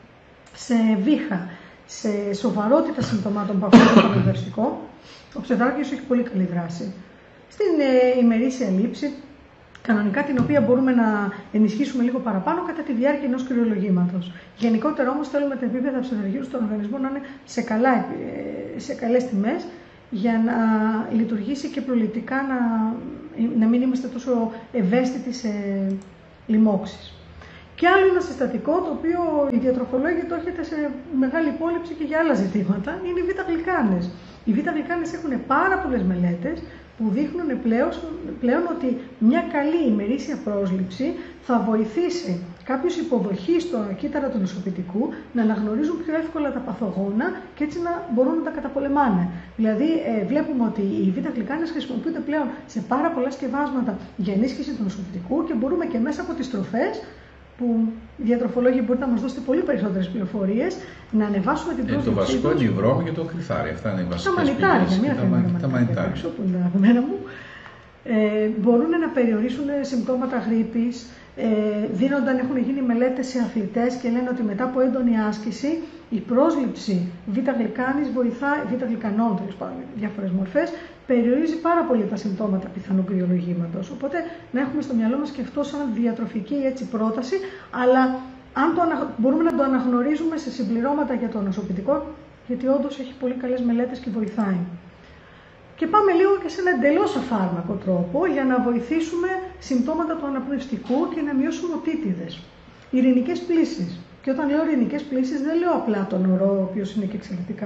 σε βήχα, σε σοβαρότητα συμπτωμάτων που αφορούν το αναπνευστικό. Ο ψευδάργυρος έχει πολύ καλή δράση. Στην ε, ημερήσια λήψη, κανονικά την οποία μπορούμε να ενισχύσουμε λίγο παραπάνω κατά τη διάρκεια ενός κρυολογήματος. Γενικότερα όμως θέλουμε τα επίπεδα ψευδεργύρου στον οργανισμό να είναι σε, καλά, σε καλές τιμές για να λειτουργήσει και προληπτικά να, να μην είμαστε τόσο ευαίσθητοι σε λοιμώξεις. Και άλλο ένα συστατικό, το οποίο οι διατροφολόγοι το έχετε σε μεγάλη υπόλοιψη και για άλλα ζητήματα, είναι οι β-γλυκάνες. Οι β-γλυκάνες έχουν πάρα πολλές μελέτες που δείχνουν πλέον, πλέον ότι μια καλή ημερήσια πρόσληψη θα βοηθήσει κάποιους υποδοχή στο κύτταρα του νοσοποιητικού να αναγνωρίζουν πιο εύκολα τα παθογόνα και έτσι να μπορούν να τα καταπολεμάνε. Δηλαδή, ε, βλέπουμε ότι οι β-γλυκάνες χρησιμοποιούνται πλέον σε πάρα πολλά σκευάσματα για ενίσχυση του νοσοποιητικού και μπορούμε και μέσα από τις τροφές, που οι διατροφολόγοι μπορείτε να μας δώσετε πολύ περισσότερες πληροφορίες, να ανεβάσουμε την πρόσληψη. Ε, το βασικό είναι η βρώμη και το κρυθάρι. Αυτά είναι οι βασικές πηγές. Τα μανιτάρια, μην αφήνουμε τα μανιτάρια. Που είναι αγαπημένα μου. Ε, μπορούν να περιορίσουν συμπτώματα γρίπης. Ε, δίνονται, έχουν γίνει μελέτες σε αθλητές και λένε ότι μετά από έντονη άσκηση η πρόσληψη β-γλυκάνης βοηθάει, β-γλυκανών τέλος πάντων, διάφορες μορφές, περιορίζει πάρα πολύ τα συμπτώματα πιθανού κρυολογήματος. Οπότε να έχουμε στο μυαλό μας και αυτό σαν διατροφική έτσι, πρόταση, αλλά αν το ανα... μπορούμε να το αναγνωρίζουμε σε συμπληρώματα για το νοσοποιητικό, γιατί όντως έχει πολύ καλές μελέτες και βοηθάει. Και πάμε λίγο και σε ένα εντελώς αφάρμακο τρόπο για να βοηθήσουμε συμπτώματα του αναπνευστικού και να μειώσουμε οτίτιδες. Ειρηνικές πλύσεις. Και όταν λέω ειρηνικές πλύσεις δεν λέω απλά τον ορό, ο οποίος είναι και εξαιρετικά.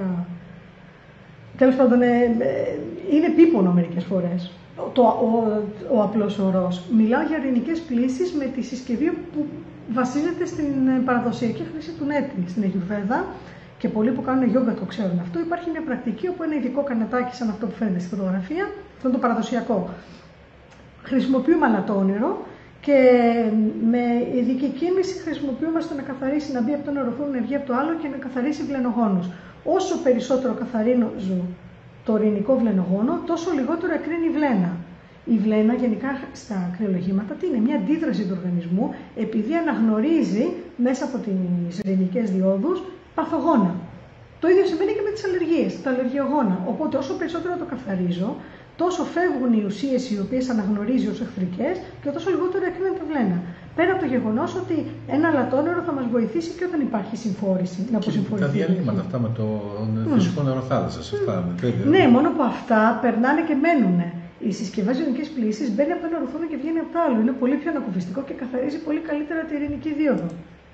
Τέλος πάντων, είναι επίπονο μερικές φορές το, ο, ο απλός ορός. Μιλάω για ειρηνικές πλύσεις με τη συσκευή που βασίζεται στην παραδοσιακή χρήση του νέτη, στην Αγιουρβέδα. Και πολλοί που κάνουν γιόγκα το ξέρουν αυτό. Υπάρχει μια πρακτική όπου ένα ειδικό κανετάκι, σαν αυτό που φαίνεται στη φωτογραφία, αυτό είναι το παραδοσιακό. Χρησιμοποιούμε αλατόνυρο και με ειδική κίνηση χρησιμοποιούμε στο να καθαρίσει, να μπει από το ένα οροφόνο ενεργεία από το άλλο και να καθαρίσει βλενογόνους. Όσο περισσότερο καθαρίζω το ειρηνικό βλενογόνο, τόσο λιγότερο εκρίνει η βλένα. Η βλένα γενικά στα κρυολογήματα τι είναι, μια αντίδραση του οργανισμού επειδή αναγνωρίζει μέσα από τις ειρηνικές διόδους παθογόνα. Το ίδιο συμβαίνει και με τις αλλεργίες, τα αλλεργιογόνα. Οπότε όσο περισσότερο το καθαρίζω, τόσο φεύγουν οι ουσίες οι οποίες αναγνωρίζει ως εχθρικές και τόσο λιγότερο εκρίνεται η βλένα. Πέρα από το γεγονός ότι ένα αλατόνερο θα μας βοηθήσει και όταν υπάρχει συμφόρηση. Να αποσυμφορηθεί. Τα διαλύματα αυτά με το φυσικό νερό θάλασσας. Mm. Ναι, μόνο που αυτά περνάνε και μένουν. Οι συσκευές ειρηνικής πλύσης μπαίνει από ένα οροφόνο και βγαίνει από το άλλο. Είναι πολύ πιο ανακουφιστικό και καθαρίζει πολύ καλύτερα τη ειρηνική δίωδο.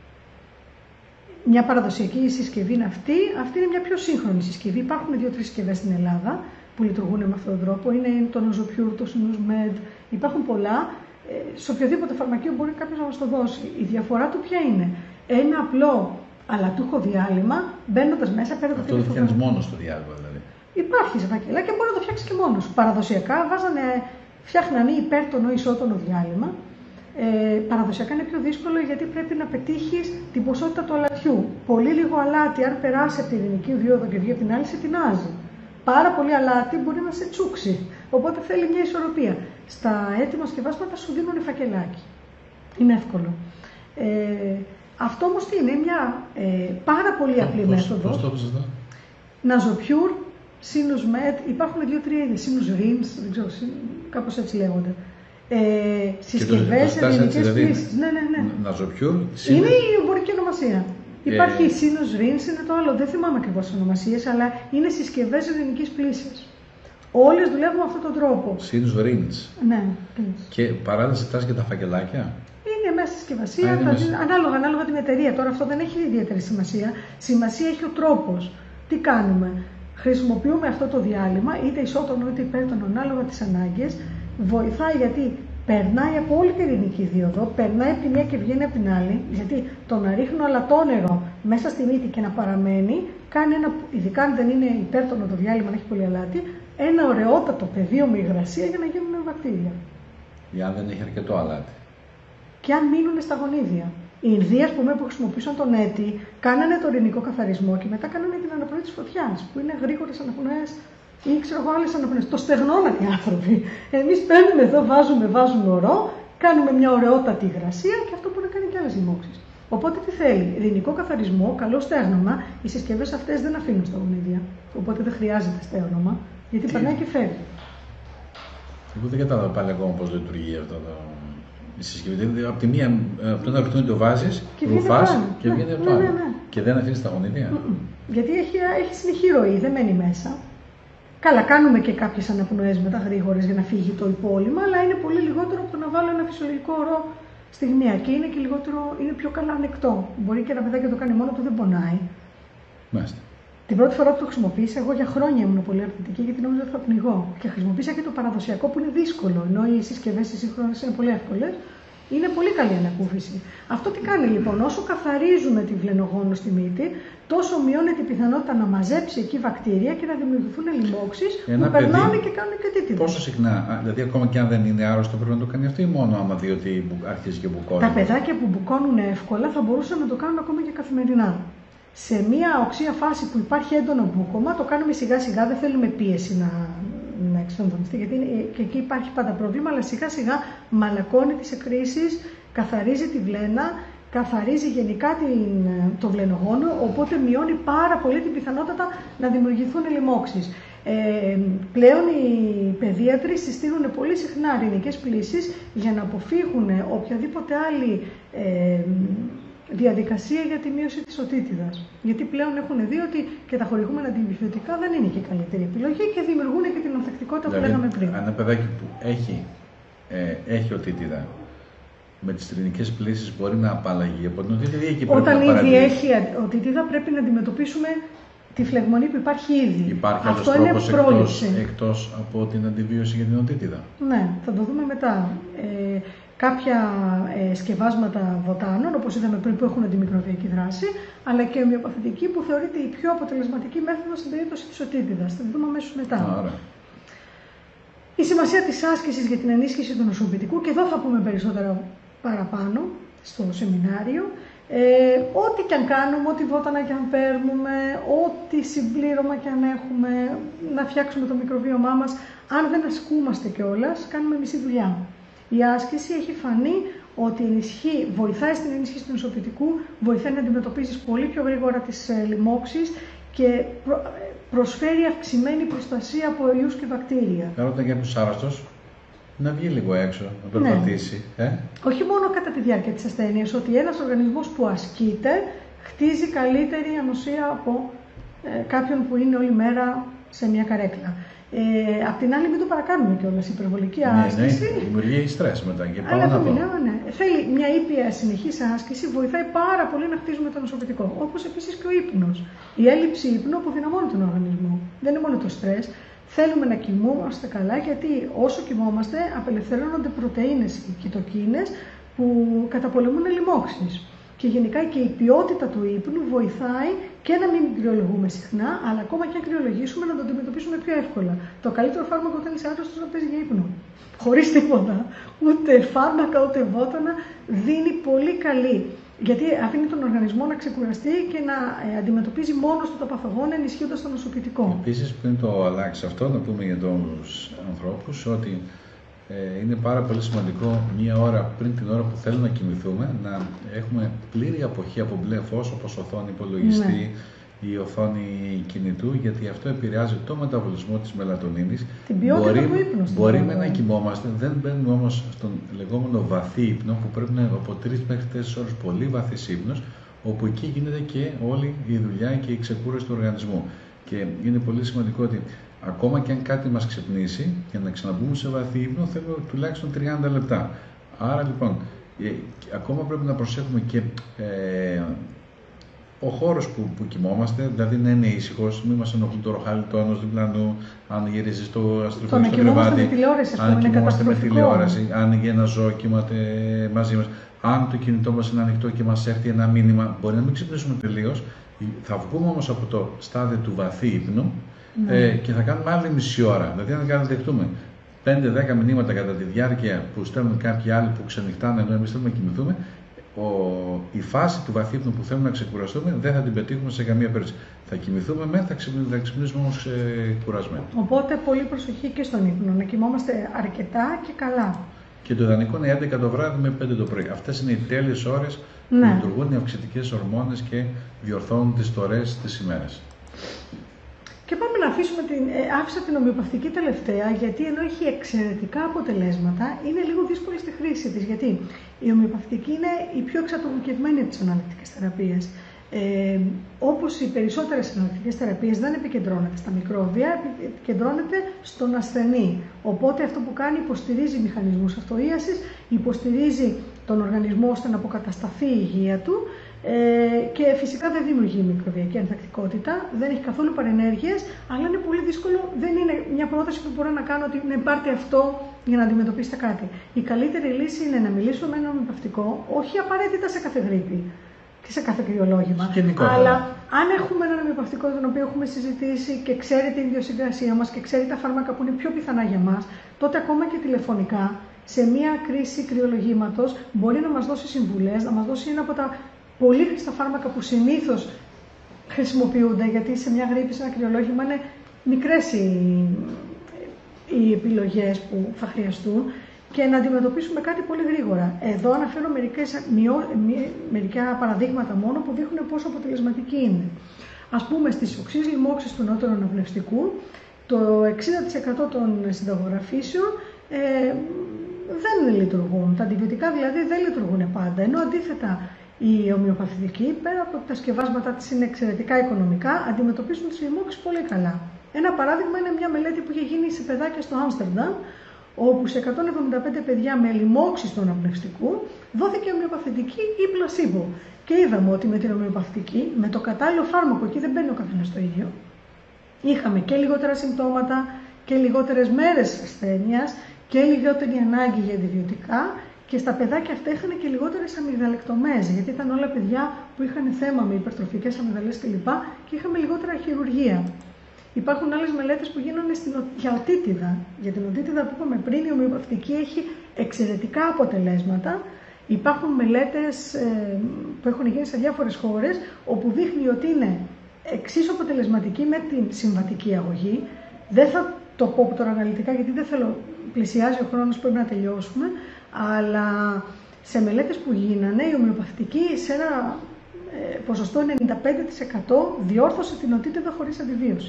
Μια παραδοσιακή συσκευή είναι αυτή. Αυτή είναι μια πιο σύγχρονη συσκευή. Υπάρχουν δύο-τρεις συσκευές στην Ελλάδα που λειτουργούν με αυτόν τον τρόπο. Είναι το Nozopure, το SinusMed. Υπάρχουν πολλά. Ε, σε οποιοδήποτε φαρμακείο μπορεί κάποιος να μας το δώσει. Η διαφορά του ποια είναι? Ένα απλό αλατούχο διάλειμμα, μπαίνοντας μέσα πέρα από το αυτό το φτιάχνεις μόνο στο διάλειμμα δηλαδή? Υπάρχει σε φακελά και μπορεί να το φτιάξει και μόνος. Παραδοσιακά βάζανε, φτιάχνανε υπέρτονο ή ισότονο διάλειμμα. Ε, παραδοσιακά είναι πιο δύσκολο γιατί πρέπει να πετύχεις την ποσότητα του αλατιού. Πολύ λίγο αλάτι, αν περάσει από την ειρηνική δίωδο και βγει από την άλλη, σε τεινάζει. Πάρα πολύ αλάτι μπορεί να σε τσούξει. Οπότε θέλει μια ισορροπία. Στα έτοιμα σκευάσματα σου δίνουν φακελάκι. Είναι εύκολο. Ε, αυτό όμως τι είναι, μια ε, πάρα πολύ απλή μέθοδος. Πώς το έπαιζες εδώ? Nozopure, SinusMed, υπάρχουν δύο-τρία είδη. SinusRins, δεν ξέρω, κάπως έτσι λέγονται. Ε, συσκευές ειρηνικές πλύσεις. Ναι, ναι, ναι. Nozopure. Είναι η εμπορική ονομασία. Ε... Υπάρχει η SinusRins, είναι το άλλο, δεν θυμάμαι ακριβώς τις ονομασίες, αλλά είναι συσκευές ειρηνικής πλύσης. Όλες δουλεύουν με αυτόν τον τρόπο. SinusRins. Ναι. Και παράλληλα ζητάς και τα φακελάκια. Είναι μέσα στη συσκευασία, Α, μέσα... ανάλογα, ανάλογα την εταιρεία. Τώρα αυτό δεν έχει ιδιαίτερη σημασία. Σημασία έχει ο τρόπος. Τι κάνουμε? Χρησιμοποιούμε αυτό το διάλειμμα, είτε ισότονο είτε υπέρτονο, ανάλογα τις ανάγκες. Βοηθάει γιατί περνάει από όλη την ειρηνική δίωδο, περνάει από τη μία και βγαίνει από την άλλη. Γιατί το να ρίχνω αλατόνερο μέσα στη μύτη και να παραμένει, κάνει ένα, ειδικά αν δεν είναι υπέρτονο το διάλειμμα, αν έχει πολύ αλάτι, ένα ωραιότατο πεδίο με υγρασία για να γίνουν βακτήρια. Ή αν δεν έχει αρκετό αλάτι. Και αν μείνουν στα γονίδια. Οι Ινδοί, ας πούμε, που χρησιμοποιούσαν τον έτη, κάνανε το ειρηνικό καθαρισμό και μετά κάνανε την αναπνοή της φωτιάς, που είναι γρήγορες αναπνοές ή ξέρω εγώ άλλες αναπνοές. Το στεγνώναν οι άνθρωποι. Εμείς παίρνουμε εδώ, βάζουμε, βάζουμε ορό, κάνουμε μια ωραιότατη υγρασία και αυτό μπορεί να κάνει και άλλες λοιμώξεις. Οπότε τι θέλει? Ειρηνικό καθαρισμό, καλό στέγνομα. Οι συσκευές αυτές δεν αφήνουν στα γονίδια. Οπότε δεν χρειάζεται στέγνομα, γιατί περνάει και φεύγει. Εγώ δεν κατάλαβα πάλι ακόμα πώς λειτουργεί αυτό το. η συσκευή. Δηλαδή, από, τη μία, από το ένα ρουθούνι το βάζεις, ρουφάς και βγαίνει από το ναι, άλλο. ναι, ναι. Και δεν αφήνεις τα γονίδια. Mm-mm. Γιατί έχει, έχει συνεχή ροή, δεν μένει μέσα. Καλά, κάνουμε και κάποιες αναπνοές μετά γρήγορες για να φύγει το υπόλοιμα, αλλά είναι πολύ λιγότερο από το να βάλω ένα φυσιολογικό ορό στιγμία και είναι και λιγότερο, είναι πιο καλά ανεκτό. Μπορεί και ένα παιδάκι να το κάνει μόνο του, δεν πονάει. Μάλιστα. Την πρώτη φορά που το χρησιμοποίησα, εγώ για χρόνια ήμουν πολύ αρνητική γιατί νόμιζα ότι θα πνιγώ. Και χρησιμοποίησα και το παραδοσιακό που είναι δύσκολο, ενώ οι συσκευές οι σύγχρονες είναι πολύ εύκολες. Είναι πολύ καλή ανακούφιση. Αυτό τι κάνει λοιπόν, όσο καθαρίζουμε τη βλενογόνο στη μύτη, τόσο μειώνεται η πιθανότητα να μαζέψει εκεί βακτήρια και να δημιουργηθούν λοιμώξεις που περνάνε και κάνουν και τίτιδα. Πόσο συχνά, δηλαδή ακόμα και αν δεν είναι άρρωστο, πρέπει να το κάνει αυτό ή μόνο άμα δει ότι αρχίζει και μπουκώνει? Τα παιδάκια που μπουκώνουν εύκολα θα μπορούσαν να το κάνουν ακόμα και καθημερινά. Σε μια οξία φάση που υπάρχει έντονο μπούκωμα, το κάνουμε σιγά σιγά, δεν θέλουμε πίεση να, να εξφενδονιστεί, γιατί είναι, και εκεί υπάρχει πάντα πρόβλημα, αλλά σιγά σιγά μαλακώνει τις εκκρίσεις, καθαρίζει τη βλένα, καθαρίζει γενικά την, το βλενογόνο, οπότε μειώνει πάρα πολύ την πιθανότητα να δημιουργηθούν λοιμώξεις. Ε, πλέον οι παιδίατροι συστήνουν πολύ συχνά αρηνικές πλύσεις για να αποφύγουν οποιαδήποτε άλλη ε, διαδικασία για τη μείωση της οτίτιδας. Γιατί πλέον έχουν δει ότι και τα χορηγούμενα αντιβιωτικά δεν είναι και η καλύτερη επιλογή και δημιουργούν και την ανθεκτικότητα δηλαδή, που λέγαμε πριν. Ένα παιδάκι που έχει, ε, έχει οτίτιδα, με τις τρινικές πλύσεις μπορεί να απαλλαγεί από την οτίτιδα ή εκεί πρέπει Όταν να ήδη έχει οτίτιδα πρέπει να αντιμετωπίσουμε τη φλεγμονή που υπάρχει ήδη. Υπάρχει Αυτό άλλος είναι τρόπος εκτός, εκτός από την αντιβίωση για την οτίτιδα? Ναι, θα το δούμε μετά. Ε, κάποια ε, σκευάσματα βοτάνων, όπως είδαμε πριν, που έχουν αντιμικροβιακή δράση, αλλά και ομοιοπαθητική που θεωρείται η πιο αποτελεσματική μέθοδος στην περίπτωση της οτίτιδας. Θα το δούμε αμέσως μετά. Άρα. Η σημασία της άσκησης για την ενίσχυση του νοσοποιητικού, και εδώ θα πούμε περισσότερα παραπάνω στο σεμινάριο. Ε, ό,τι και αν κάνουμε, ό,τι βότανα και αν παίρνουμε, ό,τι συμπλήρωμα και αν έχουμε, να φτιάξουμε το μικροβίωμά μας, αν δεν ασκούμαστε κιόλας, κάνουμε μισή δουλειά. Η άσκηση έχει φανεί ότι ενισχύει, βοηθάει στην ενίσχυση του νοσοποιητικού, βοηθάει να αντιμετωπίζεις πολύ πιο γρήγορα τις λοιμώξεις και προ, προσφέρει αυξημένη προστασία από ιούς και βακτήρια. Άρα όταν κάποιος άρρωστος, να βγει λίγο έξω, να περπατήσει. Ναι. Ε? Όχι μόνο κατά τη διάρκεια της ασθένειας, ότι ένας οργανισμός που ασκείται χτίζει καλύτερη ανοσία από ε, κάποιον που είναι όλη μέρα σε μια καρέκλα. Ε, απ' την άλλη, μην το παρακάνουμε κιόλας. Η υπερβολική άσκηση. Ναι, ναι, δημιουργεί στρες μετά. Και αλλά το μιλάω, ναι. Θέλει μια ήπια συνεχής άσκηση, βοηθάει πάρα πολύ να χτίζουμε το νοσοποιητικό. Όπως επίσης και ο ύπνος. Η έλλειψη ύπνου αποδυναμώνει τον οργανισμό. Δεν είναι μόνο το στρες. Θέλουμε να κοιμούμαστε καλά, γιατί όσο κοιμόμαστε απελευθερώνονται πρωτεΐνες, οι κυτοκίνες, που καταπολεμούν λοιμώξεις. Και γενικά και η ποιότητα του ύπνου βοηθάει και να μην κρυολογούμε συχνά, αλλά ακόμα και αν κρυολογήσουμε να το αντιμετωπίσουμε πιο εύκολα. Το καλύτερο φάρμακο όταν είσαι άρρωστος να παίζει για ύπνο. Χωρίς τίποτα. Ούτε φάρμακα ούτε βότανα, δίνει πολύ καλή. Γιατί αφήνει τον οργανισμό να ξεκουραστεί και να ε, αντιμετωπίζει μόνος του τα παθογόνα, ενισχύοντας το νοσοποιητικό. Επίσης, πριν το αλλάξει αυτό, να πούμε για τους ανθρώπους ότι ε, είναι πάρα πολύ σημαντικό μία ώρα πριν την ώρα που θέλουμε να κοιμηθούμε να έχουμε πλήρη αποχή από μπλε φως, όπως οθόνη υπολογιστή, ναι, η οθόνη κινητού, γιατί αυτό επηρεάζει το μεταβολισμό της μελατονίνης. Την ποιότητα μπορεί, του ύπνου. Μπορούμε να κοιμόμαστε, δεν μπαίνουμε όμως στον λεγόμενο βαθύ ύπνο, που πρέπει να είναι από τρεις μέχρι τέσσερις ώρες πολύ βαθύς ύπνος, όπου εκεί γίνεται και όλη η δουλειά και η ξεκούραση του οργανισμού. Και είναι πολύ σημαντικό ότι ακόμα και αν κάτι μας ξυπνήσει, για να ξαναμπούμε σε βαθύ ύπνο, θέλουμε τουλάχιστον τριάντα λεπτά. Άρα λοιπόν, ε, ακόμα πρέπει να προσέχουμε και ε, ο χώρος που, που κοιμόμαστε, δηλαδή να είναι ήσυχος, μην μας ενοχλούν το ροχάλι τόνος διπλανού, αν γυρίζει στο αστροφείο στο κρεβάτι, αν κοιμόμαστε με τηλεόραση, αν ένα ζώο κοιμάται μαζί μας, αν το κινητό μας είναι ανοιχτό και μας έρθει ένα μήνυμα, μπορεί να μην ξυπνήσουμε τελείως, θα βγούμε όμως από το στάδιο του βαθύ ύπνου, ναι, ε, και θα κάνουμε άλλη μισή ώρα. Δηλαδή, αν κάνουμε δεχτούμε πέντε δέκα μηνύματα κατά τη διάρκεια που στέλνουν κάποιοι άλλοι που ξενυχτάνε ενώ εμείς θέλουμε να κοιμηθούμε, ο, η φάση του βαθύπνου που θέλουμε να ξεκουραστούμε δεν θα την πετύχουμε σε καμία περίπτωση. Θα κοιμηθούμε με, θα ξυπνήσουμε, θα ξυπνήσουμε όμως ε, κουρασμένοι. Οπότε πολύ προσοχή και στον ύπνο, να κοιμόμαστε αρκετά και καλά. Και το ιδανικό είναι έντεκα το βράδυ με πέντε το πρωί. Αυτές είναι οι τέλειες ώρες, ναι, που λειτουργούν οι αυξητικές ορμόνες και διορθώνουν τις τορές της ημέρας. Και πάμε να αφήσουμε την, ε, άφησα την ομοιοπαθητική τελευταία, γιατί ενώ έχει εξαιρετικά αποτελέσματα, είναι λίγο δύσκολη στη χρήση της. Γιατί η ομοιοπαθητική είναι η πιο εξατομικευμένη από τις αναλυτικές θεραπείες. Ε, όπως οι περισσότερες αναλυτικές θεραπείες δεν επικεντρώνεται στα μικρόβια, επικεντρώνεται στον ασθενή. Οπότε αυτό που κάνει, υποστηρίζει μηχανισμούς αυτοΐασης, υποστηρίζει τον οργανισμό ώστε να αποκατασταθεί η υγεία του, ε, και φυσικά δεν δημιουργεί μικροβιακή ανθεκτικότητα, δεν έχει καθόλου παρενέργειες, αλλά είναι πολύ δύσκολο, δεν είναι μια πρόταση που μπορώ να κάνω ότι ναι, πάρτε αυτό για να αντιμετωπίσετε κάτι. Η καλύτερη λύση είναι να μιλήσω με ένα ομοιοπαθητικό, όχι απαραίτητα σε κάθε γρίπη και σε κάθε κρυολόγημα. Αλλά αν έχουμε έναν ομοιοπαθητικό τον οποίο έχουμε συζητήσει και ξέρει την ιδιοσυγκρασία μας και ξέρει τα φάρμακα που είναι πιο πιθανά για μας, τότε ακόμα και τηλεφωνικά σε μια κρίση κρυολογήματος μπορεί να μας δώσει συμβουλές, να μας δώσει ένα από τα πολύ χρήστα φάρμακα που συνήθως χρησιμοποιούνται, γιατί σε μια γρίπη, σε ένα κρυολόγημα είναι μικρές οι, οι επιλογές που θα χρειαστούν, και να αντιμετωπίσουμε κάτι πολύ γρήγορα. Εδώ αναφέρω μερικές, μειώ, μερικά παραδείγματα μόνο που δείχνουν πόσο αποτελεσματική είναι. Ας πούμε, στις οξύς λοιμώξεις του νεότερου αναπνευστικού, το εξήντα τοις εκατό των συνταγογραφήσεων ε, δεν λειτουργούν. Τα αντιβιωτικά δηλαδή δεν λειτουργούν πάντα, ενώ αντίθετα η ομοιοπαθητική, πέρα από τα σκευάσματα της είναι εξαιρετικά οικονομικά, αντιμετωπίζουν τις λοιμώξεις πολύ καλά. Ένα παράδειγμα είναι μια μελέτη που είχε γίνει σε παιδάκια στο Άμστερνταμ, όπου σε εκατόν εβδομήντα πέντε παιδιά με λοιμώξεις του αναπνευστικού δόθηκε ομοιοπαθητική ή πλασίμπο. Και είδαμε ότι με την ομοιοπαθητική, με το κατάλληλο φάρμακο, εκεί δεν μπαίνει ο καθένας το ίδιο, είχαμε και λιγότερα συμπτώματα και λιγότερες μέρες ασθένειας και λιγότερη ανάγκη για αντιβιωτικά, και στα παιδάκια αυτά είχαν και λιγότερες αμυγδαλεκτομές, γιατί ήταν όλα παιδιά που είχαν θέμα με υπερτροφικές αμυγδαλές κλπ. Και είχαμε λιγότερα χειρουργία. Υπάρχουν άλλες μελέτες που γίνανε στην, για οτίτιδα. Για την οτίτιδα που είπαμε πριν, η ομοιοπαθητική έχει εξαιρετικά αποτελέσματα. Υπάρχουν μελέτες ε, που έχουν γίνει σε διάφορες χώρες, όπου δείχνει ότι είναι εξίσου αποτελεσματική με την συμβατική αγωγή. Δεν θα το πω τώρα αναλυτικά, γιατί δεν θέλω, πλησιάζει ο χρόνος, πρέπει να τελειώσουμε. Αλλά σε μελέτες που γίνανε, η ομοιοπαθητική σε ένα ε, ποσοστό ενενήντα πέντε τοις εκατό διόρθωσε την οτίτιδα χωρίς αντιβίωση.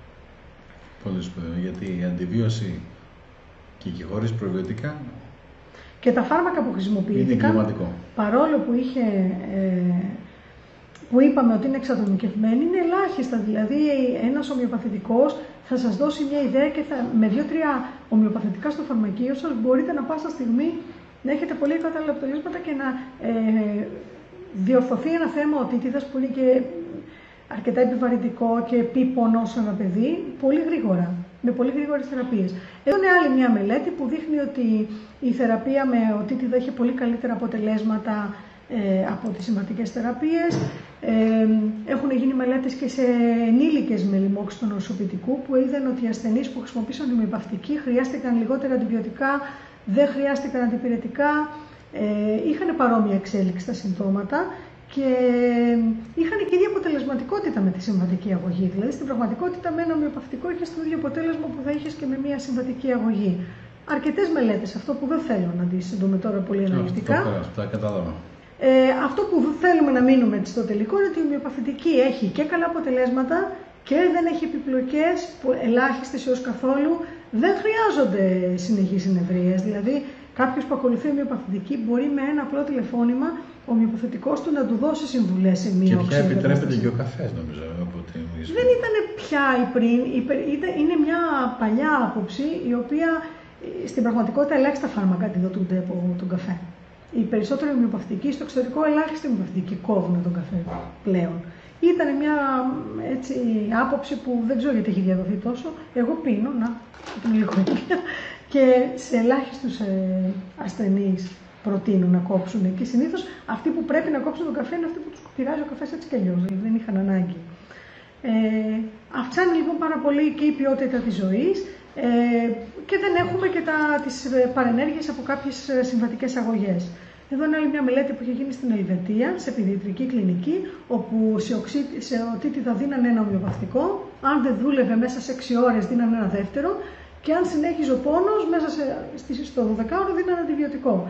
Πολύ σπουδαίο, γιατί η αντιβίωση και, και χωρίς προβιωτικά και τα φάρμακα που χρησιμοποιήθηκαν, παρόλο που, είχε, ε, που είπαμε ότι είναι εξατομικευμένοι, είναι ελάχιστα. Δηλαδή ένας ομοιοπαθητικός θα σας δώσει μια ιδέα και θα, με δύο-τρία ομοιοπαθητικά στο φαρμακείο σας μπορείτε να πάσα στιγμή να έχετε πολύ κατάλληλα αποτελέσματα και να ε, διορθωθεί ένα θέμα οτίτιδας που είναι και αρκετά επιβαρυντικό και επίπονο σε ένα παιδί, πολύ γρήγορα, με πολύ γρήγορες θεραπείες. Εδώ είναι άλλη μια μελέτη που δείχνει ότι η θεραπεία με οτίτιδα έχει πολύ καλύτερα αποτελέσματα ε, από τις συμβατικές θεραπείες. Ε, έχουν γίνει μελέτες και σε ενήλικες με λοιμώξεις του νοσοποιητικού, που είδαν ότι οι ασθενείς που χρησιμοποίησαν ομοιοπαθητική χρειάστηκαν λιγότερα αντιβιωτικά, δεν χρειάστηκαν αντιπυρετικά, ε, είχαν παρόμοια εξέλιξη στα συμπτώματα και είχαν και ίδια αποτελεσματικότητα με τη συμβατική αγωγή. Δηλαδή στην πραγματικότητα με ένα ομοιοπαθητικό είχες το ίδιο αποτέλεσμα που θα είχες και με μια συμβατική αγωγή. Αρκετές μελέτες, αυτό που δεν θέλω να τις συντούμε τώρα πολύ αναλυτικά. Αυτό κατάλαβα. Ε, αυτό που θέλουμε να μείνουμε στο τελικό είναι ότι η ομοιοπαθητική έχει και καλά αποτελέσματα και δεν έχει επιπλοκές, ελάχιστες έως καθόλου, δεν χρειάζονται συνεχείς συνεδρίες. Δηλαδή, κάποιος που ακολουθεί ομοιοπαθητική μπορεί με ένα απλό τηλεφώνημα ο ομοιοπαθητικός του να του δώσει συμβουλές σε μία οξύ. Και πια επιτρέπεται και ο καφές, νομίζω. Από την... Δεν ήταν πια η πριν, είναι μια παλιά άποψη η οποία στην πραγματικότητα ελάχιστα φάρμακα αντιδοτούνται από τον καφέ. Οι περισσότεροι ομοιοπαθητικοί στο εξωτερικό, ελάχιστοι ομοιοπαθητικοί κόβουν τον καφέ πλέον. Ήταν μια έτσι, άποψη που δεν ξέρω γιατί έχει διαδοθεί τόσο. Εγώ πίνω, να, την λίγο και σε ελάχιστους ε, ασθενείς προτείνουν να κόψουν. Και συνήθως αυτοί που πρέπει να κόψουν τον καφέ είναι αυτοί που τους πειράζει ο καφές έτσι κι αλλιώς, δηλαδή δεν είχαν ανάγκη. Ε, αυξάνει λοιπόν πάρα πολύ και η ποιότητα της ζωής ε, και δεν έχουμε και τα, τις παρενέργειες από κάποιες συμβατικές αγωγές. Εδώ είναι άλλη μια μελέτη που είχε γίνει στην Ελβετία, σε παιδιατρική κλινική, όπου σε, οξύ, σε οτίτιδα δίνανε ένα ομοιοπαθητικό, αν δεν δούλευε μέσα σε έξι ώρες δίνανε ένα δεύτερο και αν συνέχιζε ο πόνος, μέσα σε, στο δωδεκάωρο δίνανε αντιβιωτικό.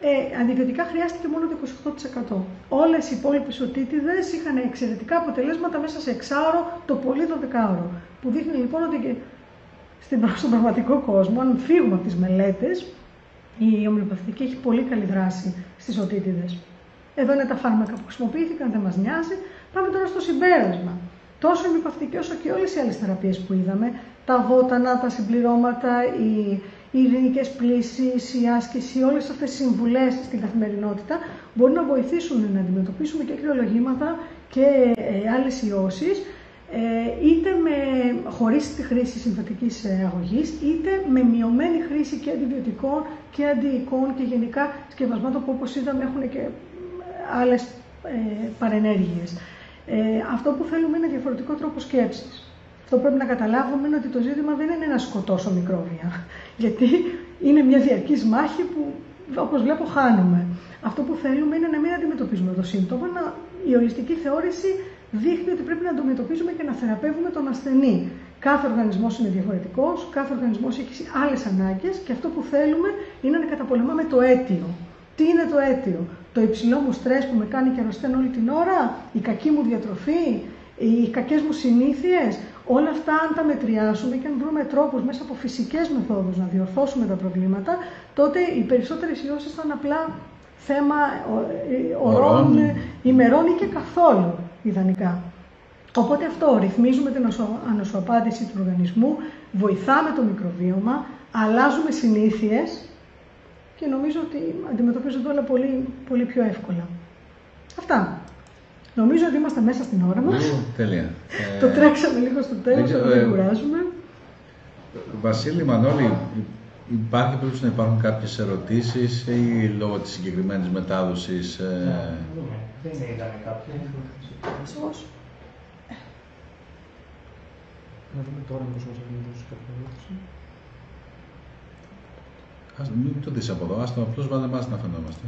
Ε, αντιβιωτικά χρειάστηκε μόνο το είκοσι οκτώ τοις εκατό. Όλες οι υπόλοιπες οτίτιδες είχαν εξαιρετικά αποτελέσματα μέσα σε εξάωρο, το πολύ δωδεκάωρο. Που δείχνει λοιπόν ότι και στον πραγματικό κόσμο, αν φύγουμε από τις μελέτες, η ομοιοπαθητική έχει πολύ καλή δράση στις οτίτιδες. Εδώ είναι τα φάρμακα που χρησιμοποιήθηκαν, δεν μας νοιάζει. Πάμε τώρα στο συμπέρασμα. Τόσο η ομοιοπαθητική όσο και όλες οι άλλες θεραπείες που είδαμε, τα βότανα, τα συμπληρώματα, οι, οι ειρηνικές πλύσεις, η άσκηση, όλες αυτές οι συμβουλές στην καθημερινότητα μπορούν να βοηθήσουν να αντιμετωπίσουμε και κρυολογήματα και ε, άλλες ιώσεις, ε, είτε με, χωρίς τη χρήση συμβατικής αγωγής, είτε με μειωμένη χρήση και αντιβιωτικών και αντιοικών και γενικά σκευασμάτων που, όπως είδαμε, έχουν και άλλες ε, παρενέργειες. Ε, αυτό που θέλουμε είναι διαφορετικό τρόπο σκέψης. Αυτό που πρέπει να καταλάβουμε είναι ότι το ζήτημα δεν είναι να σκοτώσω μικρόβια, γιατί είναι μια διαρκής μάχη που, όπως βλέπω, χάνουμε. Αυτό που θέλουμε είναι να μην αντιμετωπίζουμε το σύμπτωμα, να, η ολιστική θεώρηση δείχνει ότι πρέπει να αντιμετωπίζουμε και να θεραπεύουμε τον ασθενή. Κάθε οργανισμός είναι διαφορετικός, κάθε οργανισμός έχει άλλες ανάγκες και αυτό που θέλουμε είναι να καταπολεμάμε το αίτιο. Τι είναι το αίτιο? Το υψηλό μου στρες που με κάνει και αρρωσταίνω όλη την ώρα, η κακή μου διατροφή, οι κακές μου συνήθειες. Όλα αυτά, αν τα μετριάσουμε και αν βρούμε τρόπους μέσα από φυσικές μεθόδους να διορθώσουμε τα προβλήματα, τότε οι περισσότερες ιώσεις θα είναι απλά θέμα ωρών, ημερών ή και καθόλου ιδανικά. Οπότε αυτό, ρυθμίζουμε την ανοσοαπάντηση του οργανισμού, βοηθάμε το μικροβίωμα, αλλάζουμε συνήθειες και νομίζω ότι αντιμετωπίζονται όλα πολύ, πολύ πιο εύκολα. Αυτά. Νομίζω ότι είμαστε μέσα στην ώρα μας. Τέλεια. Το τρέξαμε λίγο στο τέλος, δεν δεν κουράζουμε. Βασίλη, Μανώλη, υπάρχει πρέπει να υπάρχουν κάποιες ερωτήσεις ή λόγω της συγκεκριμένης μετάδοσης? Ε... Δεν είδαμε κάποια. Ίσως. Να δούμε τώρα πώς μας έχει δώσει κάποια ερώτηση. Ας μην το δεις από εδώ, ας το απλώς βάλε εμάς να φαινόμαστε.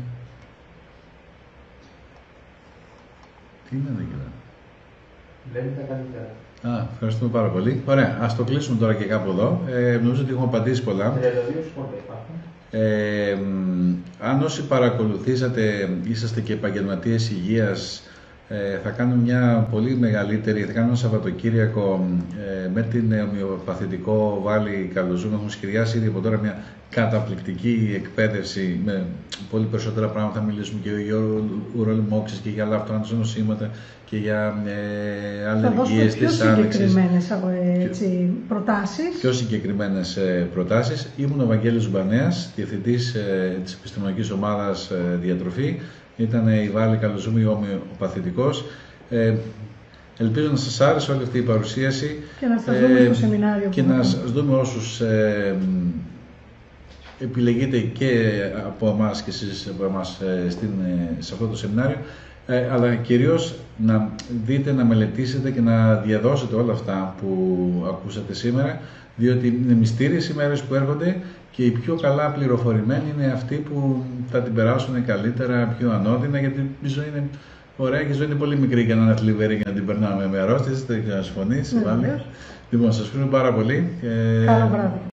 Τι είναι εδώ κύριε? Βλέπετε καλύτερα. Α, ευχαριστούμε πάρα πολύ. Ωραία, ας το κλείσουμε τώρα και κάπου εδώ. Ε, νομίζω ότι έχουμε απαντήσει πολλά. τριάντα δύο σπόντα υπάρχουν. Ε, αν όσοι παρακολουθήσατε, είσαστε και επαγγελματίες υγείας, ε, θα κάνουμε μια πολύ μεγαλύτερη, θα κάνουμε ένα Σαββατοκύριακο ε, με την ομοιοπαθητικό Βάλι Καλοζούμ. Έχουμε σχεδιάσει ήδη από τώρα μια καταπληκτική εκπαίδευση με πολύ περισσότερα πράγματα. Θα μιλήσουμε και για ουρολιμόξεις και για άλλα αυτοανοσήματα και για ε, αλλεργίες της άνοιξης. Πιο συγκεκριμένες προτάσεις. Πιο συγκεκριμένες ε, προτάσεις. Ήμουν ο Βαγγέλης Μπανέας, διευθυντής ε, της επιστημονικής ομάδας ε, διατροφή. Ήταν η Βάλι Καλοζούμ, ο ομοιοπαθητικός. Ε, ελπίζω να σας άρεσε όλη αυτή η παρουσίαση. Και να σας δούμε ε, στο σεμινάριο. Και να σας δούμε όσους ε, επιλεγείτε και από εμάς και εσείς από εμάς ε, στην, ε, σε αυτό το σεμινάριο. Ε, αλλά κυρίως να δείτε, να μελετήσετε και να διαδώσετε όλα αυτά που ακούσατε σήμερα, διότι είναι μυστήριες οι μέρες που έρχονται και οι πιο καλά πληροφορημένοι είναι αυτοί που θα την περάσουν καλύτερα, πιο ανώδυνα, γιατί η ζωή είναι ωραία και η ζωή είναι πολύ μικρή για να είναι θλιβερή και να την περνάμε με αρρώστιες, δεν θα συμφωνείς. Λοιπόν, σας ευχαριστούμε πάρα πολύ. Καλό βράδυ.